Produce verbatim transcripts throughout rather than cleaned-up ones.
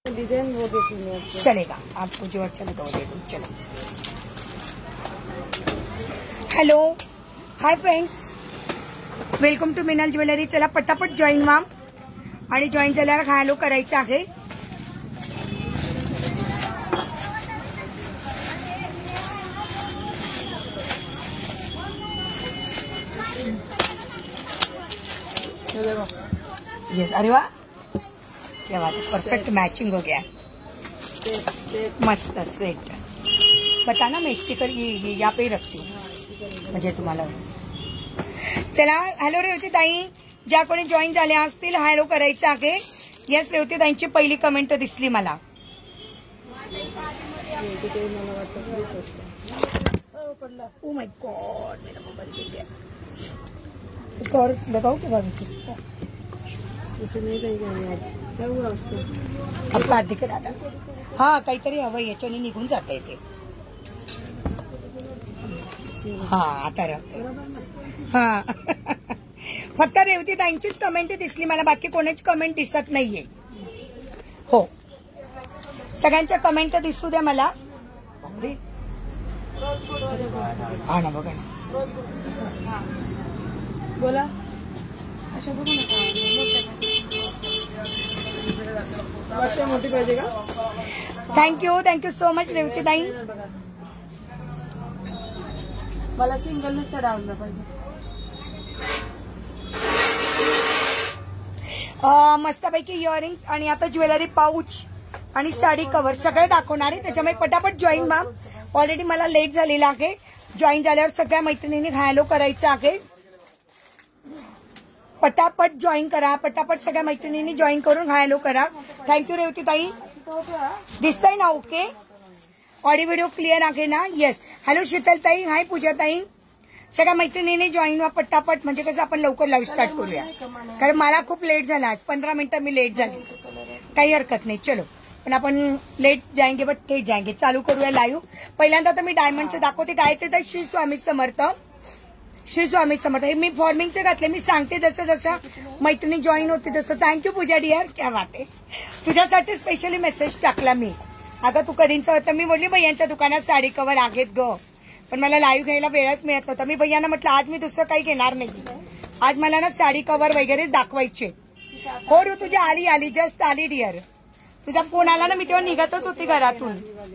Design वो देती मैं आपको। चलेगा, आपको जो अच्छा लगा वो दे दो। चलो, hello hi friends, welcome to Minal jewellery. चला पटापट जॉईन व्हा आणि जॉईन झाल्यावर खायला करायचं आहे। यस, अरे वाह क्या बात है, परफेक्ट मैचिंग हो गया, मस्त सेट। बताना मैं स्टिकर ये, ये यहाँ पे ही रखती हूँ म्हणजे तुम्हाला। चला हॅलो रेवती ताई, ज्या कोणी जॉईन झाल्या असतील हॅलो करायचं आहे। यस रेवती ताईंची पहिली कमेंट दिसली मला। ओ माय गॉड, मेरा मोबाइल गिर गया। उसको और लगाओ क्या भाभी किसको? उसे नहीं देगा आज, क्या हुआ उसको? अब काट दिख रहा था। हाँ काहीतरी हवं, याच्याने निघून जाते ते। हा आता राहते। हा फक्त रेवती ताईंचीच कमेंट दिसली मला, बाकी कोणाची कमेंट दिसत नाहीये। हो, सगळ्यांच्या कमेंट दिसू द्या मला। हा ना, बघा ना, बोला अशा बघू नका, मोठी पाहिजे का? Thank you thank you so much Revati ताई। मला सिंगल नुसतं डाऊनला पाहिजे। मस्तपैकी इयरिंग्स आणि आता ज्वेलरी पाऊच आणि साडी कव्हर सगळे दाखवणार आहे, त्याच्यामुळे पटापट जॉईन व्हा। ऑलरेडी मला लेट झालेला आहे, जॉईन झाल्यावर सगळ्या मैत्रिणींनी हॅलो करायचं आहे। पटापट जॉईन करा, पटापट सगळ्या मैत्रिणींनी जॉईन करून हॅलो करा। थँक्यू रेवती ताई, दिसतंय ना? ओके, ऑडिओ व्हिडिओ क्लिअर आहे ना? येस, हॅलो शीतल ताई, हाय पूजा ताई, सगळ्या मैत्रिणींनी जॉईन व्हा पटापट, म्हणजे कसं आपण लवकर लाईव्ह स्टार्ट करूया, कारण मला खूप लेट झाला आज, पंधरा मिनिटं मी लेट झाली, काही हरकत नाही। चलो, पण आपण लेट जाएंगे बट थेट जाएंगे। चालू करूया लाईव्ह। पहिल्यांदा तर मी डायमंडचं दाखवते। गायत्री ताई, श्री स्वामी समर्थ, श्री स्वामी समर्थ। हे मी फॉर्मिंगचे घातले, मी सांगते जसं जसं मैत्रिणी जॉईन होते तसं। थँक्यू पूजा डिअर, क्या बात आहे, तुझ्यासाठी स्पेशली मेसेज टाकला मी। अगं तू कधीच होतं, मी बोलली भैयांच्या दुकानात साडी कव्हर आहेत ग, पण मला लाईव्ह घ्यायला वेळच मिळत नव्हता। मी भैयांना म्हटलं आज मी दुसरं काही घेणार नाही, आज मला ना साडी कव्हर वगैरेच दाखवायचे। हो रू, तुझी आली आली जस्ट आली डिअर, तुझा फोन आला ना, मी तेव्हा निघतच होती घरातून।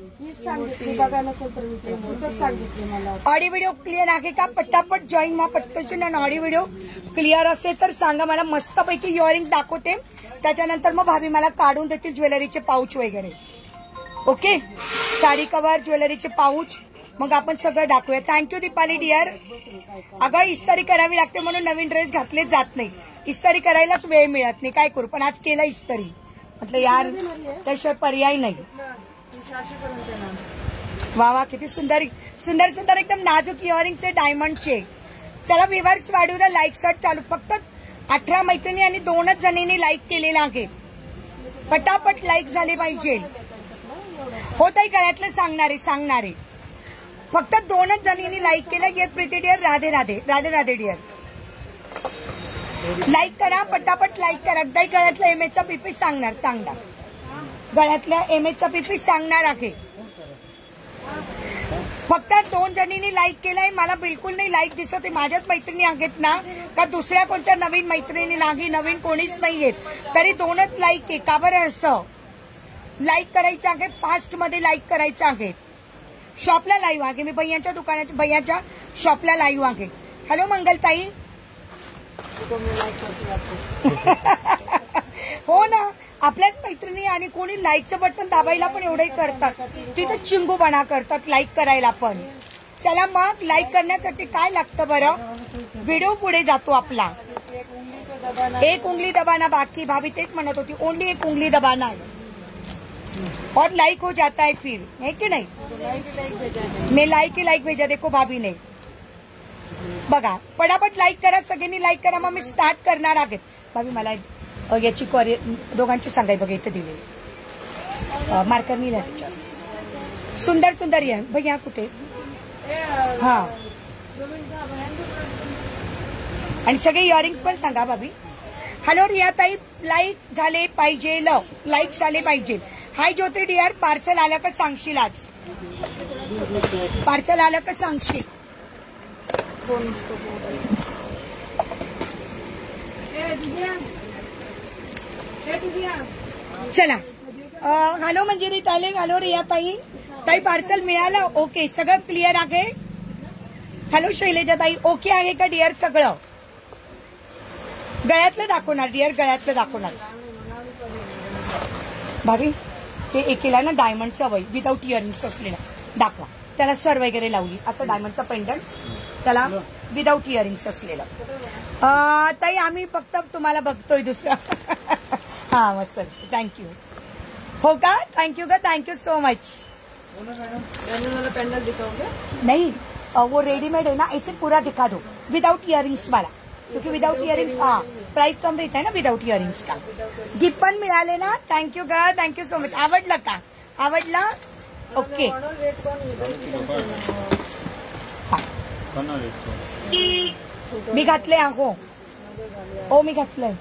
ऑडिओ व्हिडिओ क्लिअर आहे का? पटापट जॉईन व्हा पटकन। ऑडिओ व्हिडिओ क्लिअर असेल तर सांगा मला, मस्तपैकी इयरिंग्स दाखवते, त्याच्यानंतर मग भाभी मला काढून देतील ज्वेलरीचे पाऊच वगैरे। ओके, साडी कव्हर, ज्वेलरीचे पाऊच, मग आपण सगळं दाखवूया। Thank you Deepali dear. अगं इस्त्री करावी लागते म्हणून नवीन ड्रेस घातलेच जात नाही, इस्त्री करायलाच वेळ मिळत नाही, काय करू, पण आज केलं इस्त्री, म्हटलं यार त्याशिवाय पर्याय नाही। वा वा, किती सुंदर सुंदर सुंदर एकदम नाजूक इयरिंगचे डायमंडचे। चला व्ह्यूअर्स वाढू द्या, लाईक सर्च चालू। फक्त अठरा मैत्रिणी आणि दोनच जणींनी लाईक केलेला आहे, पटापट लाईक झाले पाहिजे। हो ताई, गळ्यातलं सांगणारे सांगणारे फक्त दोनच जणींनी लाईक केलं। येत Preeti dear, Radhe Radhe Radhe Radhe dear, like करा पटापट, लाईक करा। एकदाही गळ्यातल्या एमएचा पीपी सांगणार सांगणार गळ्यातल्या एमएचा पीपी सांगणार आहे। फक्त दोन जणींनी लाईक केलंय, मला बिलकुल नाही लाईक दिसत आहे। माझ्याच मैत्रिणी आहेत ना, का दुसऱ्या कोणत्या नवीन मैत्रिणी नाही, नवीन कोणीच नाहीयेत, तरी दोनच लाईक आहे का बरं? असं लाईक करायचं आहे, फास्ट मध्ये लाईक करायचं आहे। शॉपला लाईव्ह आहे मी, भैयांच्या दुकानाच्या भैयांच्या शॉपला लाईव्ह आहे। हॅलो मंगलताई, हो ना, आपल्याच मैत्रिणी आणि कोणी लाईकचं बटन दाबायला पण एवढे करतात, तिथं चिंगूपणा करतात लाईक करायला पण। चला मग, लाईक करण्यासाठी काय लागतं बरं? व्हिडिओ पुढे जातो आपला। एक उंगली दबाना बाकी, भाभी तेच म्हणत होती, ओनली एक उंगली दबाना है और लाइक हो जाता है फिर, है कि नहीं? मैं लाइक ही लाइक भेजा, देखो भाभी ने। बघा पटापट लाईक करा, सगळ्यांनी लाईक करा, मग मी स्टार्ट करणार आहे। भाभी मला याची क्वेरी दोघांची सांगाय, बघा इथे दिलेली मार्कर नाही त्याच्यावर, सुंदर सुंदर आहे भैया कुठे? हा, आणि सगळे इयरिंग्स पण सांगा भाभी। हॅलो रियाताई, लाईक झाले पाहिजे, लाईक झाले पाहिजे। हाय ज्योती डिअर, पार्सल आलं का सांगशील आज? पार्सल आलं का सांगशील? चला, हॅलो मंजिरी ताई, हॅलो रिया ताई. ताई पार्सल मिळालं? ओके, सगळं क्लिअर आहे. हॅलो शैलेजा ताई, ओके आहे का डिअर सगळं? गळ्यातलं दाखवणार डिअर, गळ्यातलं दाखवणार. भाभी ते एकेला ना डायमंडचं वय विदाऊट इयरिंग्स असलेला दाखवा. त्याला सर वगैरे लावली असं डायमंडचं पेंडंट, त्याला विदाऊट इयरिंग्स असलेलं. ताई आम्ही फक्त तुम्हाला बघतोय दुसरा. हा मस्त, थँक्यू. हो का? थँक्यू का? Thank you so much. पेंडल दिखाओगे? नहीं, वो रेडीमेड है ना, ऐसे पूरा दिखा दो विदाउट इयरिंग्स वाला, क्योंकि विदाउट इयरिंग्स हाँ प्राइस कम रहता है ना विदाउट इयरिंग्स का. गिफ्ट पण मिळाले ना. थँक्यू ग, थँक्यू सो मच. आवडलं का? आवडला? ओके. मी घातले हो. हो मी घातलंय.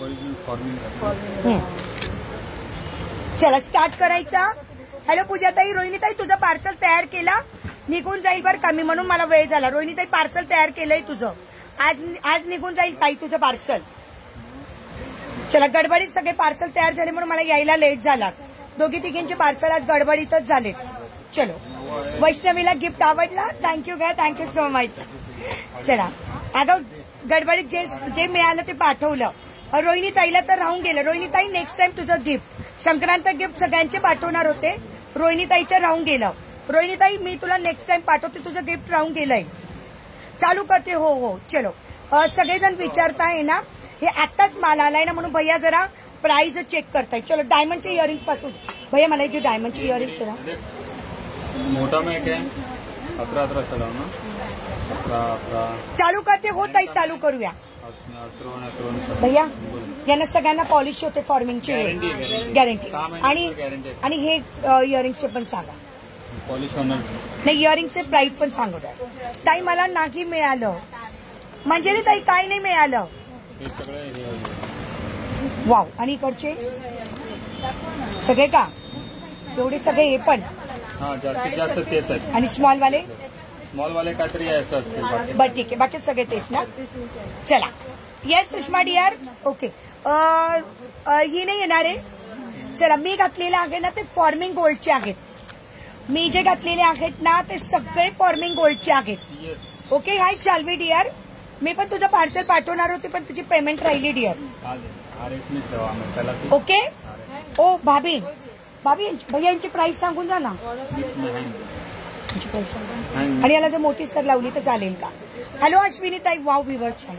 चला स्टार्ट करायचा. हॅलो पूजाताई, रोहिणीताई तुझं पार्सल तयार केला, निघून जाईल बरं कमी म्हणून मला वेळ झाला. रोहिणीताई पार्सल तयार केलंय तुझं, आज आज निघून जाईल ताई तुझं पार्सल. चला गडबडीत सगळे पार्सल तयार झाले म्हणून मला यायला लेट झाला. दोघी तिघींचे पार्सल आज गडबडीतच झाले. चलो, वैष्णवीला गिफ्ट आवडला? थँक्यू गा, थँक्यू सो मच. चला अगं गडबडीत जे जे मिळालं ते पाठवलं. रोहिणीताईला तर राहून गेलं. रोहिणीताई नेक्स्ट टाइम तुझं गिफ्ट, संक्रांत गिफ्ट सगळ्यांचे पाठवणार होते, रोहिणीताईचं राहून गेलं. रोहिणीताई मी तुला नेक्स्ट टाइम पाठवते, तुझं गिफ्ट राहून गेलंय. चालू करते. हो हो चलो. सगळेजण विचारताय ना, हे आत्ताच माल आलाय ना म्हणून भैया जरा प्राइस चेक करताय. चलो डायमंडचे इयरिंग्स पासून भैया मला जे डायमंडचे इयरिंग्स आहे ना मोठा में क्या अकरा अकरा चलाव ना, अकरा अकरा चालू करते. हो ताई चालू करूया. भैया यांना सगळ्यांना पॉलिश होते फॉर्मिंगची गॅरंटी. आणि आणि हे इयरिंग्सचे पण सांगा. पॉलिश होणार नाही, इयरिंगचे प्राइस पण सांगू द्या. ताई मला नाही मिळालं. म्हणजे रे ताई काय नाही मिळालं? वाव. आणि इकडचे सगळे का? एवढे सगळे हे पण जास्तीत जास्त तेच आहेत. आणि स्मॉल वाले? स्मॉल वाले काहीतरी असं असते. बरं ठीक आहे, बाकी सगळे तेच ना. चला येस सुषमा डिअर. ओके, ही नाही येणार आहे. चला मी घातलेले आहे ना ते फॉर्मिंग गोल्डचे आहेत. मी जे घातलेले आहेत ना ते सगळे फॉर्मिंग गोल्डचे आहेत. ओके. हाय शाल्वी डिअर, मी पण तुझं पार्सल पाठवणार होते पण तुझी पेमेंट राहिली डिअर. ओके. ओ भाभी, भाभी भैया यांची प्राइस सांगून जा ना. प्राइस सांगा. आणि याला जर मोठी सर लावली तर चालेल का? हॅलो अश्विनी ताई, वाव व्ह्यूअर छान.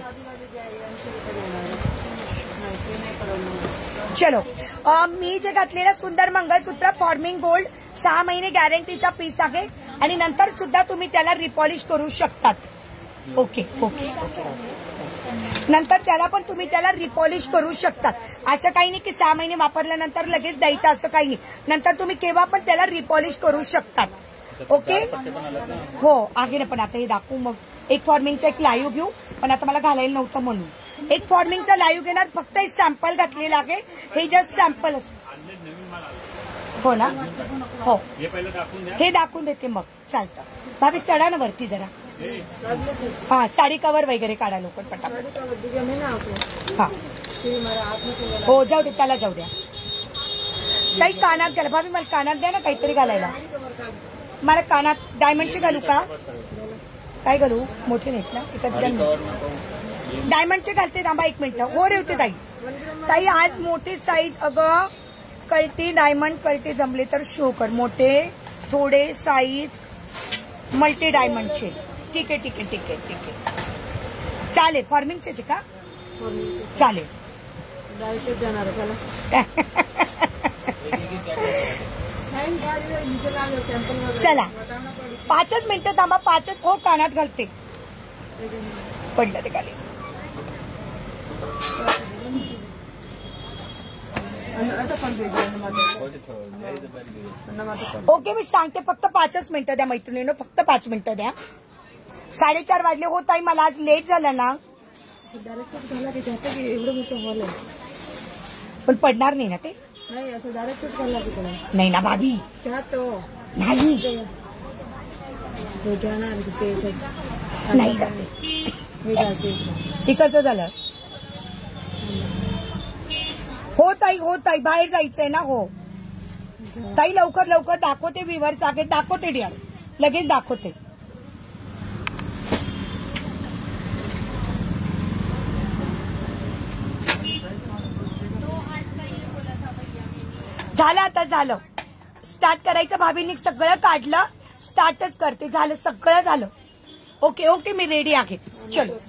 चलो, मी जे घातलेलं सुंदर मंगळसूत्र फॉर्मिंग गोल्ड सहा महिने गॅरंटीचा पीस आहे आणि नंतर सुद्धा तुम्ही त्याला रिपॉलिश करू शकतात. Okay okay okay. नंतर त्याला पण तुम्ही त्याला रिपॉलिश करू शकतात. असं काही नाही की सहा महिने वापरल्यानंतर लगेच द्यायचं, असं काही नाही. नंतर तुम्ही केव्हा पण त्याला रिपॉलिश करू शकतात. ओके. हो आहे ना, पण आता हे दाखवू. मग एक फॉर्मिंगचा एक लाईव्ह घेऊ, पण आता मला घालायला नव्हतं म्हणून एक फॉर्मिंगचा लाईव्ह घेणार. फक्त एक सॅम्पल घातलेलं आहे, हे जस्ट सॅम्पल असं. हो ना. हो हे दाखवून देते मग चालतं. भाभी चढा ना वरती जरा. हा साडी कवर वगैरे काढा लवकर पटापट. हा हो जाऊ दे, त्याला जाऊ द्या. ताई कानात घाला. भाभी मला कानात द्या ना काहीतरी घालायला. मला कानात डायमंडचे घालू का? काय घालू? मोठे नाहीत ना एखादी. डायमंडचे घालते. थांबा एक मिनिट. हो रेवते ताई. ताई आज मोठी साईज, अगं कळती डायमंड कळती जमले तर शो कर. मोठे थोडे साईज मल्टी डायमंडचे. ठीक आहे ठीक आहे ठीक आहे ठीक आहे चालेल. फॉर्मिंगचे का? चालेल. चला पाचच मिनिटं थांबा. पाचच. हो कानात घालते. पडलं ते खाली. ओके मी सांगते. फक्त पाचच मिनिटं द्या मैत्रिणीनं, फक्त पाच मिनिटं द्या. साडेचार वाजले. हो ताई मला आज लेट झालं ना. एवढं मोठं हॉल आहे पण पडणार नाही ना ते. नाही असं डायरेक्टच करायला तिकडे नाही ना भाभी, चहा तो नाही तो जाणार ते नाही जाते. मी जाते तिकडचं झालं. हो ताई, हो ताई, बाहेर जायचंय ना. हो ताई, लवकर लवकर दाखवते व्ह्यूअर्स आगे, दाखवते डिअर, लगेच दाखवते. झालं आता, झालं. स्टार्ट करायचं. भाभींनी सगळं काढलं, स्टार्टच करते. झालं, सगळं झालं. ओके ओके, मी रेडी आहे. चलो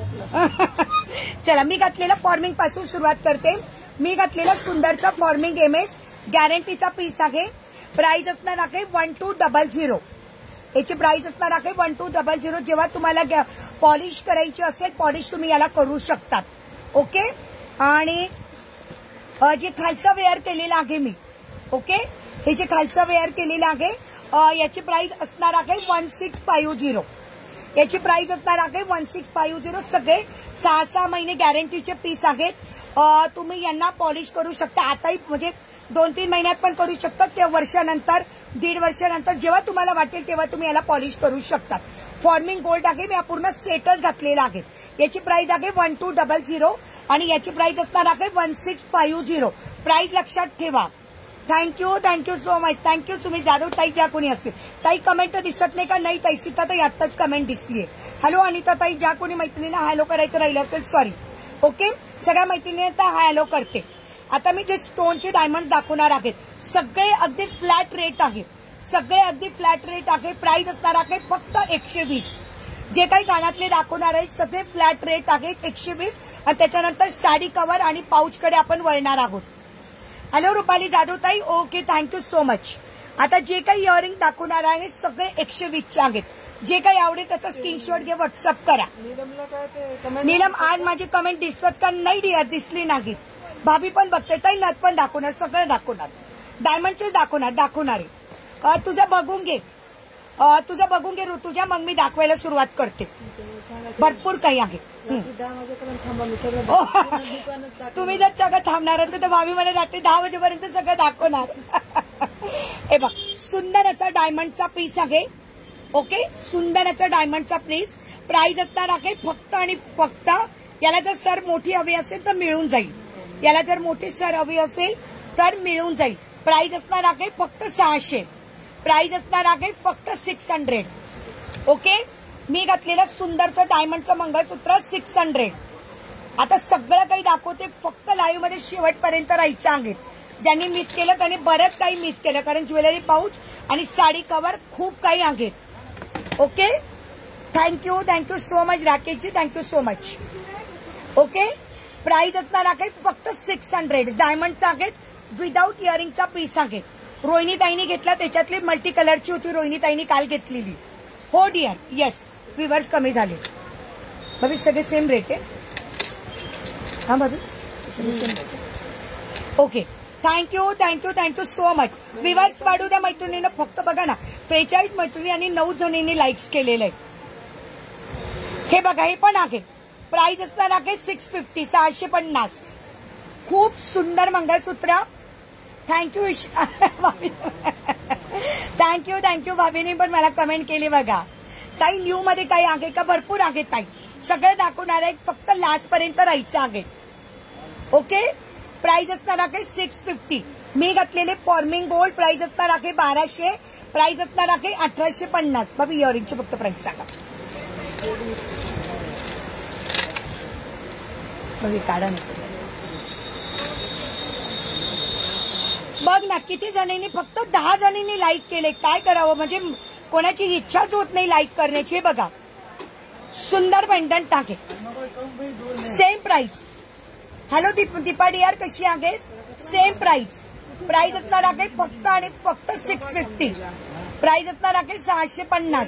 चला, मी घातलेलं फॉर्मिंग पासून सुरुवात करते. मी घातलेला सुंदरचा फॉर्मिंग एमएस गॅरंटीचा पीस आहे. प्राइस असणार आहे वन टू डबल झिरो. याची प्राइस असणार आहे वन टू डबल झिरो. जेव्हा तुम्हाला पॉलिश करायची असेल, पॉलिश तुम्ही याला करू शकतात. ओके. आणि जे खालचं वेअर केलेलं आहे मी, ओके, हे जे खालचं वेअर केलेलं आहे याची प्राइस असणार आहे वन सिक्स फाईव्ह झिरो. याची प्राइस असणार आहे वन सिक्स फाईव्ह झिरो. सगळे सहा सहा महिने गॅरंटीचे पीस आहेत. तुम्ही यांना पॉलिश करू शकता. आताही म्हणजे दोन तीन महिन्यात पण करू शकता, ते वर्षानंतर, दीड वर्षानंतर, जेव्हा तुम्हाला वाटेल तेव्हा तुम्ही याला पॉलिश करू शकता. फॉर्मिंग गोल्ड आहे. मी पूर्ण सेटच घातलेला आहे. याची प्राइस आहे वन टू डबल झिरो आणि याची प्राइस असणार आहे one six five zero. Price लक्षात ठेवा. Thank you, thank you so much. Thank you Sumit Jadhav ताई, ज्या कोणी असतील. ताई कमेंट दिसत नाही का? नाही ताई, सीता ताई आत्ताच कमेंट दिसलीये. हॅलो अनिता ताई, ज्या कोणी मैत्रिणींना हॅलो करायचं राहिलं असेल सॉरी. ओके, सगळ्या मैत्रिणींना हा हॅलो करते. आता मी जे स्टोनचे डायमंड दाखवणार आहेत, सगळे अगदी फ्लॅट रेट आहे. सगळे अगदी फ्लॅट रेट आहे. प्राइस असणार आहे फक्त एकशे वीस. जे काही कानातले दाखवणार आहेत सगळे फ्लॅट रेट आहेत, एकशे वीस. आणि त्याच्यानंतर साडी कव्हर आणि पाऊचकडे आपण वळणार आहोत. हॅलो रुपाली जाधव ताई, ओके, थँक्यू सो मच. आता जे काही इयरिंग दाखवणार आहे सगळे एकशे वीसचे आहेत. जे काही आवडेल त्याचा स्क्रीनशॉट घे, व्हॉट्सअप करा. नीलम, आज माझी कमेंट दिसत का? नाही डिअर, दिसली नाही. भाभी पण बघते ताई, नथ पण दाखवणार, सगळं दाखवणार. डायमंडचे दाखवणार दाखवणार आहे. तुझं बघून घे, तुझं बघून घे ऋतुजा, मग मी दाखवायला सुरुवात करते. भरपूर काही आहे. तुम्ही जर सगळं थांबणार असेल तर भाभी मला रात्री दहा वाजेपर्यंत सगळं दाखवणार. हे बघ, सुंदर असा डायमंडचा पीस आहे. ओके, सुंदर असा डायमंडचा पीस. प्राइस असणार आहे फक्त आणि फक्त, याला जर सर मोठी हवी असेल तर मिळून जाईल. याला जर मोठी सर हवी असेल तर मिळून जाईल. प्राइस असणार आहे फक्त सहाशे. प्राइस असणार आहे फक्त सिक्स हंड्रेड. ओके, मी घातलेलं सुंदरचं डायमंडचं मंगळसूत्र सिक्स हंड्रेड. आता सगळं काही दाखवते, फक्त लाईव्ह मध्ये शेवटपर्यंत राहायचं आहे. ज्यांनी मिस केलं त्यांनी बरंच काही मिस केलं, कारण ज्वेलरी पाऊच आणि साडी कव्हर खूप काही आहेत. Okay, thank you, thank you so much राकेशजी, thank you so much. Okay, price असणार आहे फक्त सिक्स हंड्रेड. डायमंडचा आहे, विदाऊट इयरिंगचा पीस आहे. रोहिणी ताईने घेतला, त्याच्यातली मल्टी कलरची होती, रोहिणी ताईने काल घेतलेली. हो डिअर, येस, व्ह्यूअर्स कमी झाले. भाभी सगळे सेम रेट आहे. हा भाभी, सगळे सेम रेट आहे. Okay, thank you, thank you, thank you so much. Viewers वाढू द्या मैत्रिणीनं. फक्त बघा ना, त्रेचाळीस मैत्रिणी आणि नऊ जणींनी लाईक्स केलेले आहेत. हे बघा, हे पण आहे. प्राइस असणार आहे सिक्स फिफ्टी, सहाशे पन्नास. खूप सुंदर मंगळसूत्र. Thank you thank you thank you. भाभीने पण मला कमेंट केली बघा. ताई न्यू मध्ये काही आहे का? भरपूर आहे ताई, सगळं दाखवणार आहे. फक्त लास्ट पर्यंत राहायचं आहे. ओके, प्राइस असणार आहे सिक्स फिफ्टी. मी घातलेले फॉर्मिंग गोल्ड प्राइस असणार आहे बाराशे. प्राइस असणार आहे अठराशे पन्नास. भाभी इयरिंगची फक्त प्राइस सांगा. काढा बघ ना, किती जणांनी, फक्त दहा जणांनी लाईक केले. काय करावं, म्हणजे कोणाची इच्छाच होत नाही लाईक करण्याची. बघा, सुंदर पेंडंट आहे, same price. Hello Deep Deepa dear, कशी आहे? Same price. प्राइस असणार आहे फक्त आणि फक्त सिक्स फिफ्टी. प्राइस असणार आहे सहाशे पन्नास.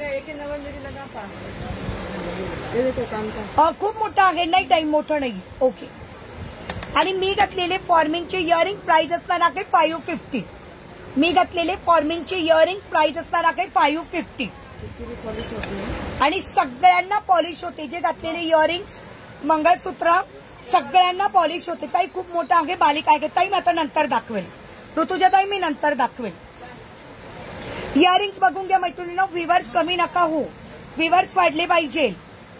खूप मोठा आहे. नाही टाईम मोठं नाही. ओके, आणि मी घातलेले फॉर्मिंगचे इयरिंग प्राइस असणार आहे फाईव्ह फिफ्टी. मी घातलेले फॉर्मिंगचे इयरिंग प्राइस असणार आहे फाईव्ह फिफ्टी. आणि सगळ्यांना पॉलिश होते. जे घातलेले इयरिंग्स, मंगळसूत्र, सगळ्यांना पॉलिश होते. ताई खूप मोठा आहे, बालिक आहे ताई, मी आता नंतर दाखवेल. ऋतुजाताई मी नंतर दाखवेल. इयरिंग्स बघून घ्या मैत्रिणींनो. व्ह्यूअर्स कमी नका हो, व्ह्यूअर्स वाढले पाहिजे.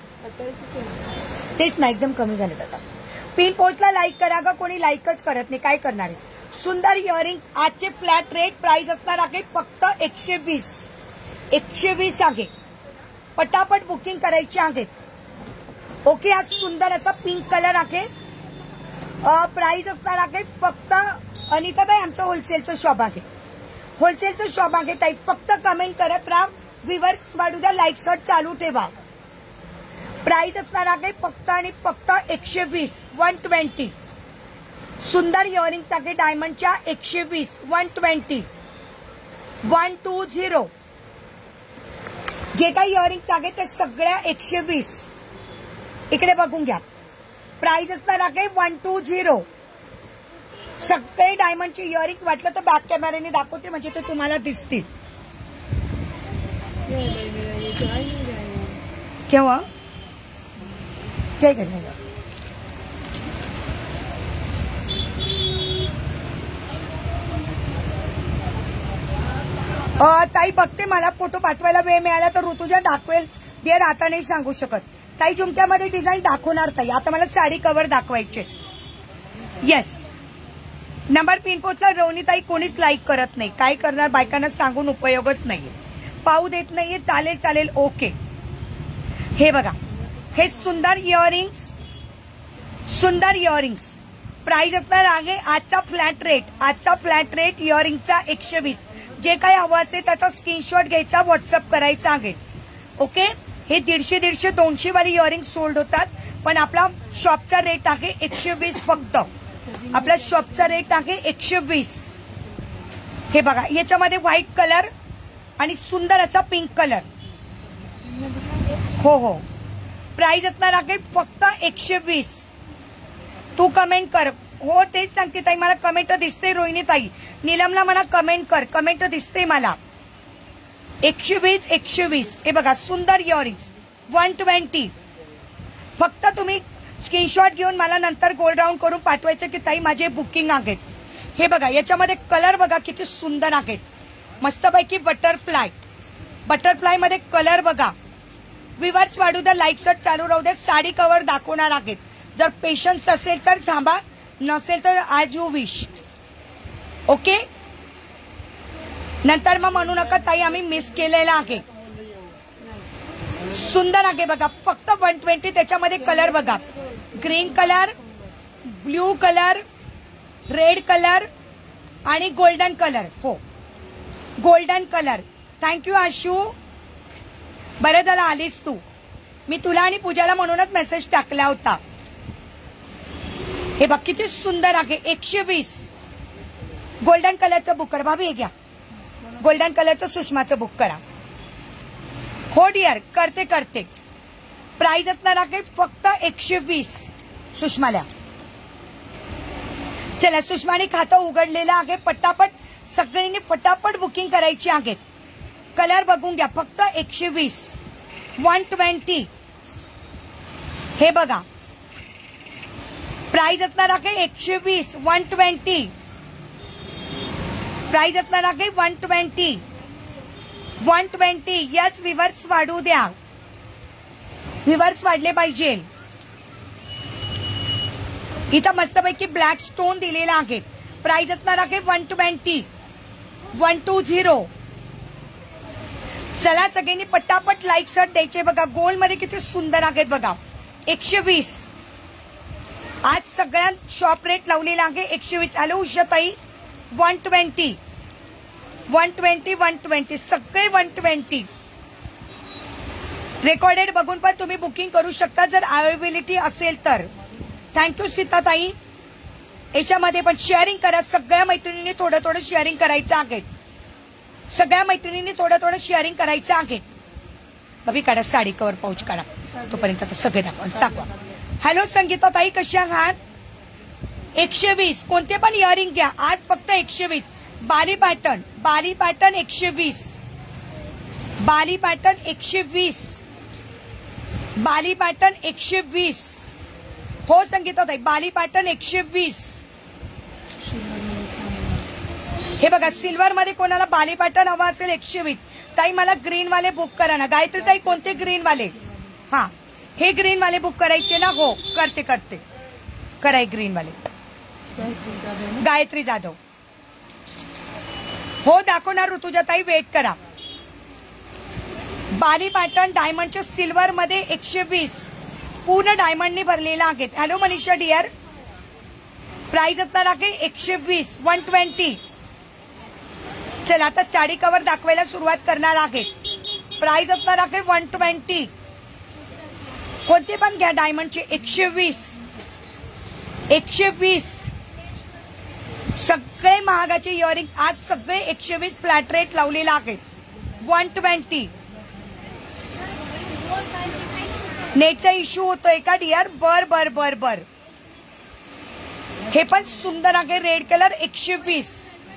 तेच ना, एकदम कमी झाले आता. पिन पोस्टला लाईक करा ग, कोणी लाईकच करत नाही, काय करणार आहे. सुंदर इयरिंग्स आजचे फ्लॅट रेट प्राइस असणार आहे फक्त एकशे वीस. एकशे वीस आहे. पटापट बुकिंग करायची आहेत. ओके, आज सुंदर असा पिंक कलर आहे. प्राइस असणार आहे फक्त. अनिता ताई आमचं होलसेलचं शॉप आहे, होलसेलचं शॉप आहे ताई. फक्त कमेंट करत राहा, व्ह्यूअर्स वाढू द्या, लाईक शॉट चालू ठेवा. प्राइस असणार आहे फक्त आणि फक्त एकशे वीस. One twenty. सुंदर इयरिंग्स आहे डायमंडच्या. एकशे वीस. One twenty. One two zero. जे काही इयरिंग्स आहे ते सगळ्या एकशे वीस. इकडे बघून घ्या. प्राइस असणार आहे वन टू झिरो. सगळे डायमंडचे इयरिंग. वाटलं तर बॅक कॅमेऱ्याने दाखवते म्हणजे ते तुम्हाला दिसतील. केव्हा ठीक आहे. ताई बघते, मला फोटो पाठवायला वेळ मिळाला तर ऋतुजा दाखवेल. डिअर आता नाही सांगू शकत ताई. झुमक्यामध्ये डिझाईन दाखवणार ताई. आता मला साडी कव्हर दाखवायचे. येस. नंबर पिन पोचला. रोनिताई कोणीच लाईक करत नाही, काय करणार, बायकांना सांगून उपयोगच नाहीये. पाहू देत नाहीये. चालेल चालेल ओके. हे बघा, हे सुंदर इयरिंग्स. सुंदर इयरिंग्स. प्राइस असणार आहे आजचा फ्लॅट रेट. आजचा फ्लॅट रेट इयरिंगचा एकशे वीस. जे काही हवं असेल त्याचा स्क्रीनशॉट घ्यायचा, व्हॉट्सअप करायचा आहे. ओके. हे दीडशे दीडशे दोनशे वाली इयरिंग सोल्ड होतात, पण आपला शॉपचा रेट आहे एकशे वीस फक्त. आपला शॉपचा रेट आहे एकशे वीस. हे बघा, याच्यामध्ये व्हाईट कलर आणि सुंदर असा पिंक कलर. हो हो. प्राइस असणार आहे फक्त एकशे वीस. तू कमेंट कर. हो तेच सांगते ताई, मला कमेंट दिसते. रोहिणी ताई, नीलमला म्हणा कमेंट कर, कमेंट दिसते मला. एकशे वीस. एकशे वीस. हे बघा, सुंदर इयरिंग्स. One twenty. फक्त तुम्ही स्क्रीनशॉट घेऊन मला नंतर गोल्ड राऊंड करून पाठवायचं की ताई माझे बुकिंग आहेत. हे बघा, याच्यामध्ये कलर बघा किती सुंदर आहेत. मस्तपैकी बटरफ्लाय. बटरफ्लाय मध्ये कलर बघा. व्ह्यूअर्स वाढू द्या, लाईक शॉट चालू राहू द्या. साडी कव्हर दाखवणार आहेत. जर पेशन्स असेल तर थांबा, नसेल तर आज यू विश. ओके. नंतर मग म्हणू नका ताई आम्ही मिस केलेला आहे. सुंदर आहे बघा, फक्त वन ट्वेंटी. त्याच्यामध्ये कलर बघा, green colour, blue colour, red colour आणि गोल्डन कलर. हो, गोल्डन कलर. थँक्यू आशू. बरं झालं आलीस तू. मी तुला आणि पूजाला म्हणूनच मेसेज टाकला होता. हे बघ किती सुंदर आहे. एकशे वीस. गोल्डन कलरचं बुक करा भाभी. हे घ्या, गोल्डन कलरचं सुषमाचं बुक करा. हो डिअर, करते करते. प्राइस असणार आहे फक्त एकशे वीस. सुषमाला चला, सुषमाने खातं उघडलेलं आहे. पटापट सगळ्यांनी फटाफट बुकिंग करायची आहेत. कलर बघून घ्या. फक्त एकशे वीस. One twenty. हे बघा, प्राइस असणार आहे एकशे वीस. One twenty. प्राइस असणार आहे one twenty. One twenty. Yes, viewers वाढू द्या, व्ह्यूअर्स वाढले पाहिजे. इथं मस्तपैकी ब्लॅक स्टोन दिलेला आहे. प्राइस असणार आहे one twenty. One two zero. चला सगळ्यांनी पटापट लाईक शॉट द्यायचे. बघा गोल्ड मध्ये किती सुंदर आहेत बघा. एकशे वीस. आज सगळ्या शॉप रेट लावलेला आहे एकशे वीस. हॅलो उषाताई. One twenty. One twenty. One twenty. सगळे वन ट्वेंटी. रेकॉर्डेड बघून पण तुम्ही बुकिंग करू शकता जर अवेलेबिलिटी असेल तर. थँक्यू सीताताई. याच्यामध्ये पण शेअरिंग करा. सगळ्या मैत्रिणींनी थोडं थोडं शेअरिंग करायचं आहे. सगळ्या मैत्रिणींनी थोडं थोडं शेअरिंग करायचं आहे. बबी काढा साडी कवर पाऊच काढा. तोपर्यंत आता सगळे दाखवा टाकवा. हॅलो संगीता ताई, कशा आहात? एकशे वीस. कोणते पण इयरिंग घ्या आज फक्त एकशे वीस. बाली पॅटर्न. बाली पॅटर्न एकशे वीस. बाली पॅटर्न एकशे वीस. बाली पॅटर्न एकशे वीस. हो संगीता ताई, बाली पॅटर्न एकशे वीस. हे बघा सिल्वर मध्ये कोणाला बाली पॅटर्न हवा असेल एकशे वीस. ताई मला ग्रीन वाले बुक करा ना. गायत्री ताई कोणते ग्रीन वाले? हा हे ग्रीन वाले बुक करायचे ना? हो करते करते कराय ग्रीन वाले. गायत्री जाधव हो दाखवणार ऋतुजा ताई वेट करा. बाली पॅटर्न डायमंडच्या सिल्वर मध्ये एकशे वीस पूर्ण डायमंडनी भरलेला आहे. Hello Manisha dear. प्राइस असणार आहे एकशे वीस वन ट्वेंटी. चला आता साडी कव्हर दाखवायला सुरुवात करणार आहे. प्राइस असणार आहे वन ट्वेंटी. कोणते पण घ्या डायमंडचे एकशे वीस एकशे वीस. सगळे महागाचे इयरिंग आज सगळे एकशे वीस फ्लॅट रेट लावलेला आहे. One twenty. नेटचा इश्यू होतोय का डिअर? बर बर बर बर. हे पण सुंदर आहे रेड कलर एकशे वीस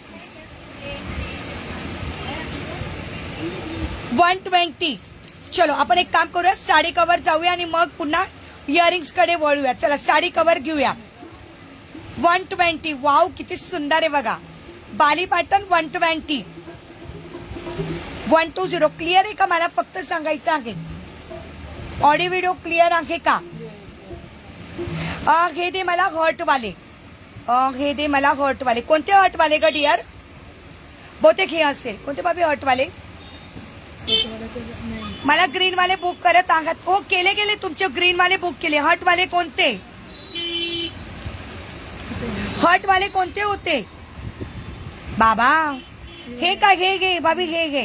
वन ट्वेंटी. चलो आपण एक काम करूया साडी कव्हर जाऊया आणि मग पुन्हा इयरिंग्स कडे वळूया. चला साडी कव्हर घेऊया. One twenty. वाव किती सुंदर आहे बघा. बाली pattern one twenty one two zero. Clear आहे का? मला फक्त सांगायचं आहे ऑडिओ व्हिडिओ क्लिअर आहे का? आ, हे दे मला हर्ट वाले. आ, हे दे मला हर्ट वाले. कोणते हर्ट वाले ग डिअर? बहुतेक हे असेल. कोणते बाबी हर्ट वाले? मला ग्रीन वाले बुक करत आहात? हो केले गेले तुमचे ग्रीन वाले बुक केले. हर्ट वाले कोणते? हर्ट वाले कोणते होते बाबा? हे का? हे घे भाभी हे घे.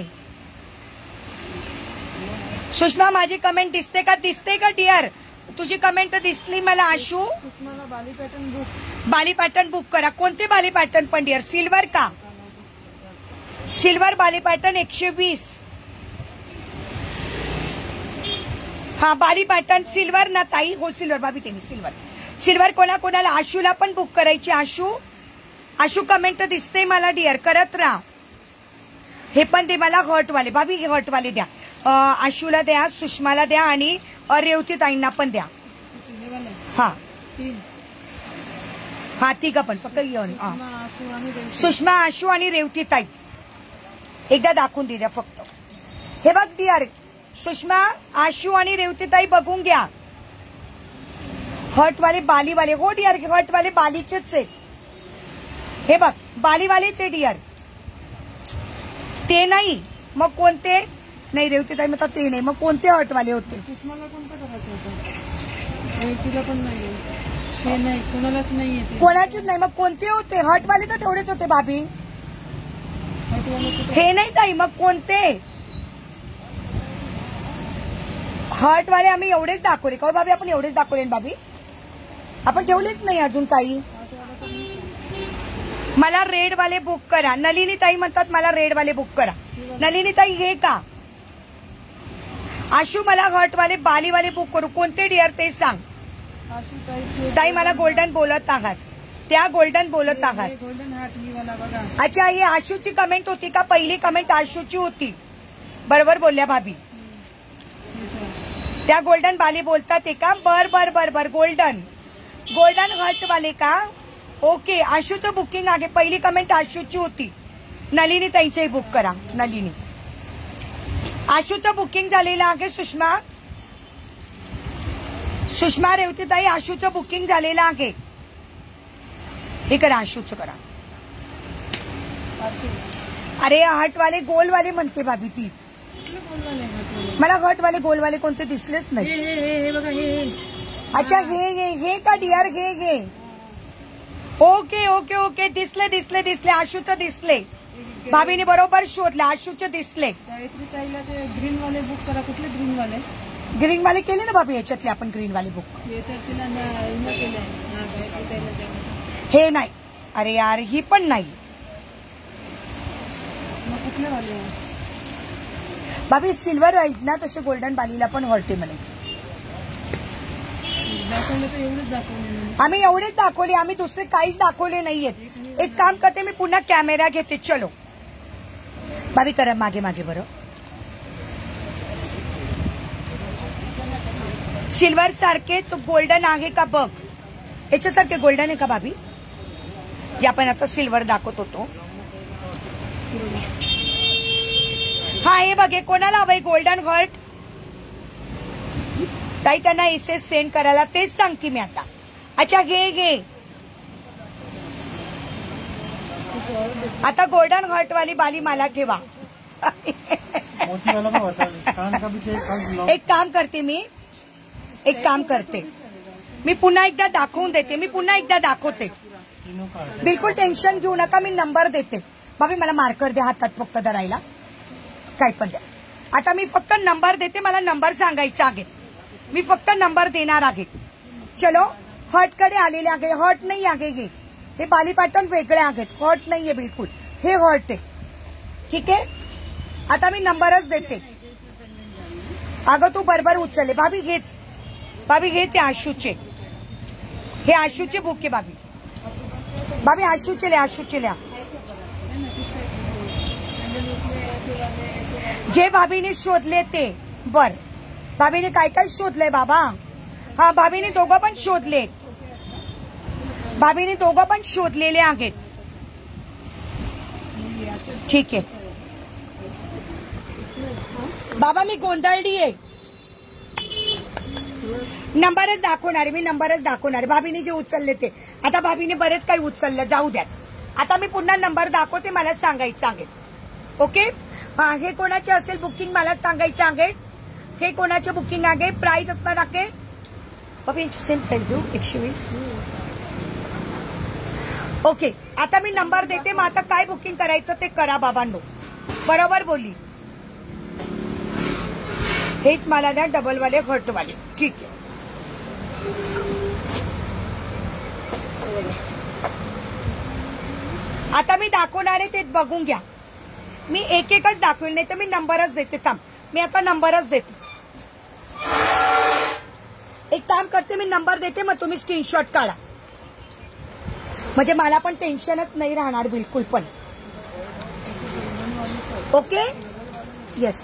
सुषमा माझी कमेंट दिसते का? दिसते का डिअर? तुझी कमेंट दिसली मला. आशू बाली पॅटर्न बुक बाली पॅटर्न बुक करा. कोणते बाली पॅटर्न पण डिअर? सिल्वर का? सिल्वर बाली पॅटर्न एकशे वीस. हा बाली पॅटर्न सिल्वर ना ताई? हो सिल्वर भाभी ते सिल्वर. सिल्वर कोणा कोणाला? आशूला पण बुक करायची. आशू आशू कमेंट दिसते मला डिअर. करत राहा. हे पण दे मला हर्ट वाले भाभी. हे हर्ट वाले द्या. आशूला द्या, सुषमाला द्या आणि रेवती ताईंना पण द्या. हा हा तिघ पण फक्त सुषमा आशू आणि रेवती ताई एकदा दाखवून दे द्या फक्त. हे बघ डिअर सुषमा आशू आणि रेवती ताई बघून घ्या. हर्ट वाले बालीवाले. हो डिअर हर्ट वाले बालीचेच आहेत. हे बघ बालीवालेच आहे डिअर. ते नाही मग कोणते? नाही रेवती ताई म्हणतात ते नाही. मग कोणते हर्टवाले होते? सुषमाला कोणतं करायचं होतं? रेवतीला पण नाही. हे नाही कोणालाच नाही येते. कोणाचेच नाही. मग कोणते होते? हर्टवाले तर तेवढेच होते भाभी. हे नाही ताई मग कोणते? हर्टवाले आम्ही एवढेच दाखवले का भाभी? आपण एवढेच दाखवले भाभी. आपण ठेवलेच नाही अजून काही. मला रेड वाले बुक करा. नलिनी ताई म्हणतात मला रेड वाले बुक करा. नलिनी ताई हे का? आशू मला हर्ट वाले बाली वाले बुक करू. कोणते डिअर ते सांग. ताई मला गोल्डन बोलत आहात. त्या गोल्डन बोलत आहात. गोल्डन हार्ट ही वाला बघा. अच्छा ही आशूची कमेंट होती का? पहिली कमेंट आशूची होती. बरोबर बोलल्या भाभी. त्या गोल्डन बाली बोलतात ते का? बर बर बर बर. गोल्डन गोल्डन हर्ट वाले का? ओके आशूचं बुकिंग आहे. पहिली कमेंट आशूची होती. नलिनी ताईंचे बुक करा. नलिनी आशूचं बुकिंग झालेलं आहे. सुषमा सुषमा रेवती ताई आशूचं बुकिंग झालेलं आहे. हे करा आशूचं करा. अरे हटवाले गोलवाले म्हणते भाभी ती. मला हटवाले गोलवाले कोणते दिसलेच नाही. अच्छा हे हे हे का डिअर? हे हे ओके ओके ओके दिसले दिसले दिसले. आशूचं दिसले. भाभीने बरोबर शोधले. आशूचे दिसले. गायत्री ताईला ते ग्रीन वाले बुक करा. कुठले ग्रीन वाले? ग्रीन वाले केले ना भाभी. याच्यातले आपण ग्रीन वाले बुक. हे तर तिला केले. हे नाही. अरे यार ही पण नाही. मग कुठले वाले? भाभी सिल्वर आहेत ना तसे गोल्डन बालीला पण हॉर्टे म्हणे. दाखवले तर एवढेच दाखवले. आम्ही एवढेच दाखवले. आम्ही दुसरे काहीच दाखवले नाहीयेत. एक काम करते मी पुन्हा कॅमेरा घेते. चलो भाभी करा मागे मागे बरं. सिल्वर सारखेच गोल्डन आहे का बघ. याच्यासारखे गोल्डन आहे का भाभी? जे आपण आता सिल्वर दाखवत होतो हा हे बघे कोणाला हवंय गोल्डन हर्ट ताई त्यांना एस एस सेंड करायला तेच सांगते मी आता. अच्छा घे घे आता गोल्डन हर्ट वाली बाली मला ठेवा. एक काम करते मी एक काम करते मी पुन्हा एकदा दाखवून देते मी पुन्हा एकदा दाखवते. बिलकुल टेन्शन घेऊ नका मी नंबर देते. बाबी मला मार्कर द्या हातात फक्त धरायला काय पण द्या. आता मी फक्त नंबर देते मला नंबर सांगायचा आहे. मी फक्त नंबर देणार आहे. चलो हर्टकडे आलेले आहे. हर्ट नाही आहे हे हे बाली पॅटर्न वेगळे आहेत. हर्ट नाहीये बिलकुल हे हर्ट आहे. ठीक आहे आता मी नंबरच देते. अगं तू बरोबर उचलले भाभी घेच भाभी घेच आशूचे हे आशूचे बुक आहे भाभी भाभी आशूचे ले आशूचे लिया जे भाभीने शोधले ते. बर भाभीने काय काय शोधलंय बाबा. हा भाभीने दोघं पण शोधले भाभीने दोघं पण शोधलेले आहेत. ठीक आहे बाबा मी गोंधळली आहे. नंबरच दाखवणार आहे मी नंबरच दाखवणार आहे. भाभीने जे उचलले ते आता भाभीने बरेच काही उचललं जाऊ द्यात. आता मी पुन्हा नंबर दाखवते मला सांगायचं आहे. ओके हा हे कोणाचे असेल बुकिंग मला सांगायचं आहे. हे कोणाचे बुकिंग आहे प्राइस असणार आहे बाबा यांची सेम प्राइस देऊ एकशे वीस. ओके आता मी नंबर देते मग आता काय बुकिंग करायचं ते करा बाबांनो. बरोबर बोलली हेच मला द्या डबलवाले हर्टवाले. ठीक आहे आता मी दाखवणार आहे ते बघून घ्या. मी एक एकच दाखवेल नाही तर मी नंबरच देते. थांब मी आता नंबरच देते. एक काम करते मी नंबर देते मग तुम्ही स्क्रीनशॉट काढा म्हणजे मला पण टेन्शनच नाही राहणार बिलकुल पण. ओके येस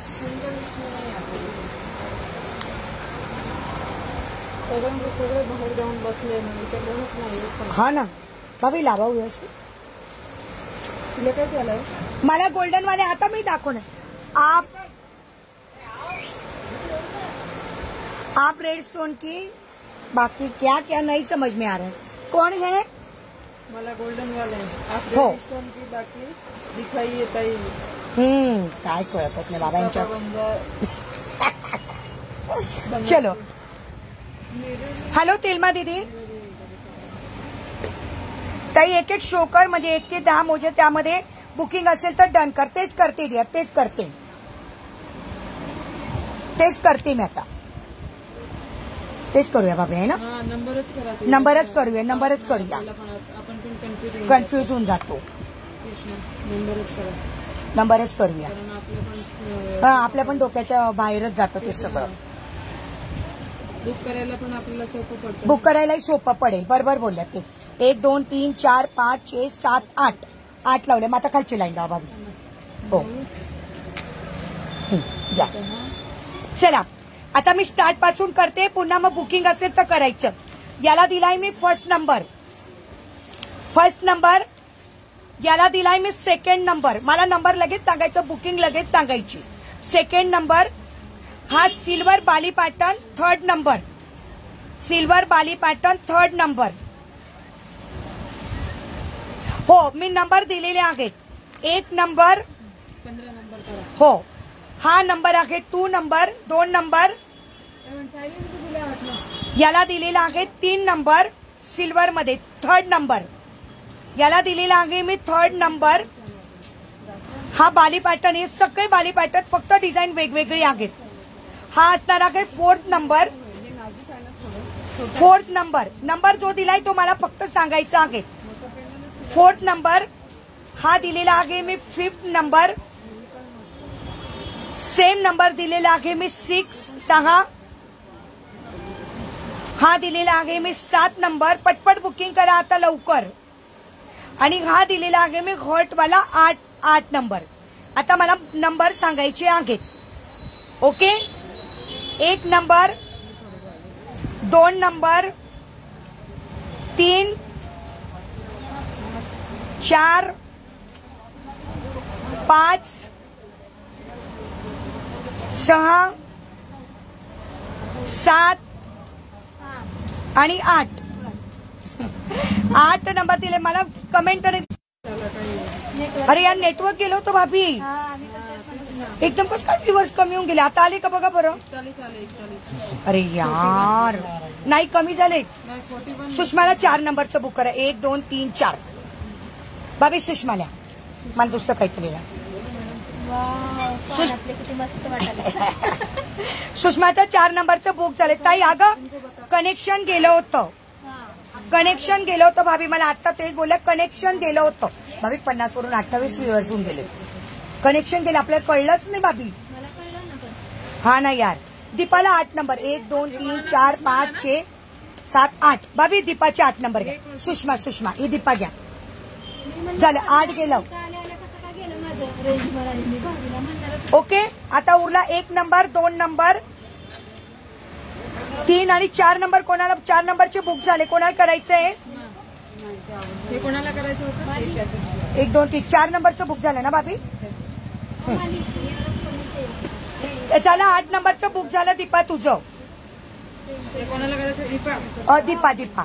बाहेर जाऊन बसले हा ना भाभी लावा व्यवस्थित. तुला काय झालंय मला गोल्डन वाले आता मी दाखवणार. आप आप रेड स्टोन की बाकी क्या क्या नहीं समझ में आ रहा है. कौन है मला गोल्डन वाले आप हो. रेड स्टोन की बाकी दिखाई येता ही हम्म काय कळतच नाही बाबा यांच्या. बंद चलो हॅलो तेलमा दीदी ताई एक एक शो कर म्हणजे एक ते दहा मोजे त्यामध्ये बुकिंग असेल तर डन कर. तेच करते डिअर तेच करते तेच करते मी आता तेच करूया बाबा आहे ना. हा नंबरच करा ते. नंबरच करूया नंबरच करूया आपल्याला पण आपण पण कन्फ्युज कन्फ्युज होऊन जातो. नंबरच करा नंबरच करूया कारण आपलं पण हा आपल्या पण डोक्याच्या बाहेरच जातं ते सगळं. बुक करायला पण आपल्याला सोपं पडतं. बुक करायलाही सोपं पडेल. बरोबर बोलल्या ते. एक दोन तीन चार पाच छे सात आठ आठ लावले मग आता खालची लाईन लावा बाबी. हो या चला आता मी स्टार्ट पासून करते पुन्हा मग बुकिंग असेल तर करायचं. याला दिलाय मी फर्स्ट नंबर फर्स्ट नंबर याला दिलाय मी सेकंड नंबर. मला नंबर लगेच सांगायचं बुकिंग लगेच सांगायची. सेकंड नंबर हा सिल्वर बाली पॅटर्न थर्ड नंबर सिल्वर बाली पॅटर्न थर्ड नंबर. हो मी नंबर दिलेले आहेत. एक नंबर पंधरा नंबर करा. हो हा नंबर आहे टू नंबर दोन नंबर याला दिलेला आहे तीन नंबर सिल्वर मध्ये थर्ड नंबर याला दिलेला आहे मी थर्ड नंबर. हा बाली पॅटर्न हे सगळे बाली पॅटर्न फक्त डिझाईन वेगवेगळी आहेत. हा असणार आहे fourth number fourth number number जो दिलाय तो मला फक्त सांगायचा आहे. फोर्थ नंबर हा दिलेला आहे मी फिफ्थ नंबर. सेम नंबर दिलेला आहे मी सिक्स सहा. हा दिलेला आहे मी सात नंबर. पटपट बुकिंग करा आता लवकर. आणि हा दिलेला आहे मी हॉटवाला आठ आठ नंबर. आता मला नंबर सांगायचे आहेत. ओके एक नंबर दोन नंबर तीन चार पाच सहा सात आणि आठ आठ नंबर दिले मला कमेंट. अरे यार नेटवर्क गेलो होतो भाभी एकदम कसं काय व्ह्यूअर्स कमी होऊन गेले. आता आले का बघा बरं. अरे यार नाही कमी झाले. सुषमाला चार नंबरचं बुक करा. एक दोन तीन चार भाभी सुषमाला मला दुसरं काहीतरी सुषमाचं चार नंबरचं बुक झाले. ताई अगं कनेक्शन गेलं होतं कनेक्शन गेलं होतं भाभी मला आता तेच बोलल्या. कनेक्शन गेलं होतं भाभी पन्नास वरून अठ्ठावीस व्ह्यूअर्स होऊन गेले. कनेक्शन गेलं आपल्याला कळलंच नाही भाभी. हा ना यार. दीपाला आठ नंबर. एक दोन तीन चार पाच छे सात आठ भाभी दीपाचे आठ नंबर घ्या. सुषमा सुषमा ही दीपा घ्या. झालं आठ गेलं. ओके आता उरला एक नंबर दोन नंबर तीन आणि चार नंबर. कोणाला चार नंबरचे बुक झाले कोणाला करायचंय. कोणाला करायचं होतं. एक दोन तीन चार नंबरचं बुक झालं ना भाभी. चला आठ नंबरचं बुक झालं दीपा तुझं. कोणाला करायचं. अ, दीपा दीपा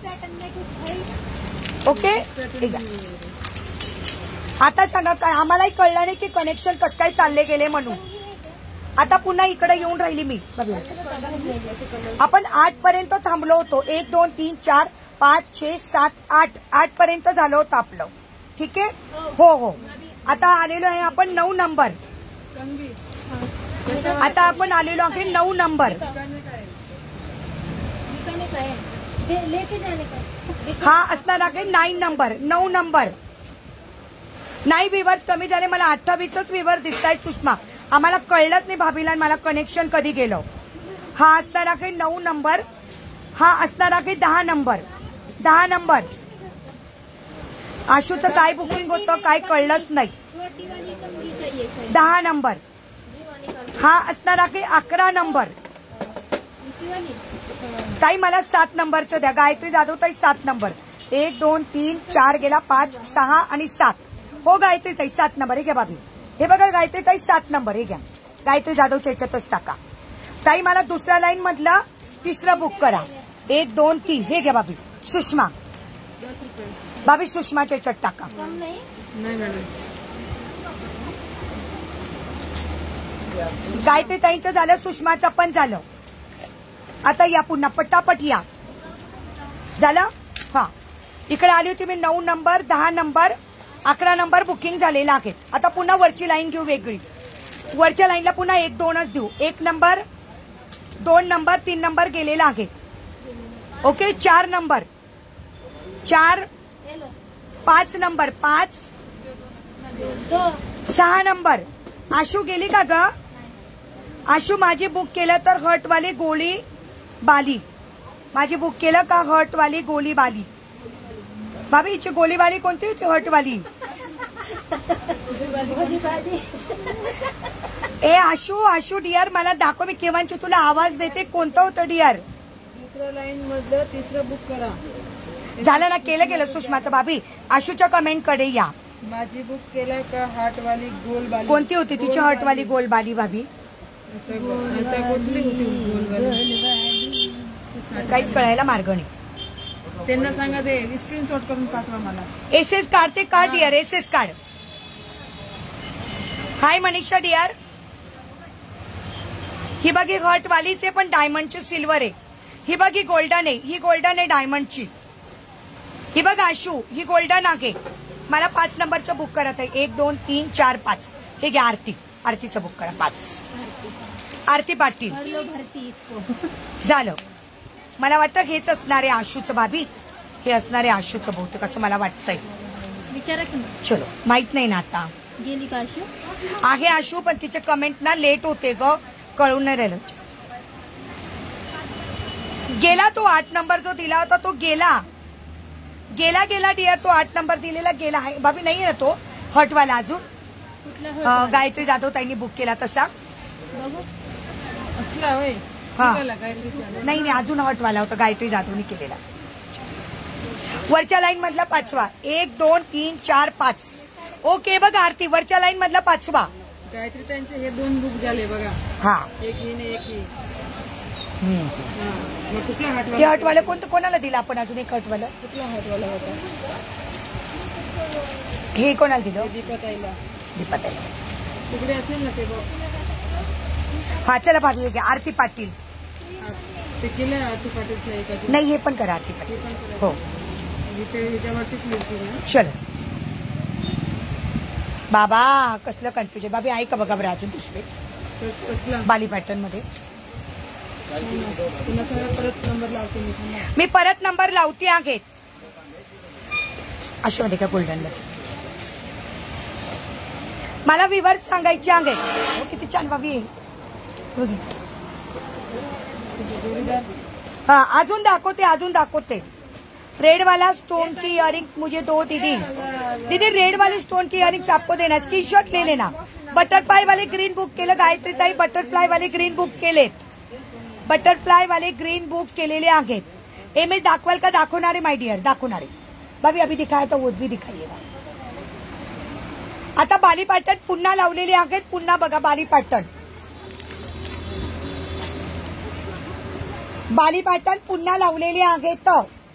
ओके. आता सांगा काय आम्हालाही कळलं नाही की कनेक्शन कसं काय चालले गेले म्हणून. आता पुन्हा इकडे येऊन राहिली मी. आपण आठ पर्यंत थांबलो होतो. एक दोन तीन चार पाच छे सात आठ आठ पर्यंत झालं होतं आपलं. ठीक आहे हो हो. आता आलेलो आहे आपण नऊ नंबर. आता आपण आलेलो आहे नऊ नंबर. हा असणार आहे नाईन नंबर. नऊ नंबर नाही विवर्स कमी झाले. मला अठ्ठावीसच विवर दिसत आहेत सुषमा. आम्हाला कळलंच नाही भाभीला मला कनेक्शन कधी गेलं. हा असणार आहे नऊ नंबर. हा असणार आहे दहा नंबर. दहा नंबर आशूचं काय बुकिंग होतं काय कळलंच नाही. दहा नंबर. हा असणार आहे अकरा नंबर. ताई मला सात नंबरचं द्या. गायत्री जाधव ताई सात नंबर. एक दोन तीन चार गेला पाच सहा आणि सात. हो गायत्री ताई सात नंबर. हे घ्या भाभी. हे बघा गायत्री ताई सात नंबर. हे घ्या गायत्री जाधवच्या याच्यातच टाका. ताई मला दुसऱ्या लाईन मधला तिसरं बुक करा. एक दोन तीन. हे घ्या भाभी. सुषमा भाभी सुषमाच्या याच्यात टाका. गायत्री ताईंचं झालं सुषमाचं पण झालं. आता या पुन्हा पटापट या. झालं हा. इकडे आली होती मी नऊ नंबर दहा नंबर अकरा नंबर बुकिंग झालेला आहे. आता पुन्हा वरची लाईन घेऊ वेगळी. वरच्या लाईनला पुन्हा एक दोनच देऊ. एक नंबर दोन नंबर तीन नंबर गेलेला आहे. ओके चार नंबर चार पाच नंबर पाच सहा नंबर. आशू गेली का ग. आशू माझी बुक केलं तर हर्टवाली गोळी बाली. माझी बुक केलं का हर्टवाली गोळी बाली. भाभी हिची गोलीबारी कोणती होती हर्टवाली. ए आशू आशू डिअर मला दाखव मी केव्हाची तुला आवाज देते. कोणतं होतं डिअर. दुसऱ्या लाईन मधलं तिसरं बुक करा. झालं ना केलं केलं सुषमाचं. भाभी आशूच्या कमेंट कडे या. माझी बुक केलं का हार्टवाली गोलबाली. कोणती होती तिची हर्टवाली गोलबाली भाभी. काहीच कळायला मार्ग नाही. त्यांना सांगा ते स्क्रीनशॉट करून पाठवा मला. एस एस कार्ड ते card dear. S S card. Hi Manisha dear. ही बघी हर्टवालीचे पण डायमंडची सिल्वर आहे. ही बघी गोल्डन आहे. ही गोल्डन आहे डायमंडची. ही बघ आशू ही गोल्डन आहे. मला पाच नंबरचं बुक करत आहे. एक दोन तीन चार पाच. हे घ्या आरती. आरतीचं बुक करा पाच. आरती पाटील. झालं. मला वाटतं हेच असणार आहे आशूचं भाभी. हे असणार आहे आशूचं बहुतेक असं मला वाटतंय. विचारा की चलो माहित नाही ना आता. गेली का आशू. आहे आशू पण तिचे कमेंट ना लेट होते ग. कळून नाही राहिलं. गेला तो आठ नंबर जो दिला होता तो गेला गेला गेला डिअर. तो आठ नंबर दिलेला गेला आहे भाभी. नाही ना तो हटवाला अजून. गायत्री जाधव ताईंनी बुक केला तसा. असला होय. हा नाही नाही अजून हटवाला होता गायत्री जाधवनी केलेला. वरच्या लाईन मधला पाचवा. एक दोन तीन चार पाच. ओके बघा आरती वरच्या लाईन मधला पाचवा. गायत्री त्यांचे हे दोन बुक झाले बघा. हा एक ही ने एक ही. हम्म. हा. मग कुठला ते हटवाला हटवालं कोणतं कोणाला दिलं आपण अजून एक हटवालं कुठला हटवाला होता? हे कोणाला दिलं? दीपाताईला. दीपाताईला. तिकडे असेल ना ते बॉक्स. हा चला भाभी घ्या आरती पाटील. ते केलं आरती पाटीलच्या एका. नाही हे पण करा आरती ते पाटील. पण करा. हो इथे ह्याच्यावरतीच लिहिते ना. चल बाबा कसलं कन्फ्युजन बाबी आहे का बघा बरं अजून दुसरे कुठला? बाली पॅटर्न मध्ये. पुन्हा सगळ्या परत नंबर लावते मी थांबा. मी परत नंबर लावते आहेत अशा मध्ये का गोल्डन मध्ये मला विवर्स सांगायचे आहेत. हो किती छान बाबी आहे. बघ. तुझे जोडीदार हा अजून दाखवते अजून दाखवते. रेड वाला स्टोन की इयरिंग्स मुझे दो दीदी. दीदी रेड वाले स्टोन की इयरिंग्स आपको देना. स्क्रीन शॉट ले लेना. बटरफ्लाई वाले ग्रीन बुक केलं गायत्री ताई. बटरफ्लाई वाले ग्रीन बुक केले. बटरफ्लाई वाले ग्रीन बुक केलेले आहेत. एम एस दाखवाल का? दाखवणारे माय डिअर दाखवणारे. भाभी अभी दिखाया तो वो भी दिखाइएगा. आता बाली पॅटर्न पुन्हा लावलेले आहेत. पुन्हा बघा बाली पॅटर्न. बाली पॅटर्न पुन्हा लावलेले आहेत.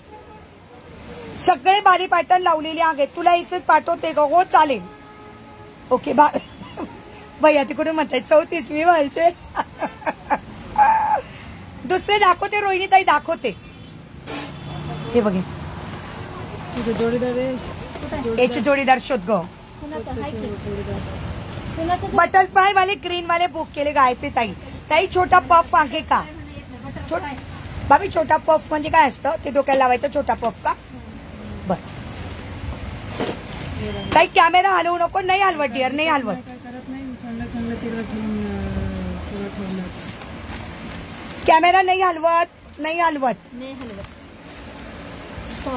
सगळे बाली पॅटर्न लावलेले आहेत. तुला इथेच पाठवते ग. हो चालेल. ओके बा भैया तिकडून म्हणताय चौतीसवी व्हायचे. दुसरे दाखवते रोहिणी ताई दाखवते. हे बघे तुझे जोडीदार आहे. याचे जोडीदार शोध ग. कुणाचं आहे की? जोडीदार कुणाचं? बटरफ्लाय वाले ग्रीन वाले बुक केले गायत्री ताई. ताई छोटा पफ आहे का? छो- बाबी छोटा पफ म्हणजे काय असतं? ते डोक्याला लावायचं छोटा पफ का? बर ताई कॅमेरा हलवू नको. नाही हलवत डिअर नाही हलवत. काय करत नाही. चांगलं चांगलं तिकडे ठेवून अं, सगळं ठेवलं. कॅमेरा नाही हलवत नाही हलवत. नाही हलवत. स्टॉप.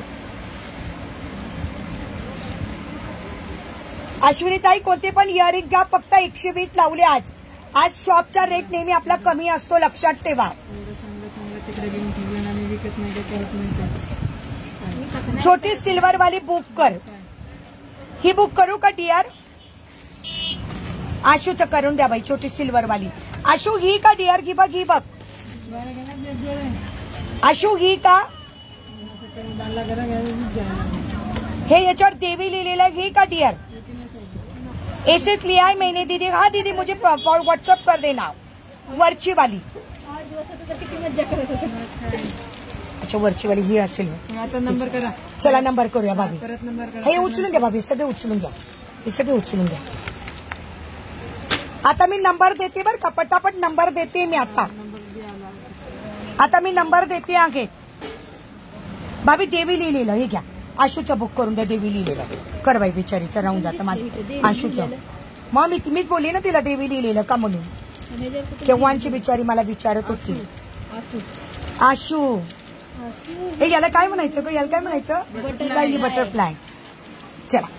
अश्विनी ताई कोणते पण इयरिंग घ्या. फक्त एकशे वीस लावले आज. आज शॉपचा रेट नेहमी आपला कमी असतो लक्षात ठेवा. एवढं चांगलं चांगलं तिकडे घेऊन ठेवलं आणि विकत नाही ते करत नाही ते. छोटी सिल्वर वाली बुक कर. ही बुक करू का डिअर? आशूचं करून द्या बाई. छोटी सिल्वर वाली. आशू ही का डिअर? घी बघ ही बघ. बारा घेणार ते जोड आहे. आशू ही का? बाला घरा घ्यायला जायला. हे याच्यावर देवी लिहिलेलं आहे. ही का डिअर? एसेच लिया है मैंने दीदी. हाँ दीदी मुझे व्हाट्सअप कर देना. वरची वाली. आठ दिवस होतं तर किती मज्जा करत होते. अच्छा वरची वाली ही असेल. आता नंबर करा. चला नंबर करूया भाभी. परत नंबर करा. हे उचलून घ्या भाभी. सगळे उचलून घ्या. हे सगळे उचलून घ्या. आता मी नंबर देते बरं का. पटापट नंबर देते मी आता. नंबर द्यायला. आता मी नंबर देते आहे. भाभी देवी लिहिलेलं हे घ्या. आशूचं बुक करून द्या. देवी लिहिलेलं कर बाई. बिचारीचं राहून जातं माझं आशूचं. मग मी मीच बोलली ना तिला देवी लिहिलेलं का म्हणून. केव्हाची बिचारी मला विचारत होती. असू. आशू हे याला काय म्हणायचं ग? याला काय म्हणायचं? सायली बटरफ्लाय. चला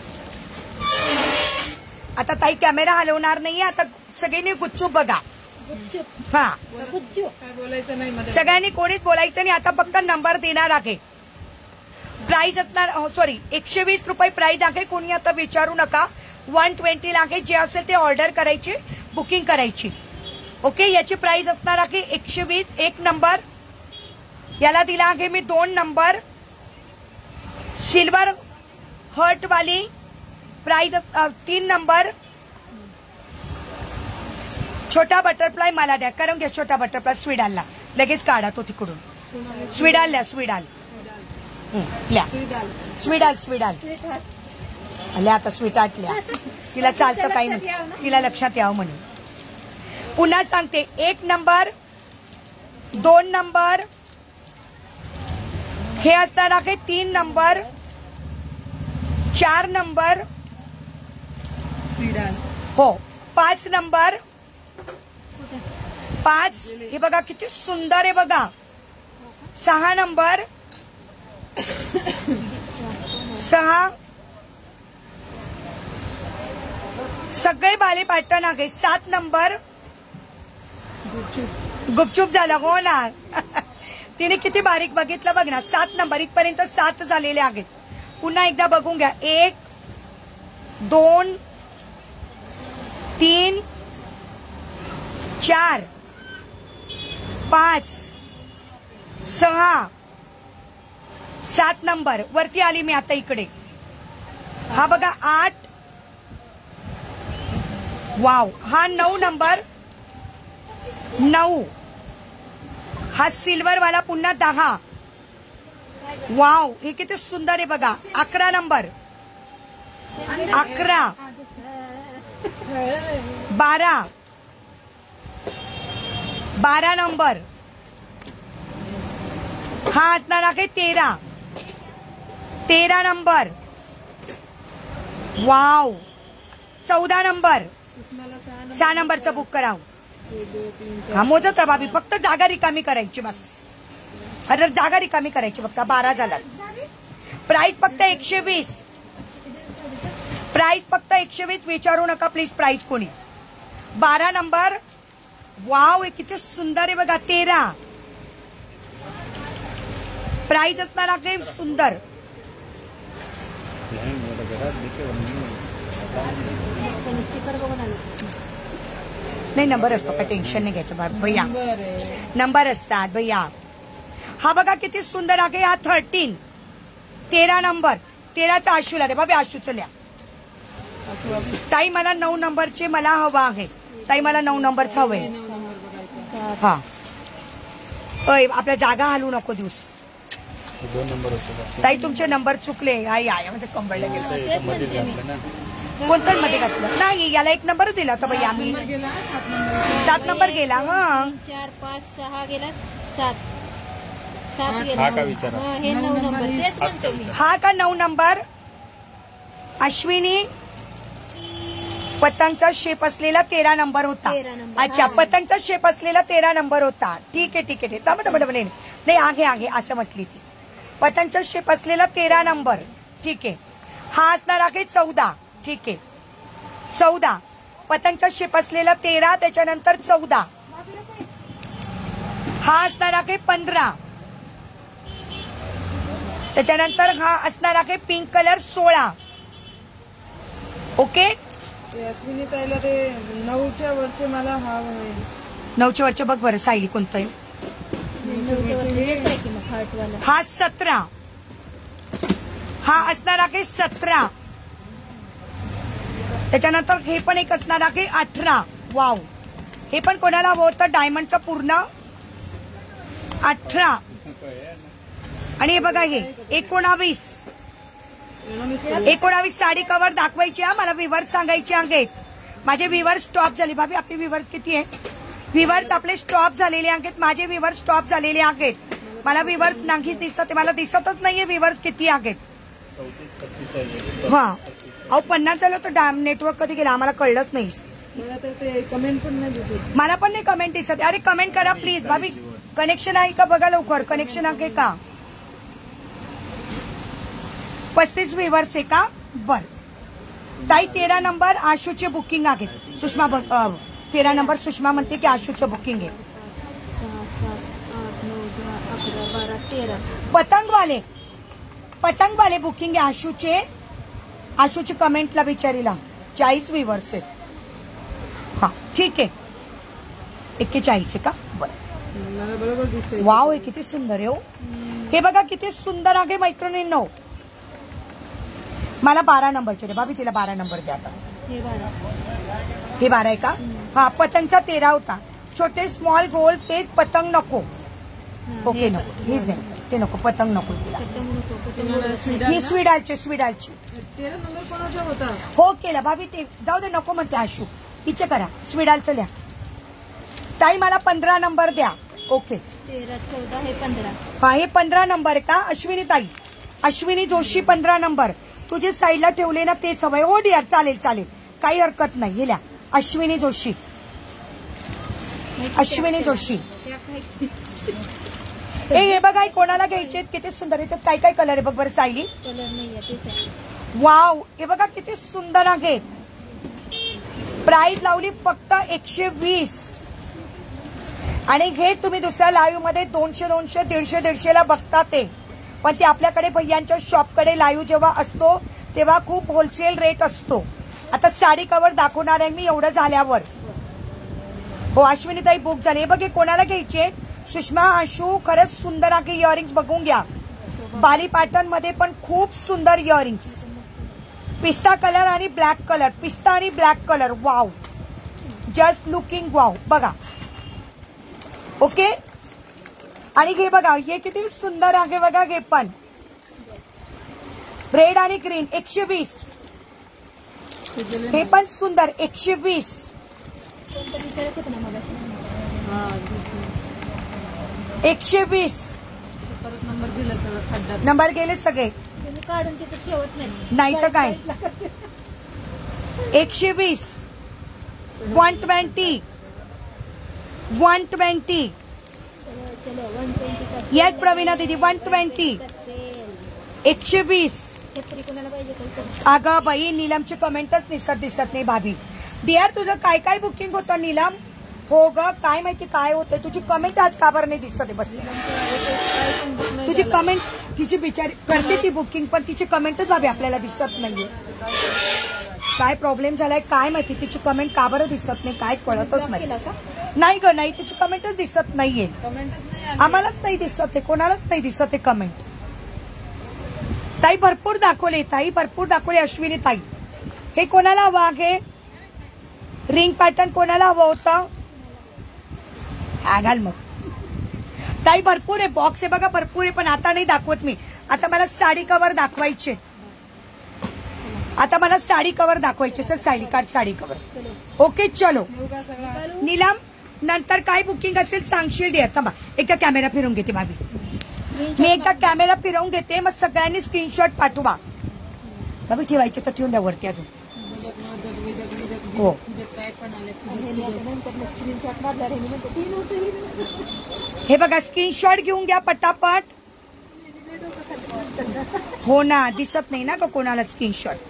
आता ताई कॅमेरा हलवणार नाहीये. आता सगळ्यांनी गुच्चूप बघा. गुपचूप. हा गुपचूप. काय बोलायचं नाही मध्ये. सगळ्यांनी कोणीच बोलायचं नाही. आता फक्त नंबर देणार आहे. प्राइस असणार सॉरी एकशे वीस रुपये प्राइस आहे. कोणी आता विचारू नका. वन ट्वेंटी आहे. जे असेल ते ऑर्डर करायची बुकिंग करायची. ओके याची प्राइस असणार आहे एकशे वीस. एक नंबर याला दिला आहे मी दोन नंबर. सिल्वर हर्ट वाली प्राइस तीन नंबर. छोटा बटरफ्लाय मला द्या. करून घ्या छोटा बटरफ्लाय. स्वीडालला लगेच काढा तो तिकडून. स्वीडालला स्वीडाल ल्या स्वीडाल स्वीडाल आल्या. आता स्वीट आटल्या. तिला चालतं काही नाही. तिला लक्षात यावं म्हणून. पुन्हा सांगते. एक नंबर दोन नंबर हे असणार आहे. तीन नंबर चार नंबर श्रीडाल. हो पाच नंबर. पाच हे बघा किती सुंदर आहे बघा. सहा नंबर सहा. सगळे बाले पॅटर्न आहे. सात नंबर गुपचूप. गुपचूप झालं हो ना. तिने किती बारीक बघितलं बघ ना. सात नंबर इथपर्यंत सात झालेले आहेत. पुन्हा एकदा बघून घ्या. एक दोन तीन चार पाच सहा सात नंबर वरती आली मी आता इकडे. हा बघा आठ. वाव. हा नऊ नंबर. नऊ. हा सिल्वर वाला पुन्हा दहा. वाव हे किती सुंदर आहे बघा. अकरा नंबर. अकरा. बारा. बारा नंबर. हा असणार आहे तेरा. तेरा नंबर. वाव. चौदा नंबर. सुषमाला सहा सहा नंबरचा बुक कराव. नंबर, एक, दोन, तीन, चार. हा मोजत राहा भाभी, फक्त जागा रिकामी करायची बस. अरे जागा रिकामी करायची फक्त. बारा झाला. प्राइस फक्त एकशे वीस. प्राइस फक्त एकशे वीस. विचारू नका प्लीज प्राइस कोणी. बारा नंबर. वाव हे किती सुंदर आहे बघा. तेरा. प्राइस असणार आहे सुंदर. स्टिकर बघून आलो. नाही नंबर असतो काय टेन्शन नाही घ्यायचं बा- भैया. नंबर आहे. नंबर असतात भैया. हा बघा किती सुंदर आहे. हा थर्टीन. तेरा नंबर. तेराचा आशूला दे बाबी. आशूचं लिहा. असं वाटतं. ताई मला नऊ नंबरचे मला हवा आहे. ताई मला नऊ नंबरचं हवंय. नऊ नंबर बघायचा. हा अय आपल्या जागा हलवू नको दिवस. दोन नंबर होते ताई तुमचे नंबर चुकले. आई आय म्हणजे कंबळला गेलं. ते मध्ये घातलं ना. कोणत्या मध्ये घातलं नाही. याला एक नंबर दिला होता भैया आम्ही. नंबर गेला सात नंबर. सात नंबर गेला. हा तीन, चार पाच सहा गेला सात. सात हा गेला. हा का विचार? हा, हे नऊ नऊ नंबर नंबर. ही- तेच हाच म्हणते का मी. विचार? हा का नऊ नंबर. अश्विनी पतंगचा शेप असलेला तेरा नंबर होता. तेरा नंबर, अच्छा हा. पतंगचा शेप असलेला तेरा नंबर होता. ठीक आहे ठीक आहे. दम दम दम नाही नाही आहे आहे असं म्हटली ती. पतंगचा शेप असलेला तेरा नंबर. ठीक आहे. हा असणार आहे चौदा. ठीक आहे. चौदा. पतंगचा शेप असलेला तेरा त्याच्यानंतर चौदा. हा असणार आहे पंधरा. त्याच्यानंतर हा असणार आहे पिंक कलर सोळा. ओके. ते अश्विनी ताईला ते नऊच्या वरचे मला हा आहे. नऊच्या वरच्या बघ बरं सायली कोणतं आहे. नऊच्या वरती हेच आहे की मग हार्टवाला. हा सतरा. हा असणार आहे सतरा. त्याच्यानंतर हे पण एक असणार आहे अठरा. वाव हे पण कोणाला हवं होतं डायमंडचं पूर्ण. अठरा. आणि हे बघा हे एकोणावीस. एकोणावीस साडी कव्हर दाखवायची हा. मला व्हिवर्स सांगायचे आहेत. माझे व्हिवर्स स्टॉप झाले भाभी. आपले व्हिवर्स किती आहे. व्हिवर्स आपले स्टॉप झालेले आहेत. माझे व्हिवर्स स्टॉप झालेले आहेत. मला व्हिवर्स नाही दिसत. मला दिसतच नाहीये व्हिवर्स किती आहेत. हा अहो पन्नास झालं तर डॅम नेटवर्क कधी गेला आम्हाला कळलंच नाही. मला तर ते कमेंट पण नाही दिसत. मला पण नाही कमेंट दिसत. अरे कमेंट करा प्लीज भाभी. कनेक्शन आहे का बघा लवकर. कनेक्शन आहे का. पस्तीस व्हिवर्स आहे का. बर ताई तेरा नंबर आशूचे बुकिंग आहे. सुषमा बघ अ, तेरा नंबर सुषमा म्हणते की आशूचं बुकिंग आहे. सहा सात आठ नऊ दहा अकरा बारा तेरा. पतंगवाले पतंगवाले बुकिंग आहे आशूचे. आशूची कमेंटला विचारीला चाळीस व्हिवर्स आहेत. हा ठीक आहे. एक्केचाळीस आहे का. बरं मला बरोबर दिसतंय. वाव हे किती सुंदर आहे हो. हे बघा किती सुंदर आहे मैत्रिणींनो. मला बारा नंबरचे रे भाभी. तिला बारा नंबर द्या आता. हे बारा. हे बारा आहे का. हा पतंगचा तेरा होता. छोटे स्मॉल गोल ते पतंग नको. हा, ओके हे नको हेच नाही ते नको. पतंग नको तिला. पतंग नको, पतंग तुम्हाला नको. स्वीडाल ही ना? स्वीडालची स्वीडालची. तेरा नंबर कोणाचा होता. हो केलं भाभी. ते जाऊ दे नको म्हणते आशू. हिचे करा स्वीडालचं लिहा. ताई मला पंधरा नंबर द्या. ओके तेरा चौदा हे पंधरा. हा हे पंधरा नंबर आहे का. अश्विनी ताई. अश्विनी जोशी पंधरा नंबर. तुझे साईडला ठेवले ना ते सवय. हो डिअर चालेल चालेल काही हरकत नाही. हे लिहा अश्विनी जोशी. अश्विनी जोशी. त्या काही हे हे बघा हे कोणाला घ्यायचे किती सुंदर. याच्यात काय काय कलर आहे बघ बरं सायली. कलर नाही आहे तेच आहे. वाव हे बघा किती सुंदर आहे. प्राइस लावली फक्त एकशे वीस. आणि हे तुम्ही दुसऱ्या लाईव्ह मध्ये दोनशे दोनशे दीडशे दीडशे ला बघता ते. पण ते आपल्याकडे भैयांच्या शॉपकडे लाईव्ह जेव्हा असतो तेव्हा खूप होलसेल रेट असतो. आता साडी कवर दाखवणार आहे मी एवढं झाल्यावर. हो अश्विनीताई बुक झाली. हे बघे कोणाला घ्यायचे? सुषमा आशू खरंच सुंदर आहे इयरिंग्स बघून घ्या. बाली पॅटर्न मध्ये पण खूप सुंदर इयरिंग्स. पिस्ता कलर आणि ब्लॅक कलर. पिस्ता आणि black colour. Wow just looking wow. बघा ओके. आणि हे बघा हे किती सुंदर आहे बघा. हे पण रेड आणि ग्रीन एकशे वीस. हे पण सुंदर एकशे वीस. एकशे वीस. परत नंबर दिला सगळं खड्ड्यात. नंबर गेले सगळे. काढून तिथे ठेवत नाही. नाही तर काय. एकशे वीस. One twenty. One twenty. Yes Praveena दीदी वन ट्वेंटी. एकशे वीस. अगं बाई नीलमची कमेंटच दिसत दिसत नाही भाभी. डिअर तुझं काय काय बुकिंग होतं नीलम? हो ग काय माहिती काय होतं. तुझी कमेंट आज का बरं नाही दिसत बस. तुझी कमेंट तिची बिचारी करते ती बुकिंग पण तिची कमेंटच भाभी आपल्याला दिसत नाहीये. काय प्रॉब्लेम झालाय काय माहिती. तिची कमेंट का बरं दिसत नाही काय कळतच नाही. नाही ग नाही तिची कमेंटच दिसत नाहीये. आम्हालाच नाही दिसत आहे. कोणालाच नाही दिसत आहे कमेंट. ताई भरपूर दाखवले. ताई भरपूर दाखवले. अश्विनी ताई हे कोणाला हवं आहे? रिंग पॅटर्न कोणाला हवं होतं? हा घाल मग. ताई भरपूर आहे. बॉक्स आहे बघा भरपूर आहे पण आता नाही दाखवत मी. आता मला साडी कव्हर दाखवायचे. आता मला साडी कव्हर दाखवायचे. चल sari card sari cover. Okay चलो नीलम नंतर काय बुकिंग असेल सांगशील डिअर. थांबा एकदा कॅमेरा फिरवून घेते भाभी. मी एकदा कॅमेरा फिरवून घेते मग सगळ्यांनी स्क्रीनशॉट पाठवा. भाभी ठेवायचे तर ठेवून द्या वरती अजून. हो काय पण आले. स्क्रीनशॉट मारला हे बघा स्क्रीनशॉट घेऊन घ्या पटापट. हो ना दिसत नाही ना का कोणाला स्क्रीनशॉट.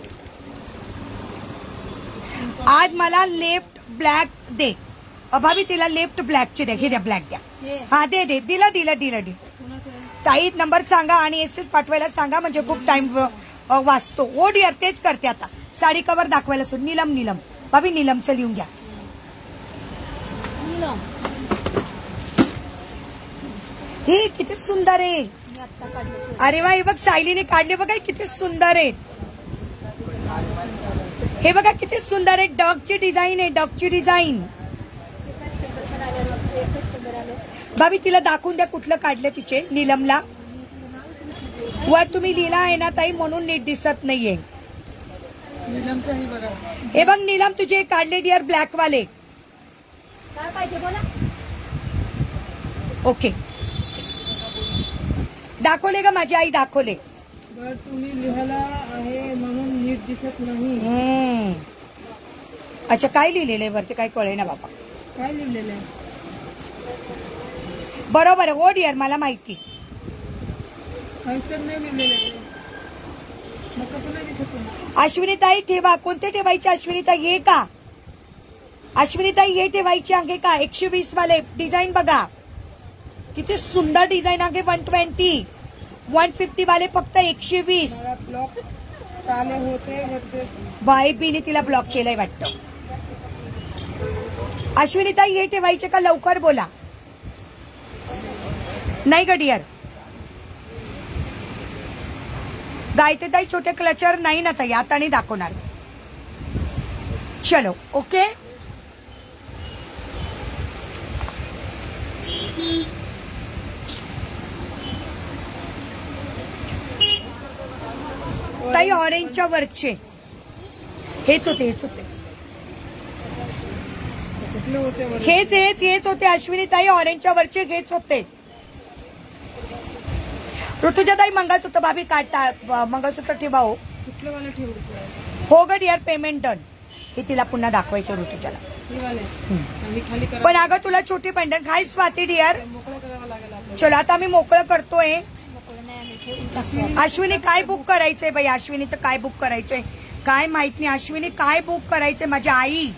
आज मला लेफ्ट ब्लॅक दे. अभावी तिला लेफ्ट ब्लॅकचे द्या. हे द्या ब्लॅक द्या. हा दे दे दिलं दिलं दिलं दे. ताई नंबर सांगा आणि एस एस पाठवायला सांगा म्हणजे खूप टाइम वाचतो. ओ डिअर तेच करते आता. साडी कवर दाखवायला सुरू. नीलम नीलम भाभी नीलमचं लिहून घ्या. हे किती सुंदर आहे. अरे वा हे बघ सायलीने काढले बघा किती सुंदर आहे. हे बघा किती सुंदर आहे. डॉगची डिझाईन आहे. डॉगची डिझाईन. भाभी तिला दाखवून द्या कुठलं काढलं तिचे. नीलमला वर तुम्ही लिहिला आहे ना ताई म्हणून नीट दिसत नाहीये. नीलमचं बघा. हे बघ नीलम तुझे काढले डिअर ब्लॅक वाले. काय पाहिजे बोला. ओके दाखवले का माझी आई दाखवले. बर तुम्ही लिहायला आहे म्हणून नीट दिसत नाही. हम्म अच्छा काय लिहिलेलं आहे वरती काय कळे ना बाबा. काय लिहिलेलं आहे? बरोबर हो डिअर मला माहिती. काहीच तर नाही लिहिलेलं. मग कसं नाही दिसत? अश्विनीताई ठेवा. कोणते ठेवायचे अश्विनीताई? हे का अश्विनीताई हे ठेवायचे आहे का? एकशे वीस वाले डिझाईन बघा किती सुंदर डिझाईन आहे. वन ट्वेंटी वन फिफ्टी वाले फक्त एकशे वीस. ब्लॉक आले होते. बाय बीने तिला ब्लॉक केलंय वाटतं. अश्विनीताई हे ठेवायचे का? लवकर बोला. नाही ग डिअर. गायत्रीताई छोटे क्लचर नाही ना ताई आता नाही दाखवणार. चलो ओके. ताई ऑरेंजच्या वरचे हेच होते हेच होते हेच हेच हेच होते अश्विनीताई. ऑरेंजच्या वरचे हेच होते. ऋतुजाताई मंगळसूत्र भाभी काढता. मंगळसूत्र ठेवा हो. कुठलं वाला ठेवू? हो ग डिअर पेमेंट डन. हे तिला पुन्हा दाखवायचं ऋतुजाला. खाली करा. पण अगं तुला छोटी पेंडंट हाय स्वाती डिअर. मोकळं करावं लागेल आपल्याला. चलो आता आम्ही मोकळं करतोय. अश्विनी काय बुक करायचंय बाई? अश्विनीचं काय बुक करायचंय काय माहित नाही. अश्विनी काय बुक करायचंय माझी आई?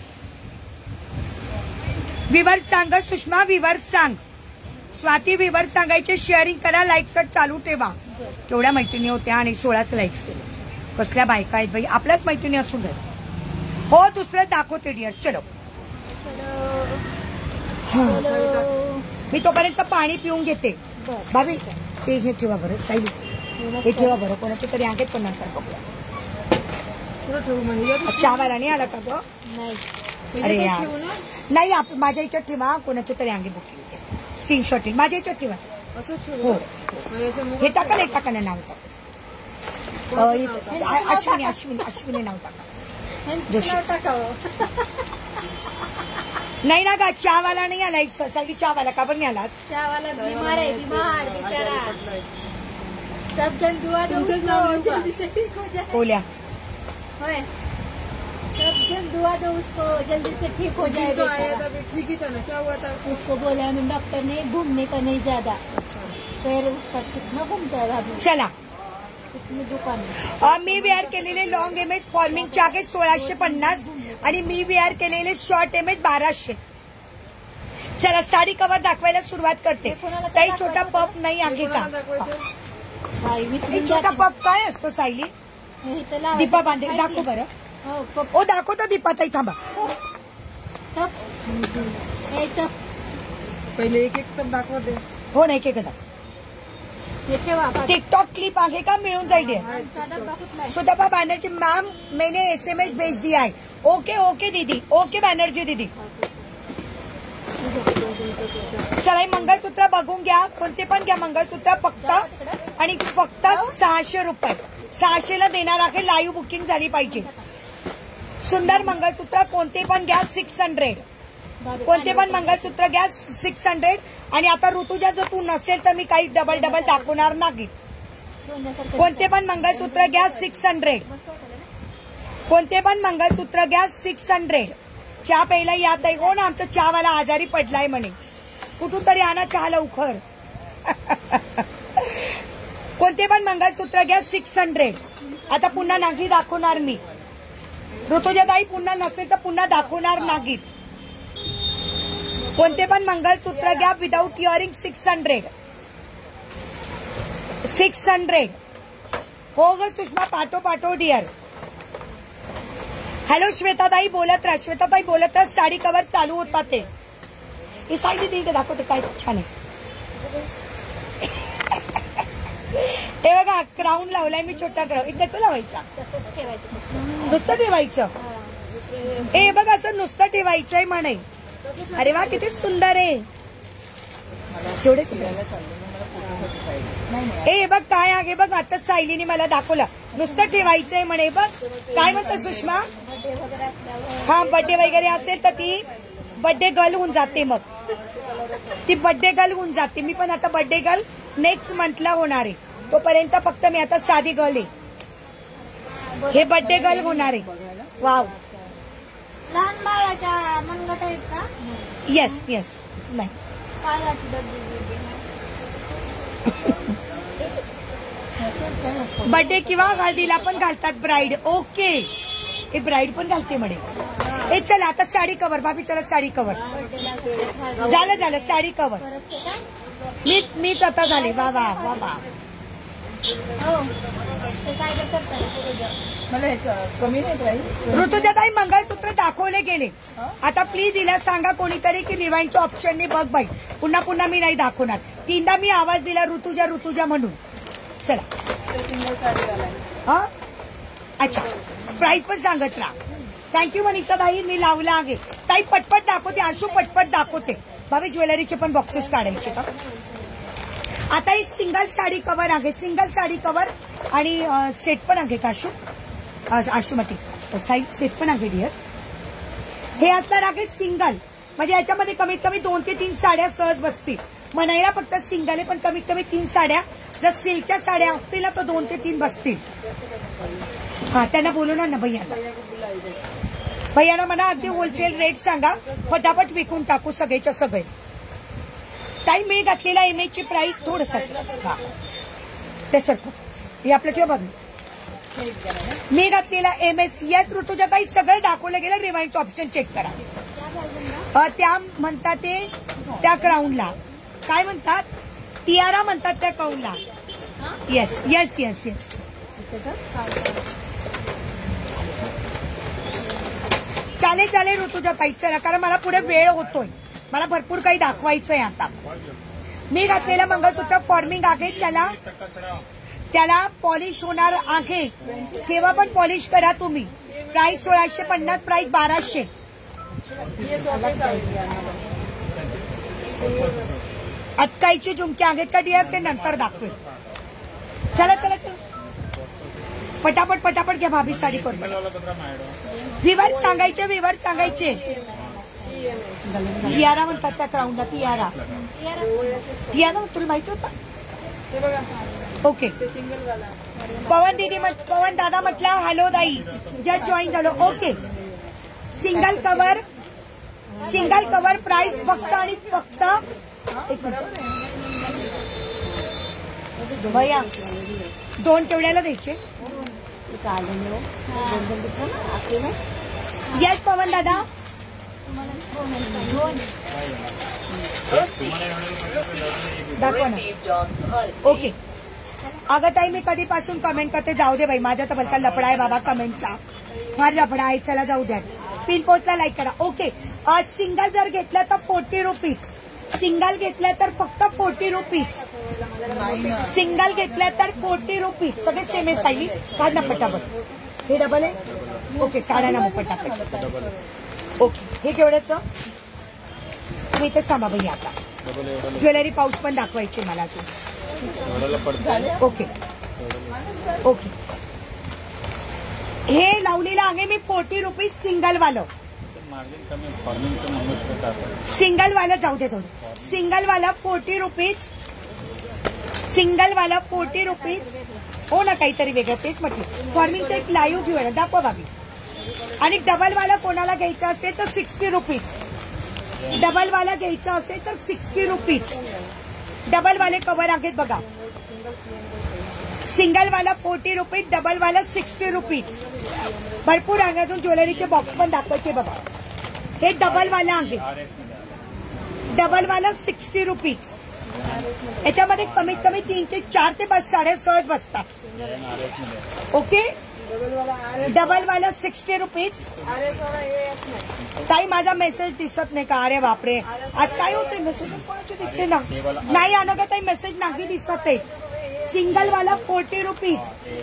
विवर सांग सुषमा. विवर सांग. स्वाती विवर सांगायचे. शेअरिंग करा. लाईक सट चालू ठेवा. केवढ्या मैत्रिणी होत्या आणि सोळाच लाईक्स केले. कसल्या बायका आहेत बाई, आपल्याच मैत्रिणी असून घे. हो दुसरं दाखवते डिअर. चलो मी तोपर्यंत पाणी पिऊन घेते. भाभी ते हे ठेवा बरं सायली, हे ठेवा बरं. कोणाच्या तरी आहेत पण नंतर बघूया. चहावाला नाही आला का ग? अरे यार नाही, आप माझ्या याच्यात ठेवा. कोणाच्या तरी अंगे बुकिंग स्क्रीनशॉट येईल माझ्या याच्यात ठेवा. हो हे टाका नाही टाका ना नाव टाका. अश्विनी अश्विनी अश्विनी नाव टाका. जोशी नाही ना गा, चहावाला नाही आला. सायली चहावाला का बरं नाही आला? चहावाला बीमार आहे, बीमार बेचारा. सब जन दुआ दो उसको जल्दी से ठीक हो जाए. बोल्या होय, सब जन दुआ दो उसको जल्दी से ठीक हो जाए. तो आया था अभी, ठीक ही था ना, क्या हुआ था? उसको बोला हमें डॉक्टर ने घूमने का नहीं ज्यादा. पैर उसका कितना घूमता है भाभी. चला कितनी दुकान अ, मी वेअर केलेले लॉंग इमेज फॉर्मिंगचे आहे सोळाशे पन्नास आणि मी वेअर केलेले शॉर्ट इमेज बाराशे. चला साडी कवर दाखवायला सुरुवात करते. काही छोटा पप नाही आहे का? भाई वीस एक छोटा पप काय असतो सायली? दीपा बांधे दाखव बरं. ओ दाखवतो दीपा ताई, थांबा. पहिले एक एक तर दाखवा दे. हो नाही के कदा टिकटॉक क्लिप आहे का? मिळून जाईल. सुदपा बॅनर्जी मैम मैंने एसएमएस भेज दिया है. ओके ओके दीदी, ओके बॅनर्जी दीदी. चला हे मंगळसूत्र बघून घ्या, कोणते पण घ्या मंगळसूत्र. फक्त आणि फक्त सहाशे रुपये सहाशेला देणार आहे. लाईव्ह बुकिंग झाली पाहिजे. सुंदर मंगळसूत्र कोणते पण घ्या. सिक्स हंड्रेड कोणते पण मंगळसूत्र घ्या. Six hundred. आणि आता ऋतुजा जर तू नसेल तर मी काही डबल डबल दाखवणार नाही. कोणते पण मंगळसूत्र घ्या. सिक्स हंड्रेड कोणते पण मंगळसूत्र घ्या. Six hundred. चहा प्यायला याद आहे. हो ना, आमचा चहावाला आजारी पडलाय म्हणे. कुठून तरी आणा चहा लवकर. कोणते पण मंगळसूत्र घ्या. Six hundred. आता पुन्हा नाही दाखवणार मी. ऋतुजा ताई पुन्हा नसेल तर पुन्हा दाखवणार नाही. कोणते पण मंगळसूत्र घ्या without earring. Six hundred six hundred. हो ग सुषमा, पाठो पाठो डिअर. हॅलो श्वेताताई बोलत राहा. श्वेताताई बोलत राहा. साडी कवर चालू होता ते. ही साडी ती दाखवते काय छान आहे. हे बघा क्राऊन लावलाय मी, छोटा क्राऊन. कसं लावायचा? तसंच ठेवायचं. नुसतं ठेवायचं. हे बघ असं नुसतं ठेवायचंय म्हणे. अरे वा किती सुंदर आहे. तेवढेच ए बघ काय आहे बघ. आता सायलीने मला दाखवलं. नुसतं ठेवायचंय म्हणे. बघ काय म्हणतं सुषमा. हा बर्थडे वगैरे असेल तर ती बर्थडे गर्ल होऊन जाते. मग ती बर्थडे गर्ल होऊन जाते. मी पण आता बर्थडे गर्ल नेक्स्ट मंथला होणार आहे. तोपर्यंत फक्त मी आता साधी गर्ल आहे. हे बर्थडे गर्ल होणार आहे. वाव. लहान बाळाच्या मनगट आहेत का? Yes yes. नाही बर्थडे किंवा हळदीला पण घालतात ब्राईड. ओके हे ब्राईड पण घालते म्हणे. हे चला आता साडी कवर. भाभी चला साडी कवर. झालं झालं साडी कवर. मी मीच आता झाले. वा वा वा वा. ऋतुजाताई मंगळसूत्र दाखवले गेले. आता प्लीज हिला सांगा कोणीतरी की रिवाइंडच्या ऑप्शनने बघ बाई. पुन्हा पुन्हा मी नाही दाखवणार. तीनदा मी आवाज दिला ऋतुजा ऋतुजा म्हणून. चला हा अच्छा प्राइस पण सांगत राहा. थँक्यू मनीषा ताई. मी लावला आहे ताई. पटपट दाखवते. आशू पटपट दाखवते. भावी ज्वेलरीचे पण बॉक्सेस काढायचे का? आता ही सिंगल साडी कवर आहे. सिंगल साडी कवर आणि सेट पण आहे का आशू? आशूमती साईड सेट पण आहे डिअर. हे असणार आहे सिंगल. म्हणजे याच्यामध्ये कमीत कमी दोन ते तीन साड्या सहज बसतील. म्हणायला फक्त सिंगल आहे पण कमीत कमी तीन साड्या. जर सिल्कच्या साड्या असतील ना तर दोन ते तीन बसतील. हा त्यांना बोलवणार ना भैयाला. भैयाला म्हणा अगदी होलसेल रेट सांगा. फटाफट विकून टाकू सगळेच्या सगळे. ताई मी घातलेला इमेजची प्राइस थोडस हा ते सरको. हे आपलं किंवा बघ मी घातलेला एम एस. येस ऋतुजा ताई सगळं दाखवलं गेलं. रिवाइंडचं ऑप्शन चेक करा. त्या म्हणतात ते त्या क्राऊनला काय म्हणतात? टियारा म्हणतात त्या क्राऊनला. Yes yes yes yes. चालेल चालेल ऋतुजा ताई, चला, कारण मला पुढे वेळ होतोय, मला भरपूर काही दाखवायचंय आता. मी घातलेलं मंगळसूत्र फॉर्मिंग आहे, त्याला त्याला पॉलिश होणार आहे, केव्हा पण पॉलिश करा तुम्ही. प्राइस सोळाशे पन्नास, प्राइस बाराशे. अटकाईचे झुमके आहेत का डिअर, ते नंतर दाखवेल. चला चला चला, पटापट पटापट घ्या भाभी साडी करून. विवर सांगायचे, विवर सांगायचे. तियारा म्हणतात त्या क्राऊनला, तियारा तियारा तुला माहिती होता. ओके. पवन दीदी पवन दादा म्हटला हॅलो दाई, जस्ट जॉईन झालो. Okay. Single cover, single cover price फक्त आणि फक्त एक मिनिट भैया, दोन केवढ्याला द्यायचे. येस पवन दादा. दाखवा ना. ओके. अगं ताई मी कधीपासून कमेंट करते, जाऊ दे बाई, माझा तर भलता लफडा आहे बाबा कमेंटचा, फार लफडा आहे. चला जाऊ द्या. पिन पोस्टला लाईक करा. ओके. सिंगल जर घेतलं तर फोर्टी रुपीज, सिंगल घेतलं तर फक्त फोर्टी रुपीज, सिंगल घेतलं तर फोर्टी रुपीज. सगळे सेम आहे. सायली काढ ना पटापट. हे डबल आहे. ओके, काढा ना मग पटापट. ओके. हे केवढ्याचं, मी इथेच थांबा बाई. आता ज्वेलरी पाऊच पण दाखवायची मला अजून. Okay okay. हे लावलेलं आहे मी फोर्टी रुपीज सिंगल वालं. सिंगल वाला जाऊ दे, जाऊ दे. सिंगल वाला फोर्टी रुपीज, सिंगल वाला फोर्टी रुपीज. हो ना, काहीतरी वेगळं तेच म्हटलं. फॉर्मिंगचं एक लाईव्ह घेऊ ना, दाखवा बाबी. आणि डबल वाला कोणाला घ्यायचा असेल तर सिक्स्टी रुपीज, डबल वाला घ्यायचा असेल तर सिक्स्टी रुपीज. डबल वाले कव्हर आहेत बघा. सिंगल वाला फोर्टी रुपीज, डबल वाला सिक्स्टी रुपीज. भरपूर आहे. अजून ज्वेलरीचे बॉक्स पण दाखवायचे बघा. हे डबल वाला आहे, डबल वाला सिक्स्टी रुपीज. याच्यामध्ये कमीत कमी तीन ते चार ते बस साडे सहज बसतात. ओके. डबल वाला सिक्स्टी रुपीज. ताई माझा मेसेज दिसत नाही का. अरे बापरे, आज काय होतंय, मेसेज कोणाचे दिसते ना. नाही आलं का ताई, मेसेज नाही दिसत आहे. सिंगल वाला फोर्टी रुपीज.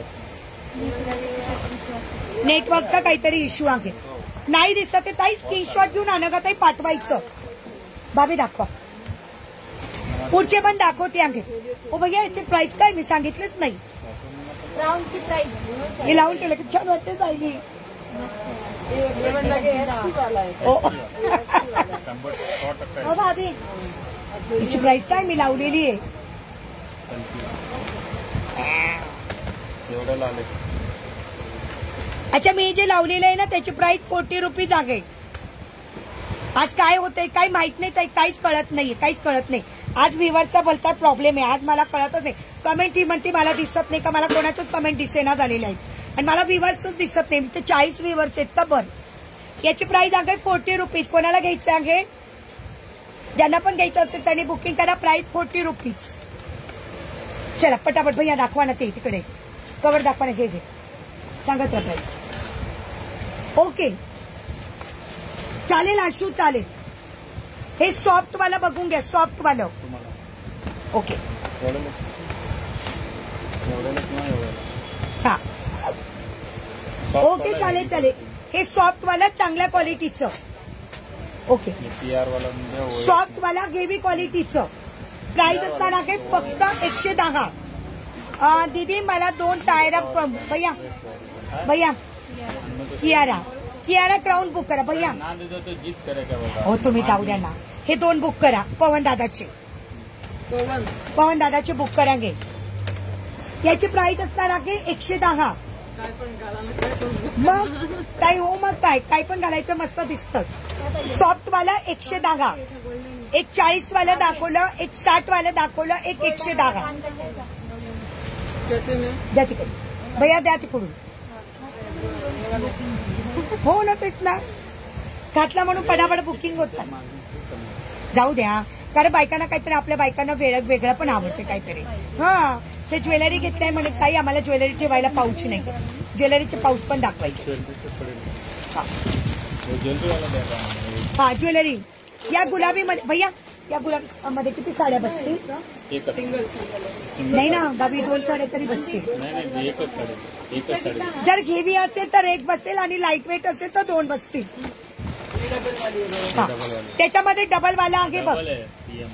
नेटवर्कचा काहीतरी इश्यू आहे, नाही दिसत आहे ताई. स्क्रीनशॉट घेऊन आणा का ताई, पाठवायचं. भाभी दाखवा. पुढचे पण दाखवते आहे. ओ भैया याची प्राइस काय, मी सांगितलंच नाही. राऊंडची प्राइस हे लावून ठेवलं की छान वाटते जायली. हो भाभी, याची प्राइस काय मी लावलेली आहे. अच्छा, मी जे लावलेलं आहे ना त्याची प्राइस फोर्टी रुपीज आहे. आज काय होतंय काय माहित नाही ताई, काहीच कळत नाहीये, काहीच कळत नाही. आज व्ह्यूअरचा बोलतात प्रॉब्लेम आहे. आज मला कळतच नाही. कमेंट ही म्हणते मला दिसत नाही का, मला कोणाचंच कमेंट दिसेना झालेले आहेत. आणि मला व्ह्यूअर्सच दिसत नाही. ते चाळीस व्ह्यूअर्स आहेत का बरं. याची प्राइस आहे फोर्टी रुपीज. कोणाला घ्यायचं आहे, ज्यांना पण घ्यायचं असेल त्यांनी बुकिंग करा. Price forty rupees. चला पटापट भैया दाखवा ना, ते तिकडे कवर दाखवा ना. घे घे सांगत राहा प्राइस. ओके चालेल आशू, चालेल. हे सॉफ्ट वाला बघून घ्या, सॉफ्ट वालं. ओके हा ओके चालेल चालेल. हे सॉफ्ट वाला चांगल्या क्वालिटीचं. ओके. सॉफ्ट वाला हेवी क्वालिटीचं. प्राइस असणार आहे फक्त एकशे दहा. दीदी मला दोन टायर भैया, भैया कियारा कियारा क्राउन बुक करा भैया. हो तुम्ही जाऊ द्या ना. हे दोन बुक करा पवन दादाचे, पवन दादाचे बुक करा. घे. याची प्राइस असणार आहे एकशे दहा. मग काय हो, मग काय काय पण घालायचं, मस्त दिसतं. सॉफ्ट वाला एकशे दहा. एक चाळीस वाला दाखवलं, एक साठ वाला दाखवलं, एक एकशे दहा. द्या तिकडे भैया, द्या तिकडून. हो ना, तेच ना. घातला म्हणून पटापट बुकिंग होतात. जाऊ द्या, कारण बायकांना काहीतरी, आपल्या बायकांना वेळ वेगळं पण आवडते काहीतरी. हा ते ज्वेलरी घेतलाय म्हणे ताई, आम्हाला ज्वेलरी ठेवायला पाऊच नाही. ज्वेलरीचे पाऊच पण दाखवायचे. वो ज्वेलरी वाला द्यायला मला. हा ज्वेलरी. या गुलाबी मध्ये भैया, या गुलाबी मध्ये किती साड्या बसतील? एकच सिंगल नाही ना गावी, दोन साड्या तरी बसतील. नाही नाही एकच साडी एकच साडी. जर घेवी असेल तर एक बसेल आणि लाईट वेट असेल तर दोन बसतील. हा. त्याच्यामध्ये डबल वाला आहे बघ. डबल आहे सीएम.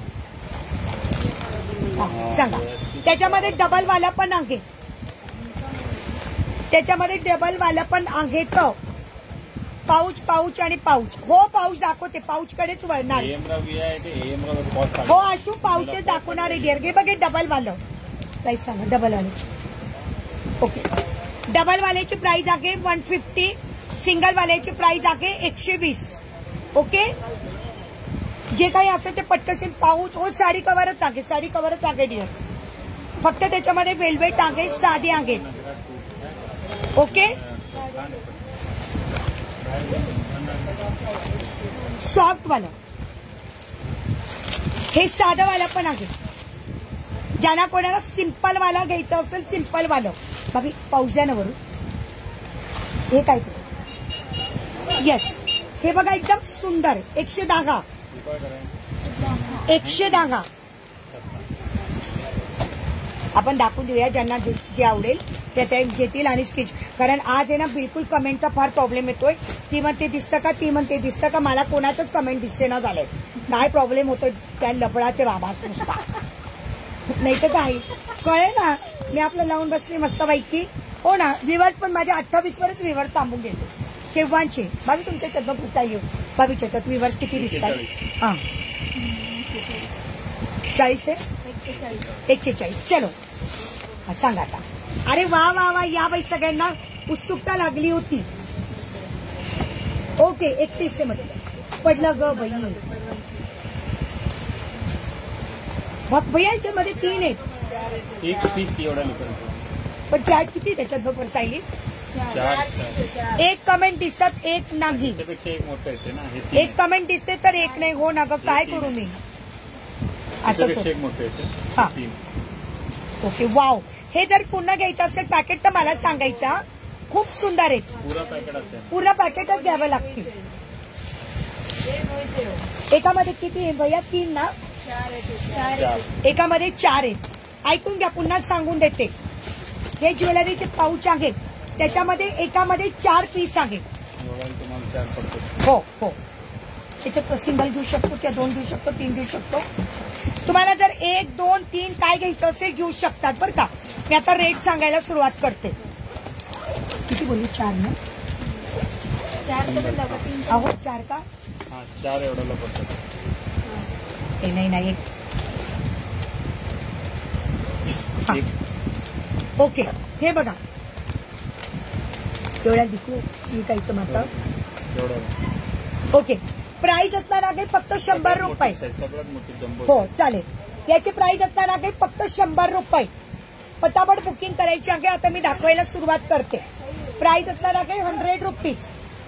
हा, सांगा. त्याच्यामध्ये डबल वाला पण आहे. त्याच्यामध्ये डबल वाला पण आहे. तो पाऊच पाऊच आणि पाऊच. हो पाऊच दाखवते, पाऊच कडेच वळणार. एम रवी आहे ते एम रवी कॉस्ट हो आशू पाऊचेस दाखवणार आहे डिअर. घे बघे डबल वालं प्राइस सांगा. डबल वाल्याची ओके. डबल वाल्याची प्राइस आहे वन फिफ्टी. सिंगल वाल्याची प्राइस आहे एकशे वीस. ओके. जे काही असेल ते पटकन पाऊच. हो साडी कव्हरच आहे, साडी कव्हरच आहे डिअर. फक्त त्याच्यामध्ये वेल्वेट आहे, साधी आहे. ओके. सॉफ्ट वाला हे साधं वाला पण आहे. ज्यांना कोणाला सिंपल वाला घ्यायचं असेल सिंपल वाला. बाबी पाऊस द्या ना वरून. हे काय ते येस. हे बघा एकदम सुंदर. एकशे दहा. एकशे दहा. आपण दाखवून देऊया ज्यांना जे, जे आवडेल ते ते घेतील आणि स्केच. कारण आज आहे ना बिलकुल कमेंटचा फार प्रॉब्लेम येतोय. ती म्हणते दिसतं का, ती म्हणते दिसतं का. मला कोणाचंच कमेंट दिसते ना झालंय. काय प्रॉब्लेम होतोय त्या लफडाचे बाबाच नुसता. नाही तर काही कळे ना. मी आपलं लावून बसली मस्त पैकी. हो ना. विवर्स पण माझ्या अठ्ठावीस वरच विवर्स थांबून गेले केव्हाचे. बाबी तुमच्या चंद्रपूरचा येऊ. बाबी त्याच्यात विवर्स किती दिसतात? हा चाळीस आहे. एक्केचाळीस. चलो हा सांगा आता. अरे वा वा वा. या बाई सगळ्यांना उत्सुकता लागली होती. ओके. एकतीस मध्ये पडलं ग बाई. मग भैया याच्यामध्ये तीन आहेत. एक पीस एवढा लिटर. पण चार किती त्याच्यात बरोबर सायली? चार. एक कमेंट दिसत एक नाही. त्यापेक्षा एक मोठं येते ना. हे एक कमेंट दिसते तर एक नाही. हो ना ग काय करू मी. असंच त्यापेक्षा एक मोठं येते. हा. तीन. ओके. वाव. हे जर पुन्हा घ्यायचं असेल पॅकेट तर मला सांगायचा. खूप सुंदर आहे. पुरा पॅकेट असेल. पूर्ण पॅकेटच घ्यावं लागतील. एकामध्ये किती आहे भैया? तीन ना. चार. एकामध्ये चार आहेत. ऐकून घ्या पुन्हा सांगून देते. हे ज्वेलरीचे पाऊच आहेत. त्याच्यामध्ये एकामध्ये चार पीस आहेत. एवढा तुम्हाला चार पडतो. हो हो. त्याच्यात सिंगल घेऊ शकतो किंवा दोन घेऊ शकतो, तीन घेऊ शकतो. तुम्हाला जर एक दोन तीन काय घ्यायचं असेल घेऊ शकतात बरं का. मी आता रेट सांगायला सुरुवात करते. किती बोलली? चार ना. चार अहो चार का? हा चार एवढ्याला पडतो. हे नाही नाही एक. हा. ओके. हे बघा एवढ्या दिकू विकायचं मात्र. एवढं. ओके. प्राइस असणार आहे फक्त शंभर रुपये. सगळ्यात मोठी जम्बो. हो चालेल. याची प्राइस असणार आहे फक्त शंभर रुपये. पटापट बुकिंग करायची आहे. आता मी दाखवायला सुरुवात करते. प्राइस असणार आहे हंड्रेड रुपीज.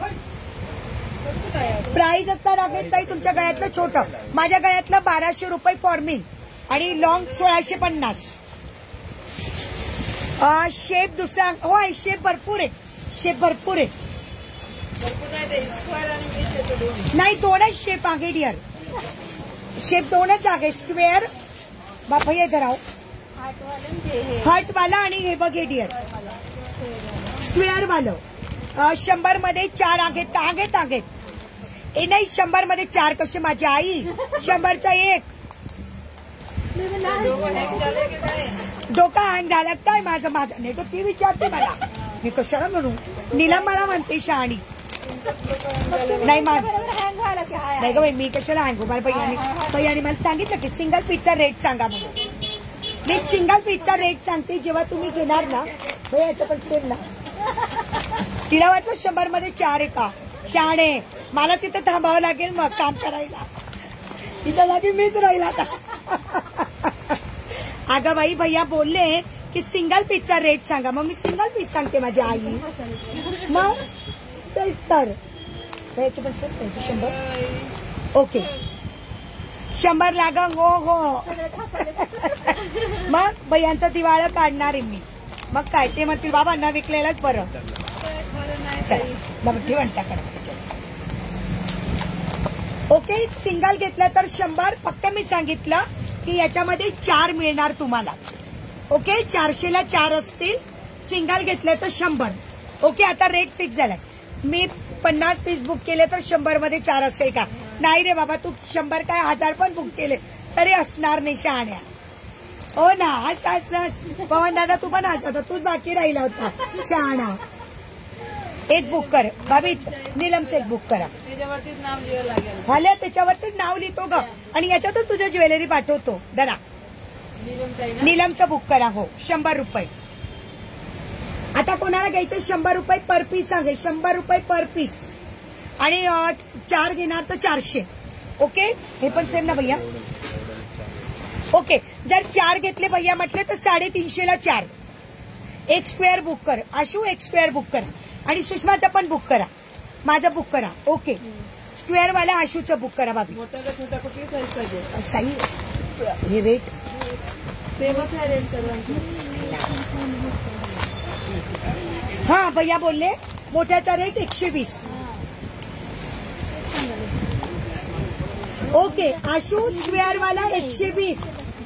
प्राइस असणार आहे ताई तुमच्या गळ्यातलं छोटं. माझ्या गळ्यातलं बाराशे रुपये फॉर्मिंग आणि लॉंग सोळाशे पन्नास. शेप दुसरा. हो आहे शेप भरपूर आहे. शेप भरपूर आहे. नाही दोनच शेप आहे डिअर. शेप दोनच आहे. स्क्वेअर बापा इधर आओ. हार्ट वाला आणि हे बघ हे डिअर स्क्वेअर वालं. शंभर मध्ये चार आहेत. आहेत आहेत. ए नाही शंभर मध्ये चार कसे माझी आई. शंभरचा एक. डोका हँग झाला काय माझं? माझं नाही तो ती विचारते मला. मी कशाला म्हणू. नीलम मला म्हणते शहाणी. नाही माझ नाही ग बाई मी कशाला हँगू. मला भैयानी भैयानी मला सांगितलं की सिंगल पीसचा रेट सांगा म्हणून. मी सिंगल पीसचा रेट सांगते जेव्हा तुम्ही घेणार ना. भैयाचं पण सेम ना. तिला वाटलं शंभर मध्ये चार आहे का. शहाणे. मला तिथं थांबावं लागेल मग काम करायला. तिथं लागे मीच राहील आता. अगं बाई भैया बोलले की सिंगल पीसचा रेट सांगा. मग मी सिंगल पीस सांगते माझी आई. मग तेच तर त्याचे पण सर त्याचे शंभर. ओके. शंभर लागा. हो हो. मग भैयांचा दिवाळा काढणार आहे मी. मग काय ते म्हणतील बाबा न विकलेलाच बरं. चला ठेवण टाका. ओके, सिंगल घेतलं तर शंभर. फक्त मी सांगितलं की याच्यामध्ये चार मिळणार तुम्हाला. ओके, चारशेला चार असतील. सिंगल घेतलं तर शंभर. ओके, आता रेट फिक्स झालाय. मी पन्नास पीस बुक केले तर शंभर मध्ये चार असेल का? नाही रे बाबा, तू शंभर काय हजार पण बुक केले तरी असणार नाही शहाण्या. हो ना, हस हस हस. पवन दादा तू पण हस, तूच बाकी राहिला होता शहाणा. एक बुक कर भाभी, नीलमचं एक बुक करा. त्याच्यावरतीच नाव लिहावं लागेल. झालं, त्याच्यावरतीच नाव लिहितो ग आणि याच्यातच तुझ्या ज्वेलरी पाठवतो. दरा नीलमचं बुक करा. हो, शंभर रुपये. आता कोणाला घ्यायचं? शंभर रुपये पर पीस आहे. शंभर रुपये पर पीस आणि चार घेणार तर चारशे. ओके, हे पण सेम ना भैया? ओके, जर चार घेतले भैया म्हटले तर साडेतीनशेला चार. एक स्क्वेअर बुक कर. आशू एक स्क्वेअर बुक करा आणि सुषमाचं पण बुक करा. माझं बुक करा. ओके, स्क्वेअर वाला आशूचं बुक करा भाभी. मोठा का छोटा कुठली साईज पाहिजे? साई हे रेट सेमच आहे रेट सर्वांची. हा भैया बोलले मोठ्याचा रेट एकशे वीस. ओके, आशू स्क्वेअर वाला एकशे वीस.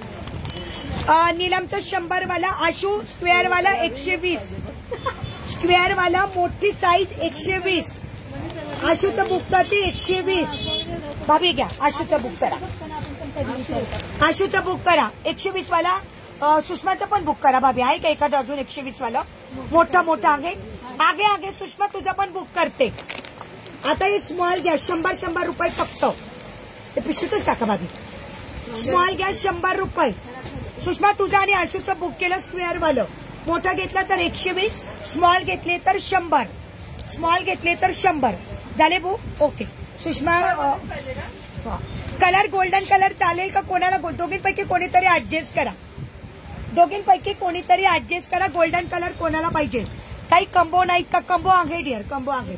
नीलमचं शंभर वाला. आशू स्क्वेअर वाला एकशे वीस. स्क्वेअर वाला मोठी साईज एकशे वीस. आशूचं बुक करते एकशे वीस. भाभी घ्या, आशूचं बुक करा. आशूचं बुक करा एकशे वीस वाला. सुषमाचं पण बुक करा भाभी. आहे का एखादं अजून एकशे वीस वाला? मोठं मोठं आहे. आगे आगे सुषमा तुझं पण बुक करते. आता हे स्मॉल घ्या, शंभर शंभर रुपये फक्त. ते पिशवीतच टाका भाभी. स्मॉल घ्या शंभर रुपये. सुषमा तुझं आणि आशूचं बुक केलं स्क्वेअर वालं. मोठं घेतलं तर एकशे वीस. स्मॉल घेतले तर शंभर. स्मॉल घेतले तर शंभर. झाले book? Okay. Sushma colour golden colour चालेल का कोणाला? दोघींपैकी कोणीतरी ऍडजस्ट करा. दोघींपैकी कोणीतरी ऍडजस्ट करा. गोल्डन कलर कोणाला पाहिजे? काही कंबो नाही का? कंबो आहे डिअर, कंबो आहे.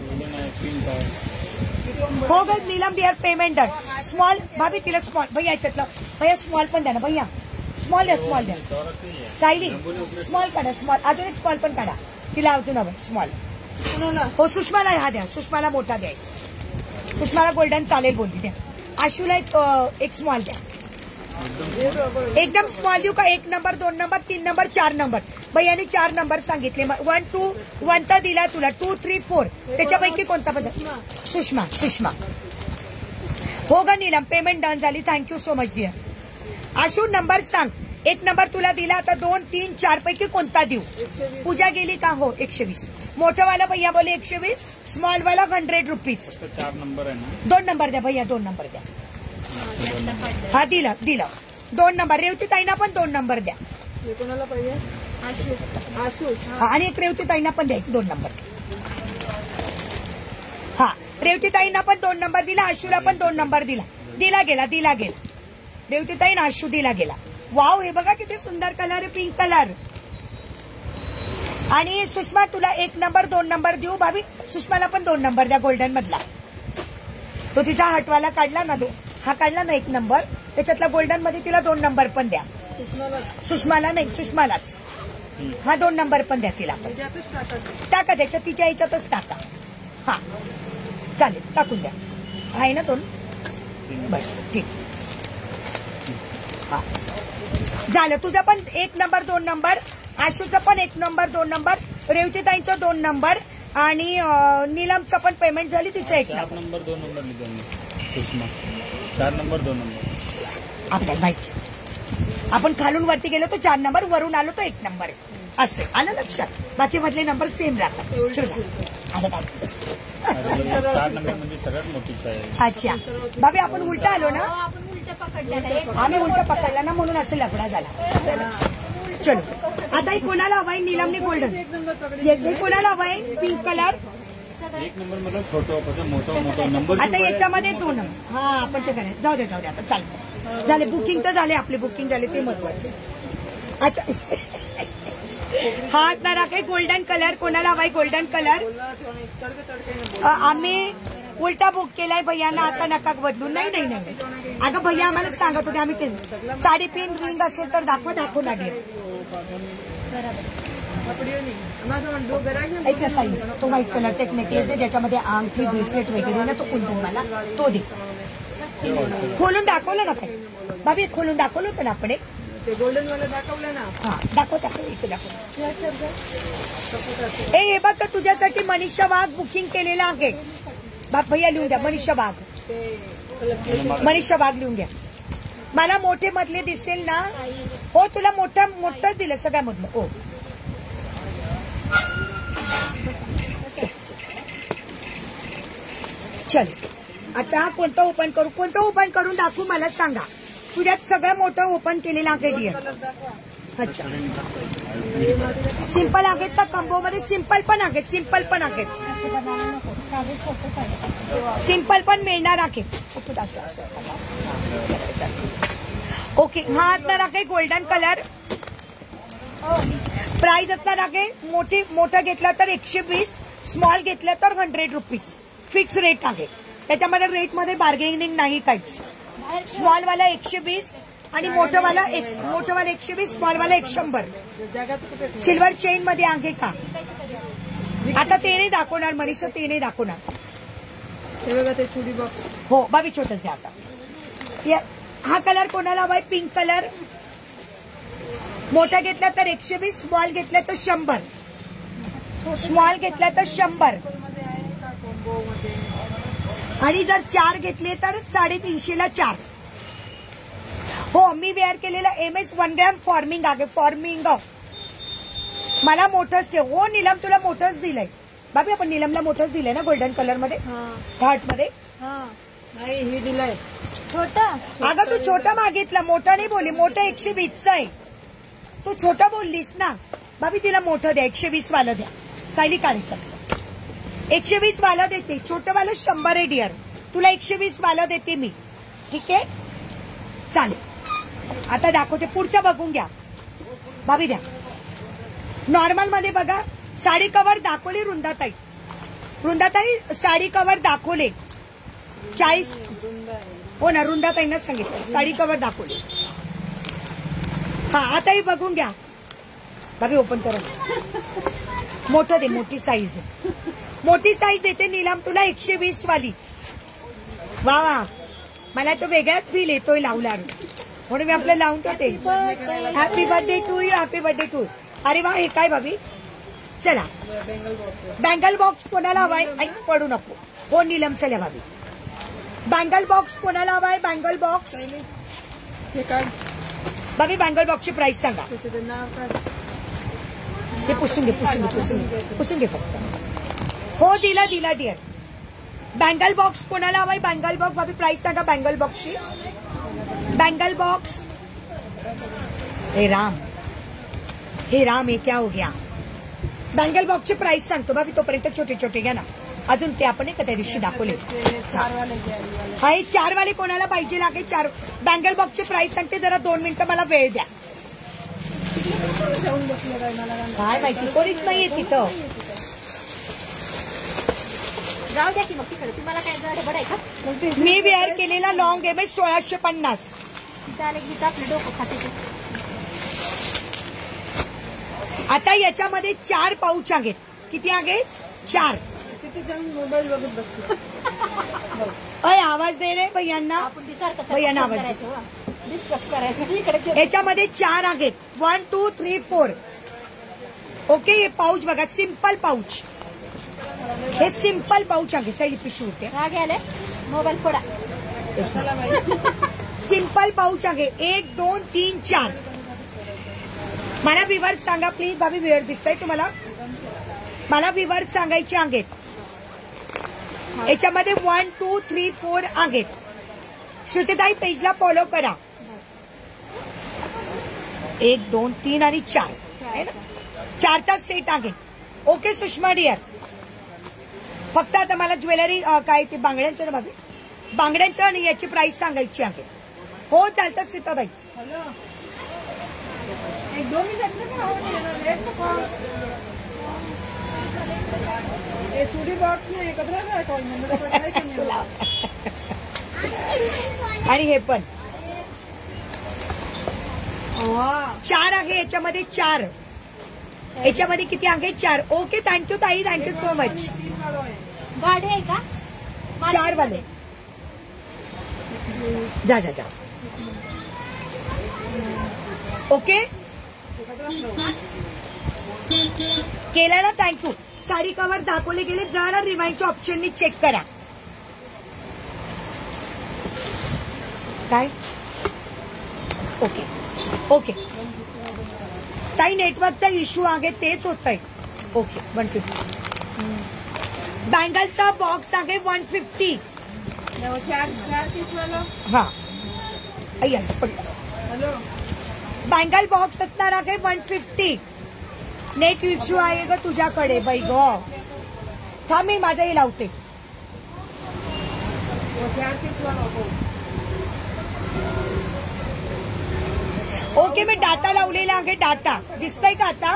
हो ग Neelam dear, payment done. Small भाभी तिला स्मॉल भैया याच्यातलं भैया स्मॉल पण द्या ना भैया. स्मॉल द्या, स्मॉल द्या. सायली स्मॉल काढा. स्मॉल अजून एक स्मॉल पण काढा. तिला अजून हवं स्मॉल. हो सुषमाला हा द्या. सुषमाला मोठा द्या. सुषमाला गोल्डन चालेल बोलली द्या. आशूला एक एक स्मॉल द्या. एकदम स्मॉल देऊ का? एक नंबर, दोन नंबर, तीन नंबर, चार नंबर. भैयाने चार नंबर सांगितले. वन टू वन तर दिला तुला. टू थ्री फोर त्याच्यापैकी कोणता पाहिजे? सुषमा. सुषमा हो ग नीलम, पेमेंट डन झाली. Thank you so much dear. Ashu number सांग. एक नंबर तुला दिला. आता दोन तीन चार पैकी कोणता देऊ? पूजा गेली का? हो एकशे वीस. मोठं वाला भैया बोले एकशे वीस. स्मॉल वाला हंड्रेड रुपीज. चार नंबर आहे ना? दोन नंबर द्या भैया, दोन नंबर द्या. हा दिला दिला. दोन नंबर. रेवती ताईंना पण दोन नंबर द्या. कोणाला पाहिजे? आशू. आशू हा, आणि एक रेवती ताईंना पण द्या दोन नंबर. हा, रेवती ताईंना पण दोन नंबर दिला. आशूला पण दोन नंबर दिला. दिला गेला, दिला गेला. रेवती ताई आशू दिला गेला. वाव, हे बघा किती सुंदर कलर आहे, पिंक कलर. आणि सुषमा तुला एक नंबर दोन नंबर देऊ भाभी. सुषमाला पण दोन नंबर द्या गोल्डन मधला. तो तिचा हटवाला काढला ना, दो हा काढला ना एक नंबर, त्याच्यातला गोल्डन मध्ये तिला दोन नंबर पण द्या. सुषमाला नाही, सुषमालाच. हा दोन नंबर पण द्या तिला. टाका त्याच्यात, तिच्या याच्यातच टाका. हा चालेल, टाकून द्या. आहे ना दोन? बरं ठीक. हा झालं. तुझं पण एक नंबर दोन नंबर. आशूचं पण एक नंबर दोन नंबर. रेवतीताईंचं दोन नंबर. आणि नीलमचं पण पेमेंट झाली. तिचं एक नंबर दोन नंबर सुषमा. चार नंबर दोन नंबर. आपल्याला माहिती. आपण खालून वरती गेलो तो चार नंबर, वरून आलो तो एक नंबर. असे आलं लक्षात. बाकी मधले नंबर सेम राहतात. आलं काय? चार नंबर म्हणजे सगळ्यात मोठी आहे. अच्छा भाभी, आपण उलटा आलो ना. आपण उलट पकडलं. आम्ही उलटा पकडला ना, म्हणून असं लफडा झाला. चलो आता कोणाला हवाय? नीलमने गोल्डन. हे कोणाला हवाय? Pink colour. एक नंबर मतलब छोटं मोठं मोठं नंबर. आता याच्यामध्ये दोन नंबर. हा आपण ते करायचं. जाऊ दे जाऊ दे आता चालतं. झाले बुकिंग तर झाले. आपले बुकिंग झाले ते महत्वाचे. अच्छा हा ना राखे गोल्डन कलर. कोणाला हवाय गोल्डन कलर? आम्ही उलटा बुक केलाय भैयांना. आता नका बदलू. नाही नाही नाही अगं भैया आम्हाला सांगत होते. आम्ही ते साडी पिन रिंग असेल तर दाखवा दाखवून आली. ऐक ना साई, तो व्हाईट कलरचा एक नेकलेस दे ज्याच्यामध्ये अंगठी ब्रेसलेट वगैरे ना, तो कुंदन मला तो दे. ते होलसेल. खोलून दाखवलं ना काय भाभी, खोलून दाखवलं होतं ना आपण एक. ते गोल्डन वाला दाखवलं ना. हा दाखव दाखव इथे दाखव. हे शब्द ए हे बघ का तुझ्यासाठी मनीषा वाघ बुकिंग केलेला आहे. बाप भैया लिहून द्या मनीषा वाघ. मनीषा वाघ लिहून घ्या. मला मोठे मधले दिसेल ना. हो तुला मोठं मोठंच दिलं सगळ्यामधलं. हो चल आता कोणतं ओपन करू, कोणतं ओपन करून दाखवू मला सांगा. तुझ्यात सगळं मोठं ओपन केलेलं आहे डिअर. अच्छा सिंपल आहेत का कम्बो मध्ये? सिंपल पण आहेत, सिंपल पण आहेत, सिंपल पण मिळणार आहे. ओके हा असणार आहे गोल्डन कलर. प्राइस असणार आहे मोठी मोठं घेतलं तर एकशे वीस, स्मॉल घेतलं तर हंड्रेड रुपीज फिक्स रेट आहे. त्याच्यामध्ये रेट मध्ये बार्गेनिंग नाही काहीच. स्मॉल वाला एकशे वीस आणि मोठं वाला एक मोठं वाला एकशे वीस, स्मॉल वाला एक शंभर. सिल्वर चेन मध्ये आहे का? आता ते नाही दाखवणार मनीषा, ते नाही दाखवणार. हे बघा ते चुडी बॉक्स. हो बाबी छोटच द्या आता. या- हा कलर कोणाला हवाय? Pink colour. मोठा घेतला तर एकशे वीस, स्मॉल घेतला तर शंभर. स्मॉल घेतला तर शंभर आणि जर चार घेतले तर साडेतीनशेला चार. हो मी वेअर केलेला M S one gram forming आहे. फॉर्मिंग मला मोठंच ठेव. हो नीलम तुला मोठंच दिलंय बाबी. आपण नीलमला मोठंच दिलंय ना गोल्डन कलर मध्ये हार्ट मध्ये. नाही हे दिलंय छोटा. अगं तू छोटा मागितला, मोठा नाही बोलली. मोठं एकशे वीसचं आहे. तू छोटा बोललीस ना बाबी. तिला मोठं द्या, एकशे वीस वालं द्या. सायली काढायचं एकशे वीस वाला देते. छोटं वालं शंभर आहे डिअर. तुला एकशे वीस वाला देते मी. ठीक आहे चालेल. आता दाखवते पुढचं बघून घ्या भाभी. द्या नॉर्मल मध्ये बघा. साडी कव्हर दाखवली रुंदाताई. रुंदाताई साडी कव्हर दाखवले चाळीस. हो ना रुंदाताईंना सांगितलं साडी कव्हर दाखवले. हा आता ही बघून घ्या भाभी. ओपन करा. मोठं दे, मोठी साईज दे. मोठी साईज देते नीलम तुला एकशे वीस वाली. वा वा मला तो वेगळाच फील येतोय लावला म्हणून मी आपलं लावून ठेवते. Happy birthday to you, happy birthday to. अरे वा हे काय भाभी. चला बँगल बॉक्स कोणाला हवाय? ऐक पडू नको. हो नीलम चला भाभी. बँगल बॉक्स कोणाला हवाय? बँगल बॉक्स हे काय भाभी. बँगल बॉक्सची प्राइस सांगा. त्याचं नाव काय? हे पुसून घे, पुसून घे, पुसून घे, पुसून घे फक्त. हो दिला दिला डिअर. बँगल बॉक्स कोणाला हवाय? बँगल बॉक्स भाभी प्राइस सांगा बँगल बॉक्सची. Bangle box. हे राम हे राम हे क्या हो गया. बँगल बॉक्सची प्राइस सांगतो भाभी. तोपर्यंत छोटे छोटे घ्या ना. अजून ते आपण का त्या दिवशी दाखवले. हा हे चार वाले कोणाला पाहिजे लागे? चार बँगल बॉक्सची प्राइस सांगते. जरा दोन मिनिटं मला वेळ द्या. काय माहिती कोणीच नाहीये तिथं. जाऊ द्या की मग तिकडे. तुम्हाला काय गडबड आहे का? मी वेअर केलेला लॉंग एम एस सोळाशे पन्नास. तिथं आले की आपलं डोकं खाते. आता याच्यामध्ये चार पाऊच आहेत. किती आहेत? चार. तिथे जाऊन मोबाईल बघत बसतो. अय आवाज दे रे भैयांना. आपण ती सारखं भैयांना आवाज दे. करायचं डिस्टर्ब करायचं इकडे. याच्यामध्ये चार आहेत. One two three four. Okay हे पाऊच बघा. Simple pouch. हे सिंपल पाऊच आहे. सैली पिशवी होते. राग आले मोबाईल फोडा. सिंपल पाऊच आहे. एक दोन तीन चार. मला विवर्स सांगा प्लीज भाभी. विवर दिसतंय तुम्हाला? मला विवर्स सांगायचे आहेत. याच्यामध्ये वन टू थ्री फोर आहेत. श्रुतीताई पेजला फॉलो करा. एक दोन तीन आणि चार आहे ना. चारचा सेट आहे. Okay Sushma dear. फक्त आता मला ज्वेलरी काय ते बांगड्यांचं ना भाभी. बांगड्यांचं आणि याची प्राइस सांगायची आहे. हो चालतं सीताबाई. हॅलो एक दोन मिनिट हे सुडी बॉक्स नाही कचरा काय कॉल नंबर. आणि हे पण वा चार आहे. याच्यामध्ये चार. याच्यामध्ये किती आहे? चार. ओके थँक्यू ताई. Thank you so much. गाडी आहे का? चार वाले. जा जा जा ओके केला ना थँक्यू. साडी कवर दाखवले गेले जरा रिमाइंडच्या ऑप्शननी चेक करा. काय ओके ओके ताई नेटवर्कचा इश्यू आहे तेच होत आहे. ओके वन फिफ्टी बँगलचा बॉक्स आहे वन फिफ्टी. हा हॅलो बँगल बॉक्स असणार आहे वन फिफ्टी. नेट इश्यू आहे ग तुझ्याकडे बाई ग. थांब मी माझं हे लावते. ओके मी डाटा लावलेला आहे. डाटा दिसतंय का आता.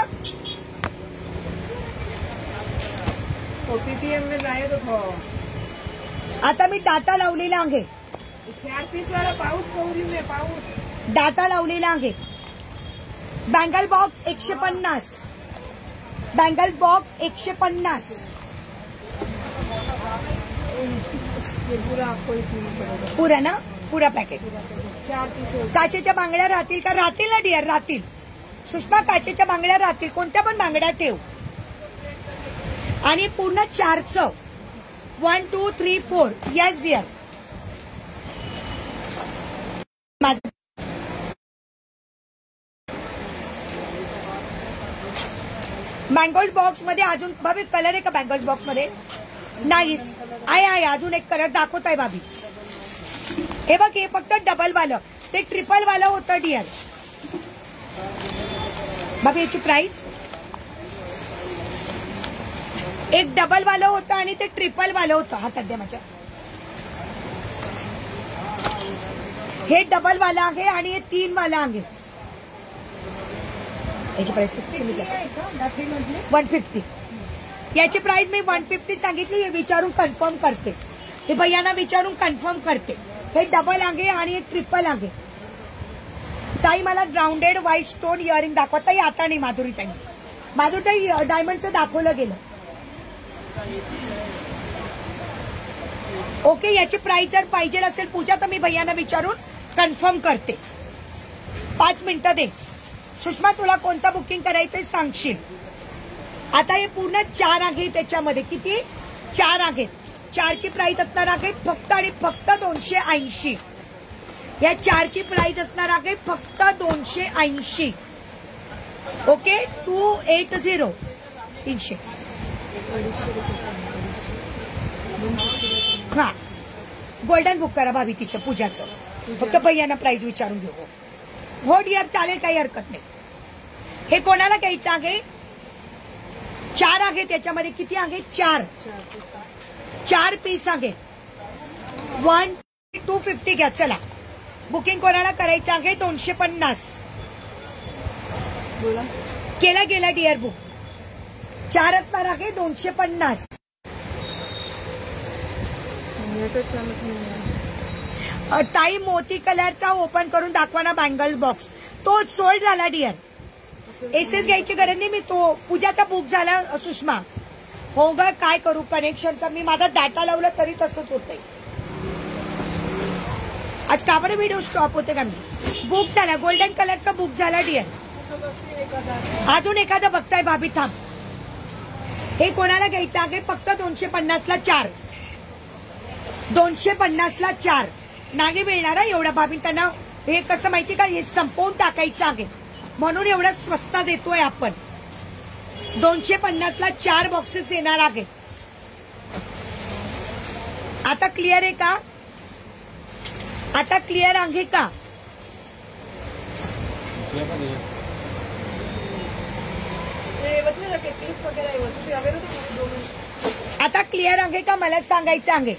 ओटीपी में लाए तो आता मी डाटा लावलेला आहे. चार पीस वाला पाऊस कवरी में पाऊस डाटा लावलेला आहे. बँगल बॉक्स एकशे पन्नास. बँगल बॉक्स एकशे पन्नास. ये पूरा आपको ही पड़ेगा. पुरा ना पुरा पॅकेट. चार पीस काचेच्या बांगड्या राहतील का. राहतील ना डिअर राहतील. सुषमा काचेच्या बांगड्या राहतील. कोणत्या पण बांगड्या ठेव. आणि पूर्ण चारचं one two three four yes dear. माझं बँगल्स बॉक्स मध्ये अजून भाभी कलर आहे का बँगल्स बॉक्स मध्ये. नाईस आहे आहे अजून एक कलर दाखवत आहे भाभी. हे बघ हे फक्त डबल वालं ते ट्रिपल वालं होतं डिअर. भाभी याची प्राइस एक डबल वालं होतं आणि ते ट्रिपल वालं होतं. हातात द्या माझ्या. हे डबल वाला आहे आणि हे तीन वाला आहे. याची प्राइस वन फिफ्टी. याची प्राइस मी वन फिफ्टी सांगितली. हे विचारून कन्फर्म करते. हे भैयांना विचारून कन्फर्म करते. हे डबल आहे आणि हे ट्रिपल आहे. ताई मला राउंडेड व्हाईट स्टोन इयरिंग दाखवा. ताई आता नाही माधुरी ताई. माधुरी ताई डायमंडचं दाखवलं गेलं. ओके याची प्राइस जर पाहिजे असेल पूजा तर मी भैयांना विचारून कन्फर्म करते. पाच मिनिटं दे. सुषमा तुला कोणतं बुकिंग करायचंय सांगशील. आता हे पूर्ण चार आहे. त्याच्यामध्ये किती चार आहेत. चारची प्राइस असणार आहे फक्त आणि फक्त दोनशे ऐंशी. या चारची प्राइस असणार आहे फक्त दोनशे ऐंशी. ओके टू एट झिरो तीनशे. हा गोल्डन बुक करा भाभी तिचं पूजाचं. फक्त भैयांना प्राइस विचारून घेऊ. हो डिअर चालेल काही हरकत नाही. हे कोणाला घ्यायचं आहे. चार आहे त्याच्यामध्ये किती आहे चार. चार पीस आहे. वन टू फिफ्टी घ्या. चला बुकिंग कोणाला करायचं आहे दोनशे पन्नास. केला गेला डिअर बुक. चार असणार आहे दोनशे पन्नास. ताई मोती कलरचा ओपन करून दाखवा ना बँगल्स बॉक्स. तो सोल्ड झाला डिअर. एसएस घ्यायची गरज नाही. मी तो पूजाचा बुक झाला सुषमा. हो ग काय करू कनेक्शनचा. मी माझा डाटा लावला तरी तसंच होतंय. आज का बरं व्हिडिओ स्टॉप होते का. मी बुक झाला गोल्डन कलरचा बुक झाला डिअर. अजून एखादा बघताय भाभी थांब. हे कोणाला घ्यायचं आहे फक्त दोनशे पन्नासला चार. दोनशे पन्नासला चार नागे मिळणार आहे. एवढ्या भाभी त्यांना हे कसं माहिती का हे संपवून टाकायचं आहे म्हणून एवढा स्वस्त देतोय आपण. दोनशे पन्नासला चार बॉक्सेस येणार आहेत. आता क्लिअर आहे का. आता क्लिअर आहे का. आता क्लिअर आहे का मला सांगायचं आहे.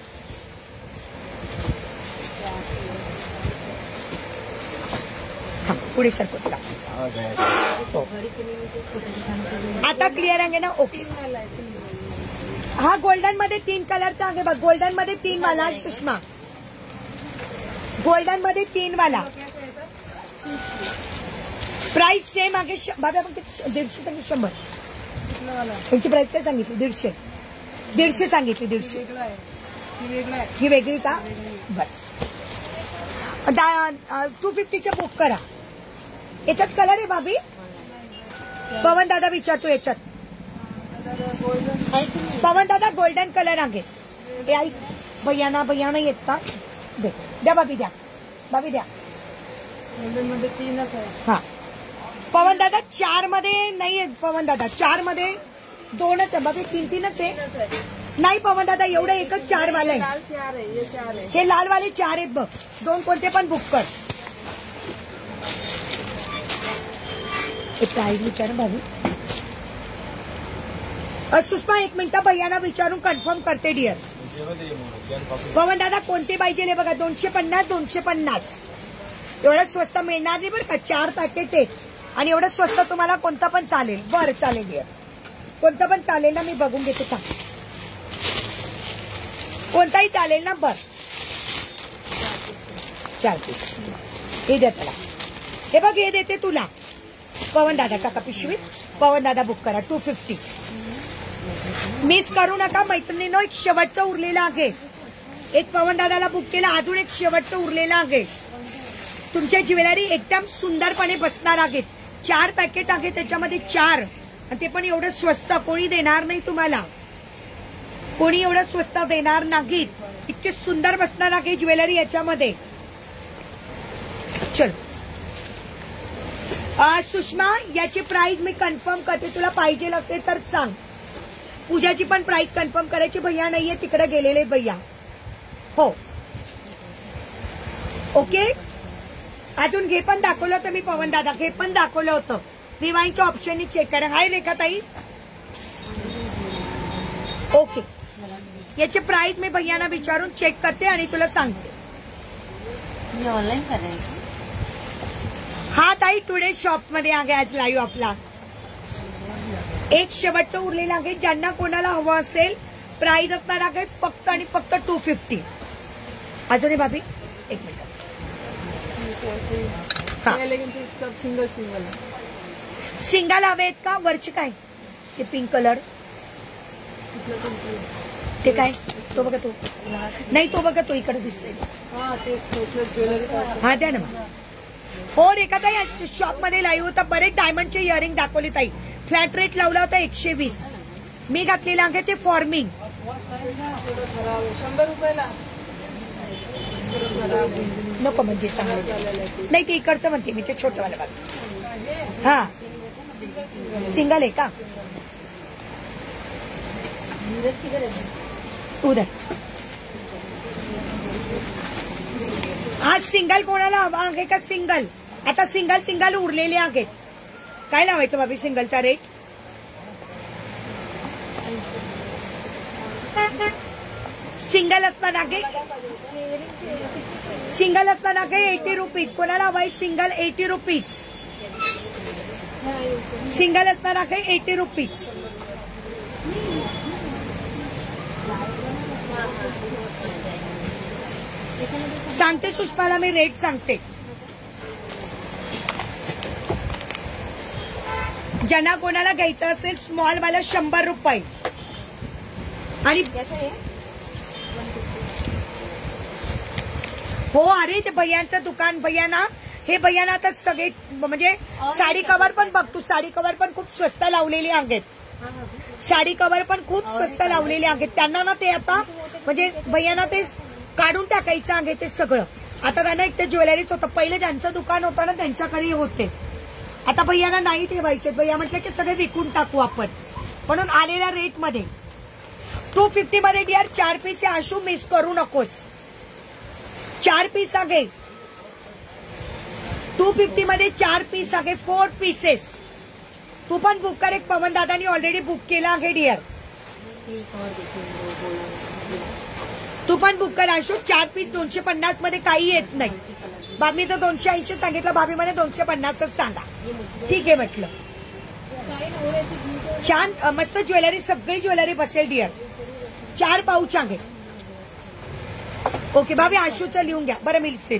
पुढे सरकत का. आता क्लिअर आहे ना. ओके हा गोल्डन मध्ये तीन कलरचा आहे बघ. गोल्डन मध्ये तीन वाला सुषमा. गोल्डन मध्ये तीन वाला प्राइस सेम आहे. बाबा आपण दीडशे सांगितली शंभर. त्यांची प्राइस काय सांगितली दीडशे. दीडशे सांगितली दीडशे. ही वेगळी का बर. टू फिफ्टीच्या बुक करा. याच्यात कलर आहे भाभी. पवन दादा विचारतो याच्यात. पवन दादा गोल्डन कलर आहे. हे आई भैयाना भैयाना येत का. दे द्या भाभी द्या. भाभी द्या. गोल्डन मध्ये तीनच आहे. हा पवन दादा चार मध्ये नाही आहे. पवन दादा चार मध्ये दोनच आहे. बाबी तीन तीनच आहे. नाही पवन दादा एवढं एकच चार वाला आहे. लाल चार आहे. हे चार आहे. हे लाल वाले चार आहेत बघ. दोन कोणते पण बुक कर. प्राइस विचार भाभी. सुषमा एक मिनिट भैयाना विचारून कन्फर्म करते डिअर. पवन दादा कोणते पाहिजे हे बघा. दोनशे पन्नास दोनशे पन्नास एवढं स्वस्त मिळणार नाही बरं का. चार पॅकेट आहेत आणि एवढं स्वस्त तुम्हाला कोणतं पण चालेल. बरं चालेल डिअर. कोणतं पण चालेल ना. मी बघून घेते का. कोणताही चालेल ना. बर चार पीस हे द्या त्याला. हे बघ हे देते तुला. पवन दादा काका पिशवी. पवन दादा बुक करा. टू फिफ्टी मिस करू नका मैत्रिणीनो. एक शेवटचं उरलेलं आहे. एक पवन दादाला बुक केलं. अजून एक शेवटचं उरलेलं आहे. तुमच्या ज्वेलरी एकदम सुंदरपणे बसणार आहेत. चार पॅकेट आहे त्याच्यामध्ये चार. आणि ते पण एवढं स्वस्त कोणी देणार नाही तुम्हाला. कोणी एवढं स्वस्त देणार नाहीत. इतके सुंदर बसणार आहे ज्वेलरी याच्यामध्ये. चल सुषमा याची प्राइस मी कन्फर्म करते. तुला पाहिजे असेल तर सांग. पूजाची पण प्राइस कन्फर्म करायची. भैया नाहीये तिकडे गेलेले भैया. हो ओके. अजून घे पण दाखवलं होतं मी पवन दादा. घे पण दाखवलं होतं. रिवाइंडच्या ऑप्शननी चेक करा. हाय रेखा ताई. ओके याची प्राइस मी भैयाना विचारून चेक करते आणि तुला सांगते. मी ऑनलाईन करायचं. हा ताई टुडे शॉप मध्ये आहे आज लाईव्ह आपला. एक शेवटचं उरलेलं आहे. ज्यांना कोणाला हवं असेल प्राइस असणार आहे फक्त आणि फक्त टू फिफ्टी. अजूनही भाभी एक मिनिट. सिंगल सिंगल सिंगल हवेत का. वरचे काय ते पिंक कलर ते काय. तो बघा तो नाही. तो बघा तो इकडे दिसतोय. ज्वेलरी. हा द्या ना मग. हो रेखा ताई शॉप मध्ये लाईव्ह होता. बरेच डायमंडचे इयरिंग दाखवली ताई. फ्लॅट रेट लावला होता एकशे वीस. मी घातलेला आहे ते फॉर्मिंग. शंभर रुपयाला नको म्हणजे चांगलं नाही. ते इकडचं म्हणते मी. ते छोटंवालं बघा. हा सिंगल आहे का. उद्या आज सिंगल कोणाला हवा आहे का. सिंगल आता सिंगल सिंगल उरलेले आहेत. काय लावायचं बाबी सिंगलचा रेट. सिंगल असताना आहे. सिंगल असताना आहे एटी रुपीज. कोणाला हवाय सिंगल एटी रुपीज. सिंगल असताना आहे एटी रुपीज. सांगते सुषमाला मी रेट सांगते. ज्यांना कोणाला घ्यायचं असेल स्मॉल वाला शंभर रुपये. आणि हो अरे ते भैयांचं दुकान. भैयाना हे भैयाना आता सगळे म्हणजे साडी कव्हर पण बघ तू. साडी कव्हर पण खूप स्वस्त लावलेली आहेत. साडी कव्हर पण खूप स्वस्त लावलेले आहेत. त्यांना ना ते आता म्हणजे भैयाना ते काढून टाकायचं आहे ते सगळं. आता त्यांना एक ते ज्वेलरीच होतं. पहिले ज्यांचं दुकान होतं ना त्यांच्याकडे होते. आता भैयाना नाही ठेवायचे. भैया म्हटलं की सगळे विकून टाकू आपण. म्हणून आलेल्या रेट मध्ये टू फिफ्टी मध्ये डिअर चार पीस आशू मिस करू नकोस. चार पीस आहे. टू फिफ्टी मध्ये चार पीस आहे. Four pieces. तू पण बुक कर. एक पवन दादानी ऑलरेडी बुक केला आहे डिअर. तू पण बुक कर आशू. चार पीस दोनशे पन्नास मध्ये काही येत नाही. भाभी तर दोनशे ऐंशी सांगितलं. भाभी म्हणे दोनशे पन्नासच सांगा. ठीक आहे म्हटलं. छान मस्त ज्वेलरी. सगळी ज्वेलरी बसेल डिअर. चार पाऊच आहे. ओके भाभी आशूचं लिहून घ्या. बरं मी लिखते.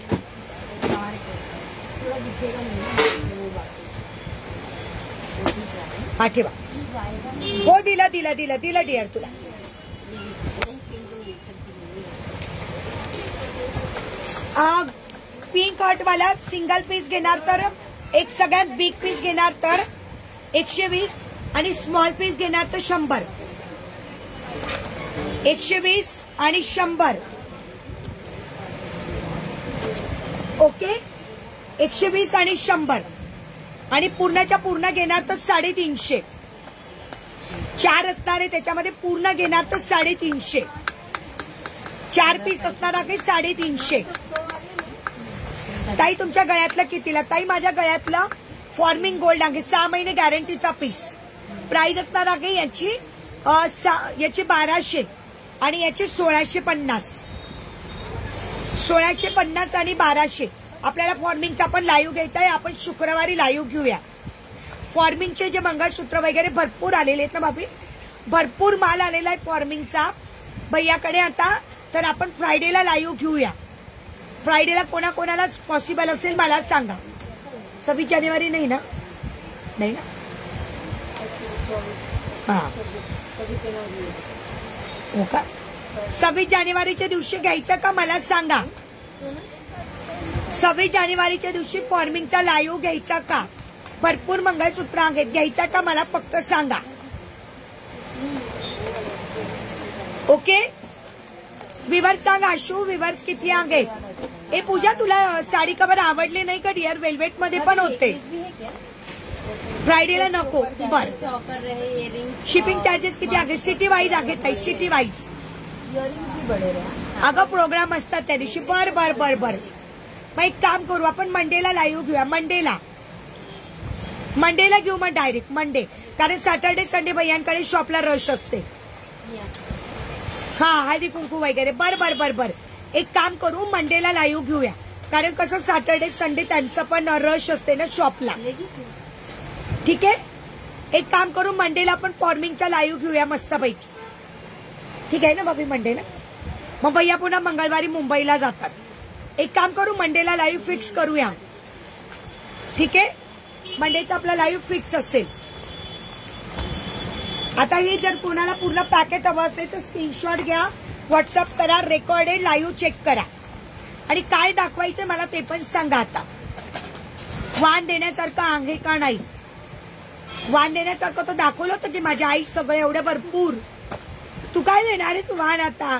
हा ठेवा. हो दिला दिला दिला दिला डिअर तुला. पिंक हर्ट वाला सिंगल पीस घेणार तर एक सगळ्यात बिग पीस घेणार तर एकशे वीस आणि स्मॉल पीस घेणार तर शंभर. एकशे वीस आणि शंभर. ओके, एकशे वीस आणि शंभर. आणि पूर्णच्या पूर्ण घेणार तर साडेतीनशे. चार असणार आहे त्याच्यामध्ये, पूर्ण घेणार तर साडेतीनशे. चार पीस असणार आहे साडेतीनशे. ताई तुमच्या गळ्यातलं कितीला? ताई माझ्या गळ्यातलं फॉर्मिंग गोल्ड आहे, सहा महिने गॅरंटीचा पीस. प्राइस असणार आहे याची याची बाराशे आणि याची सोळाशे पन्नास. सोळाशे पन्नास आणि बाराशे. आपल्याला फॉर्मिंगचा पण लाईव्ह घ्यायचा आहे, आपण शुक्रवारी लाईव्ह घेऊया. फॉर्मिंगचे जे मंगळसूत्र वगैरे भरपूर आलेले आहेत ना बाबी, भरपूर माल आलेला आहे फॉर्मिंगचा भैयाकडे आता. तर आपण फ्रायडेला लाईव्ह घेऊया. फ्रायडेला कोणाकोणाला पॉसिबल असेल मला सांगा. सव्वीस जानेवारी नाही ना? नाही ना? हा हो का? सव्वीस जानेवारीच्या दिवशी घ्यायचं का मला सांगा. सव्वीस जानेवारीच्या दिवशी फॉर्मिंगचा लाईव्ह घ्यायचा का? भरपूर मंगळसूत्र आहेत, घ्यायचा का मला फक्त सांगा. ओके, विवर्स सांग. आशू विवर्स किती आहे? ए पूजा तुला साडी कवर आवडले नाही का डिअर? वेल्वेट मध्ये पण होते. फ्रायडेला नको. बर, शिपिंग चार्जेस किती आहे? सिटी वाईज आहेत ताई, सिटी वाईज. अगं प्रोग्राम असतात त्या दिवशी. बर बर बर बर मग एक काम करू आपण, मंडेला लाईव्ह घेऊया. मंडेला मंडेला घेऊ मग डायरेक्ट मंडे, कारण सॅटर्डे संडे भैयांकडे शॉपला रश असते. हा हळदी कुंकू वगैरे. बर बर बर बर एक काम करू, मंडेला लाईव्ह घेऊया, कारण कसं सॅटर्डे संडे त्यांचं पण रश असते ना शॉपला. ठीक आहे, एक काम करू, मंडेला आपण फॉर्मिंगचा लाईव्ह घेऊया मस्तपैकी. ठीक आहे ना बाबी? मंडेला मग भैया पुन्हा मंगळवारी मुंबईला जातात. एक काम करू, मंडेला लाईव्ह फिक्स करूया. ठीक आहे, मंडेचा आपला लाईव्ह फिक्स असेल. आता हे जर कोणाला पूर्ण पॅकेट हवं असेल तर स्क्रीनशॉट घ्या, व्हॉट्सअप करा, रेकॉर्डेड लाईव्ह चेक करा. आणि काय दाखवायचं मला ते पण सांगा. आता वाण देण्यासारखं आहे का नाही? वाण देण्यासारखं तर दाखवलं होतं की माझ्या आई सगळं एवढं भरपूर. तू काय देणार आहेस वाण आता?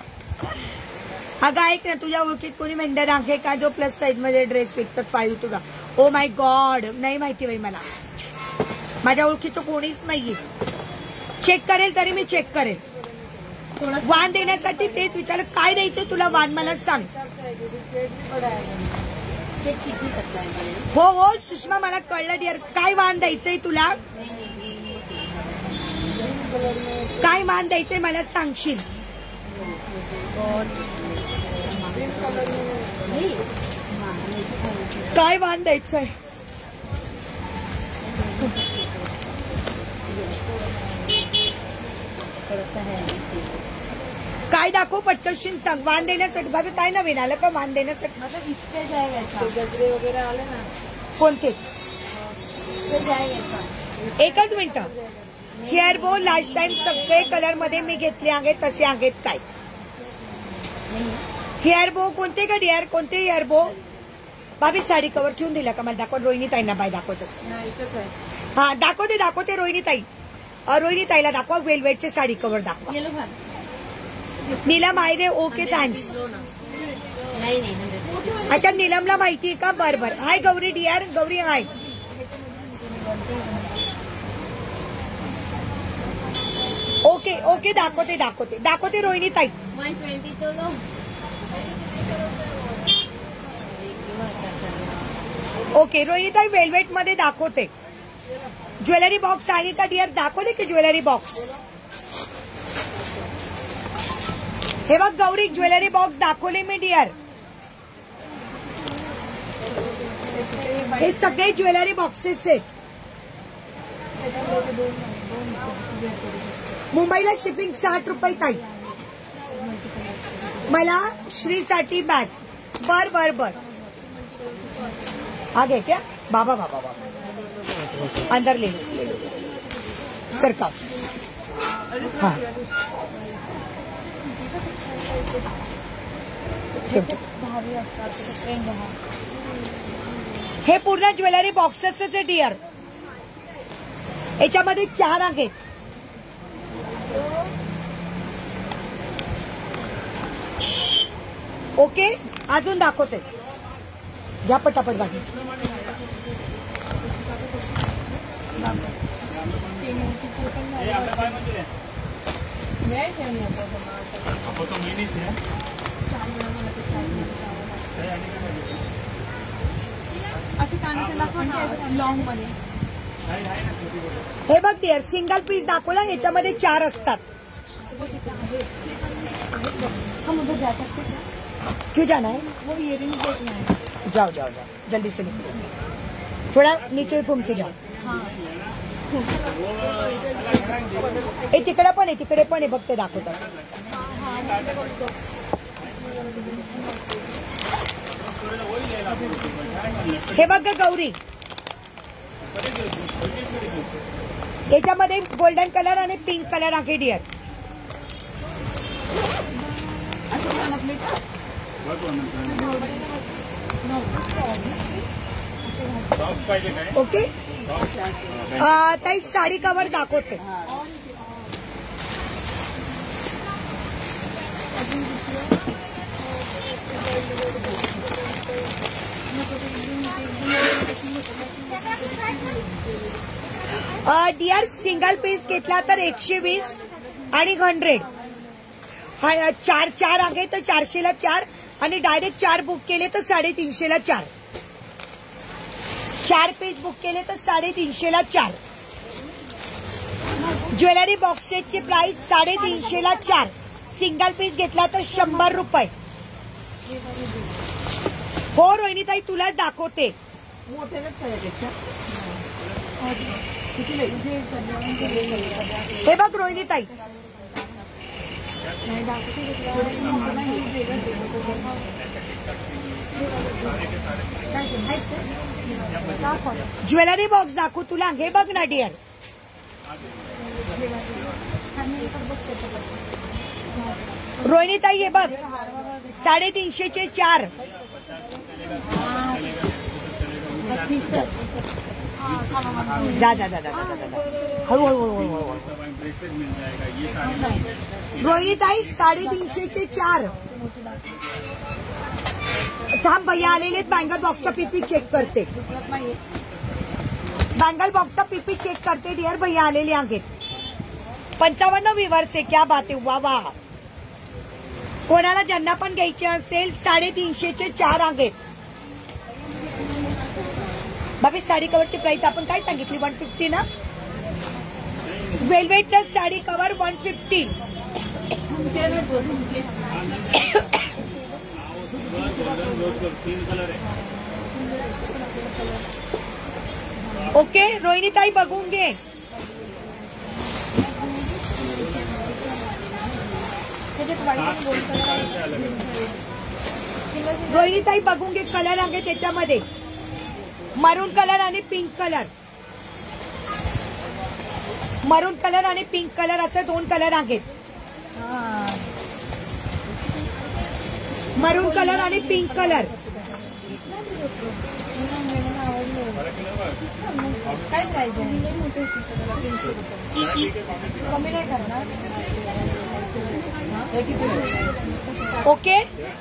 अगं ऐक ना, तुझ्या ओळखीत कोणी वेंडर आहे का जो प्लस साईज मध्ये ड्रेस विकतात पाहिजे तुला? ओ माय गॉड, नाही माहिती बाई मला. माझ्या ओळखीचं कोणीच नाहीये. चेक करेल तरी मी चेक करेल. वाण देण्यासाठी तेच विचार, काय द्यायचं तुला वाण मला सांग. हो हो सुषमा मला कळलं डिअर. काय वाण द्यायचंय तुला? काय वाण द्यायचंय मला सांगशील? काय वाण द्यायचंय? काय दाखवू पटकन सांग. वाण देण्यासाठी बाबा काय नवीन आलं का वाण देण्यासाठी? गजरे वगैरे आले ना. कोणते? एकच minute. Hair bow last time सगळे कलर मध्ये मी घेतले आहेत, तसे आहेत काय? हेअर बो कोणते का डिअर? कोणते हेअर बो? बाबी साडी कवर ठेवून दिला का मला? दाखव रोहिणी ताईंना. बाय दाखवतो. हा दाखवते दाखवते रोहिणी ताई. रोहिणी ताईला दाखवा. वेलवेटचे साडी कवर दाखवा. Neelam Ayre okay thanks. अच्छा नीलमला माहिती आहे का? बर बर. Hi Gauri dear. Gauri hi. Okay okay दाखवते दाखवते दाखवते रोहिणी ताई. ओके रोहिणी ताई वेलवेट मध्ये दाखवते. ज्वेलरी बॉक्स आहे का डिअर? दाखवते की ज्वेलरी बॉक्स. हे बघ गौरी ज्वेलरी बॉक्स दाखवले मी डिअर. हे सगळे ज्वेलरी बॉक्सेस आहेत. मुंबईला शिपिंग साठ रुपये ताई. मला श्रीसाठी बॅग. बर बर बर. आगे क्या? बाबा बाबा बाबा अंदर ले लो, ले लो. सरकार हाँ ठेव, ठेव. भारी असतात ट्रेंड हा. हे पूर्ण ज्वेलरी बॉक्सेसच आहे डिअर. याच्यामध्ये चार आहेत. ओके, अजून दाखवते. घ्या पटापट बाकी. असे कानाचे लॉंग मध्ये. हे बघ डिअर, सिंगल पीस दाखवला, याच्यामध्ये चार असतात. हम उधर जा सकते हैं. क्यों जाना है? वो इयरिंग देखना है. जाओ जाओ जाओ, जल्दी से निकलो. थोड़ा नीचे घूम के जाओ. ए तिकडे पण आहे, तिकडे पण आहे, बघ ते दाखवतात. हे बघ गौरी, याच्यामध्ये गोल्डन कलर आणि पिंक कलर आहे डिअर. ओके, ताई साडी कवर दाखवते. डिअर, सिंगल पीस घेतला तर एकशे वीस आणि हंड्रेड. चार चार आहे तर चारशेला चार, आणि डायरेक्ट चार बुक केले तर साडेतीनशेला चार. चार पीस बुक केले तर साडेतीनशेला चार. ज्वेलरी बॉक्सेसची प्राइस साडेतीनशेला चार. सिंगल पीस घेतला तर शंभर रुपये. हो रोहिणीताई, तुलाच दाखवते. हे बघ रोहिणीताई, ज्वेलरी बॉक्स दाखवू तुला. हे बघ ना डिअर, रोहिणीताई हे बघ, साडेतीनशेचे चार. जा जा जा जा जा जा जा हळू हळू हळू हळू. रोहिणीताई साडेतीनशेचे चार. थांब, भैया आलेले बँगल बॉक्सचा पीपी चेक करते. बँगल बॉक्सचा पीपी चेक करते डिअर. भैया आलेले आहेत. पंचावन्न विवर्स आहे. क्या बात आहे, वा वा. कोणाला ज्यांना पण घ्यायचे असेल साडेतीनशेचे चार आहेत. बाबी साडी कवरची प्राइस आपण काय सांगितली, वन फिफ्टी ना. वेल्वेटचा sari cover one fifty. Okay रोहिणीताई, बघून घे. रोहिणीताई बघून घे, कलर आहे त्याच्यामध्ये. मरून कलर आणि पिंक कलर. मरून कलर आणि पिंक कलर असे दोन कलर आहेत. मरून कलर आणि पिंक कलर. काय प्राइस आहे? कमी नाही करणार. ओके,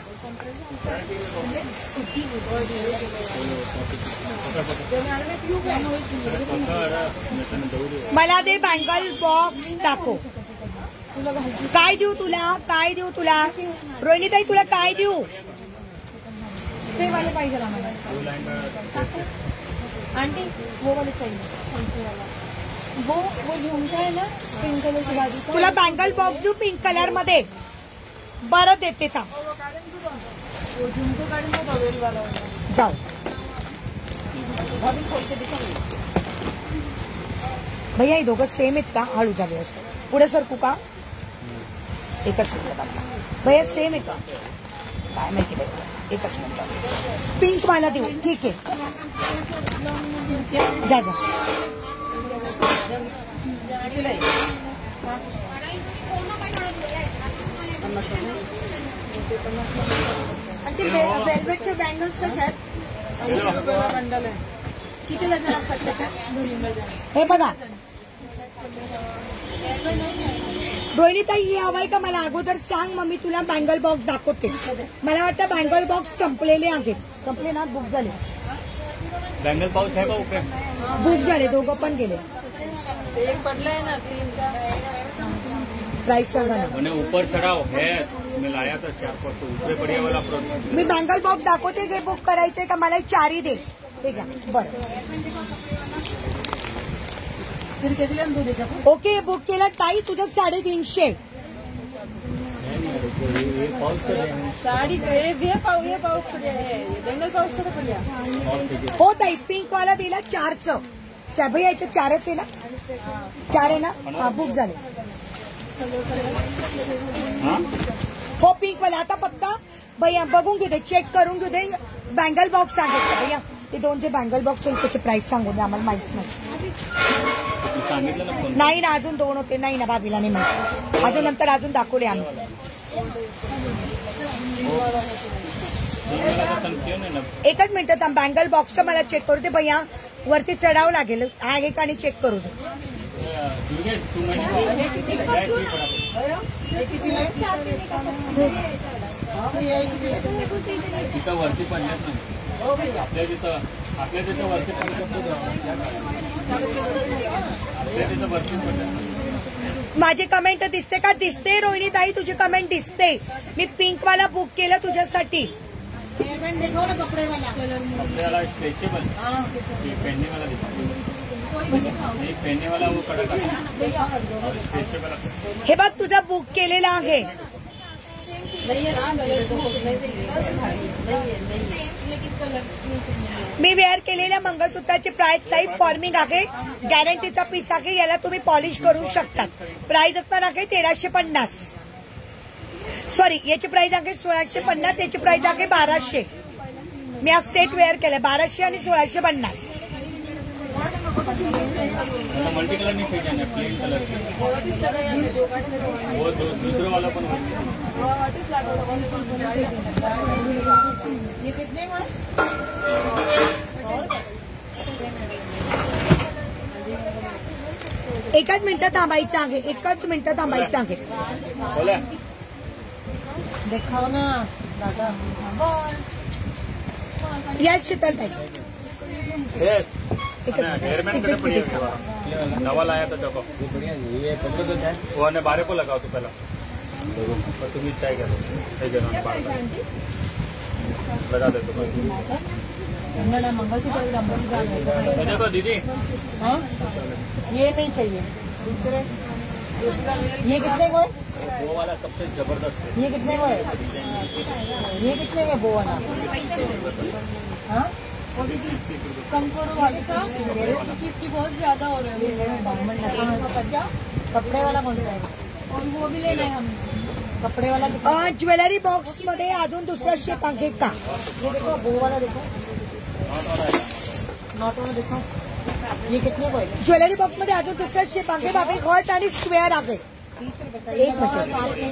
मला दे बँगल बॉक्स दाखव. काय देऊ तुला, काय देऊ तुला रोहिणीताई, तुला काय देऊ? ते वाले पाहिजे आम्हाला. आंटी वो वाले चाहिए. वो वो झुमका है ना पिंक कलर की बाजू. तुला बँगल बॉक्स देऊ पिंक कलर मध्ये. बरं देते था. वो झुमको काढून तो बवेल वाला जाऊ. भैया हे दोघं सेम आहेत का? हळू झाले असतो. पुढे सरकू का? एकच मिनिट भैया, सेम आहे का काय माहिती भैया. एकच मिनिट. पिंक मला देऊ. ठीक आहे, जा जा. पन्नास आणि ते वेल्वेटचे बँगल्स कशा आहेत? ऐंशी रुपयाला बंडल आहे. किती डझन असतात त्याच्यात? दोन डझन. हे बघा रोहिणी ताई, हे हवाय का मला? अगोदर सांग, मग मी तुला बँगल बॉक्स दाखवते. मला वाटतं बँगल बॉक्स संपलेले आहेत. संपले ना? बुक झाले. बँगल पाउच है भाऊ पे? बुक झाले, दोघं पण गेले. एक पडलंय ना तीनचा. प्राइस सांगा ना. उन्हें ऊपर चढ़ाओ है. मैं लाया था चार पर, तो ऊपर बढ़िया वाला प्रोडक्ट. मी बँगल बॉक्स दाखवते. जे बुक करायचंय का मला चारही दे. ठीक आहे, बरं. ओके, बुक केलं ताई. तुझं साडेतीनशे. साड़ी ये पाउ ये पाउच पड़े है, बेंगल पाउच तो बढ़िया. हो ताई, पिंक वाला दिला चारचं. चार भैया याच्यात चारच आहे ना? चार आहे ना? हा, बुक झाले. हो, पिंक वाला. आता फक्त भैया बघून घेऊ दे, चेक करून घेऊ दे. बँगल बॉक्स सांगितलं भैया. ते दोन जे बँगल बॉक्स होईल त्याचे प्राइस सांगू दे, आम्हाला माहित नाही. नाही ना, अजून दोन होते. नाही ना, भाभीला नाही माहिती. अजून नंतर अजून दाखवले आम्ही. एकच मिनिट थांब, बँगल बॉक्स मला चेक करू दे भैया. वरती चढावं लागेल. हा एक आणि चेक करू दे. वरती पडल्यात ना आपल्या तिथं. आपल्या तिथं वरती पडलं. आपल्या तिथं वरती पडलं. माझी कमेंट दिसते का? दिसते रोहिणी ताई, तुझी कमेंट दिसते. मी पिंक वाला बुक केलं तुझ्यासाठी. कपडेवाला स्ट्रेचेबल. पेन्ने वाला नाही, पेन्ने वाला वो कडक स्ट्रेचेबल. हे बघ, तुझा बुक केलेला आहे. मी वेअर केलेल्या मंगळसूत्राची प्राइस ताई फॉर्मिंग आहे. गॅरंटीचा पीस आहे. याला तुम्ही पॉलिश करू शकतात. प्राइस असणार आहे तेराशे पन्नास. सॉरी, याची प्राइस आहे सोळाशे पन्नास. याची प्राइस आहे बाराशे. मी आज सेट वेअर केलं. बाराशे आणि सोळाशे पन्नास. मल्टी कलर नहीं चाहिए, प्लेन कलर वो दूसरे वाला पण. ये कितने में? एकच मिनिटं थांबायचं आहे. एकच मिनिटं थांबायचं आहे. बोला दिखाओ ना दादा. यस शीतल ताई. हेयरमैन कटे बढ़िया नवा लाया था देखो. वो हमने बारह को लगाओ तो पहला और तुम ट्राई करो. लगा दे तो देखो दीदी. हाँ, ये नहीं चाहिए. दूसरे ये कितने को है? वो वाला सबसे जबरदस्त है. ये कितने को है? ये कितने का वो वाला? हाँ, कम करो वाले का फिफ्टी बहुत ज्यादा हो रहा है. कपड़े वाला कौन सा है? और वो भी लेना है हम. कपड़े वाला अ, ज्वेलरी बॉक्स मध्ये अजून दुसरा शेप आहे का? ये देखो, वो वाला देखो, नॉट वाला देखो. ये कितने को है? ज्वेलरी बॉक्स मध्ये अजून दुसरा शेप आहे बाबी. हॉट आणि स्क्वेअर आहे. एक मिनिट.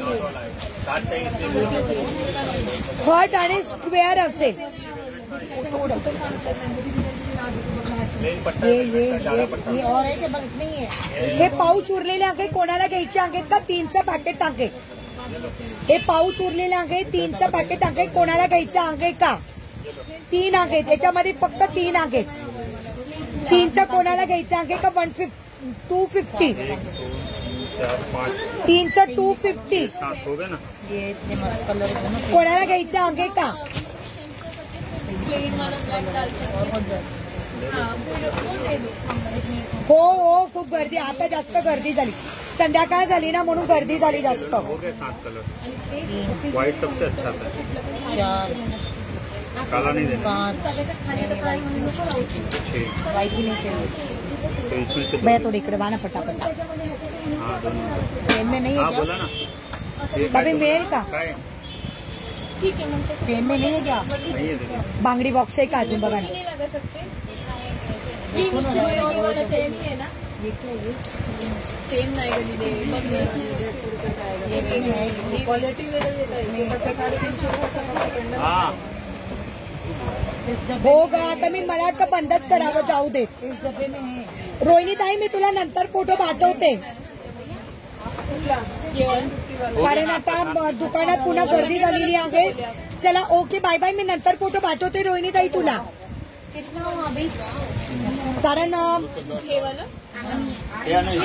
हॉट आणि स्क्वेअर असेल. ये ये ये और है कि बस नहीं है? हे पाऊच उरलेले आहे. कोणाला घ्यायचे आहेत का? तीनचं पॅकेट आहे. हे पाऊच उरलेले आहे. तीनचं पॅकेट आहे. कोणाला घ्यायचं आहे का? तीन आहेत. त्याच्यामध्ये फक्त तीन आहेत. तीनचं कोणाला घ्यायचं आहे का? One fifty two fifty. तीनचं टू फिफ्टी. ये इतने मस्त कलर है ना. कोणाला घ्यायचं आहे का? हो हो, खूप गर्दी. आता जास्त गर्दी झाली. संध्याकाळ झाली ना, म्हणून गर्दी झाली जास्त. हो गए सात कलर. व्हाइट सबसे अच्छा था. चार, काला नहीं देना. पाँच. छह. वाइट ही नहीं चाहिए. तो इसमें से भैया थोड़ी इकडे वाना पटापट. हाँ दोनों. सेम में नहीं है हाँ क्या? बोला ना. बाबी मिळेल का? काय सेम में नहीं है क्या? नहीं है दीदी. बांगडी बॉक्स आहे का अजून? बघा ना. देखो ना, ये सेम नाही का तिथे क्वालिटी वेगळी हाँ हो ग आता मी मला वाटतं बंदच करावं, जाऊ दे. रोहिणी ताई मी तुला नंतर फोटो पाठवते, कारण आता ब- दुकानात पुन्हा गर्दी झालेली आहे. चला ओके बाय बाय, मी नंतर फोटो पाठवते रोहिणी ताई तुला, कारण अं, हे वाला या नहीं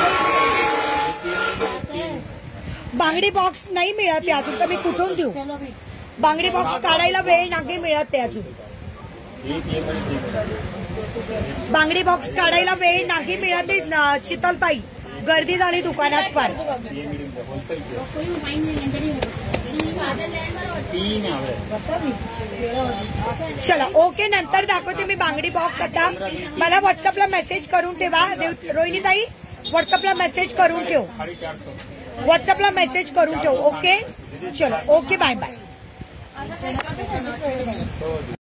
बांगडी बॉक्स नाही मिळत आहे अजून, तर मी कुठून देऊ? बांगडी बॉक्स काढायला वेळ नाही मिळत आहे अजून, एक ये मिनट बांगडी बॉक्स काढायला वेळ नाही मिळत आहे न- शीतलताई, गर्दी झाली दुकानात फार. ये मीडियम होलसेल तीन आहे. चला ओके, नंतर दाखवते मी बांगडी बॉक्स. आता मला व्हॉट्सअपला मेसेज करून ठेवा रोहिणी ताई, व्हॉट्सअपला मेसेज करून ठेव, साढ़े चार सौ व्हॉट्सअपला मेसेज करून ठेव. ओके चलो ओके बाय बाय. तो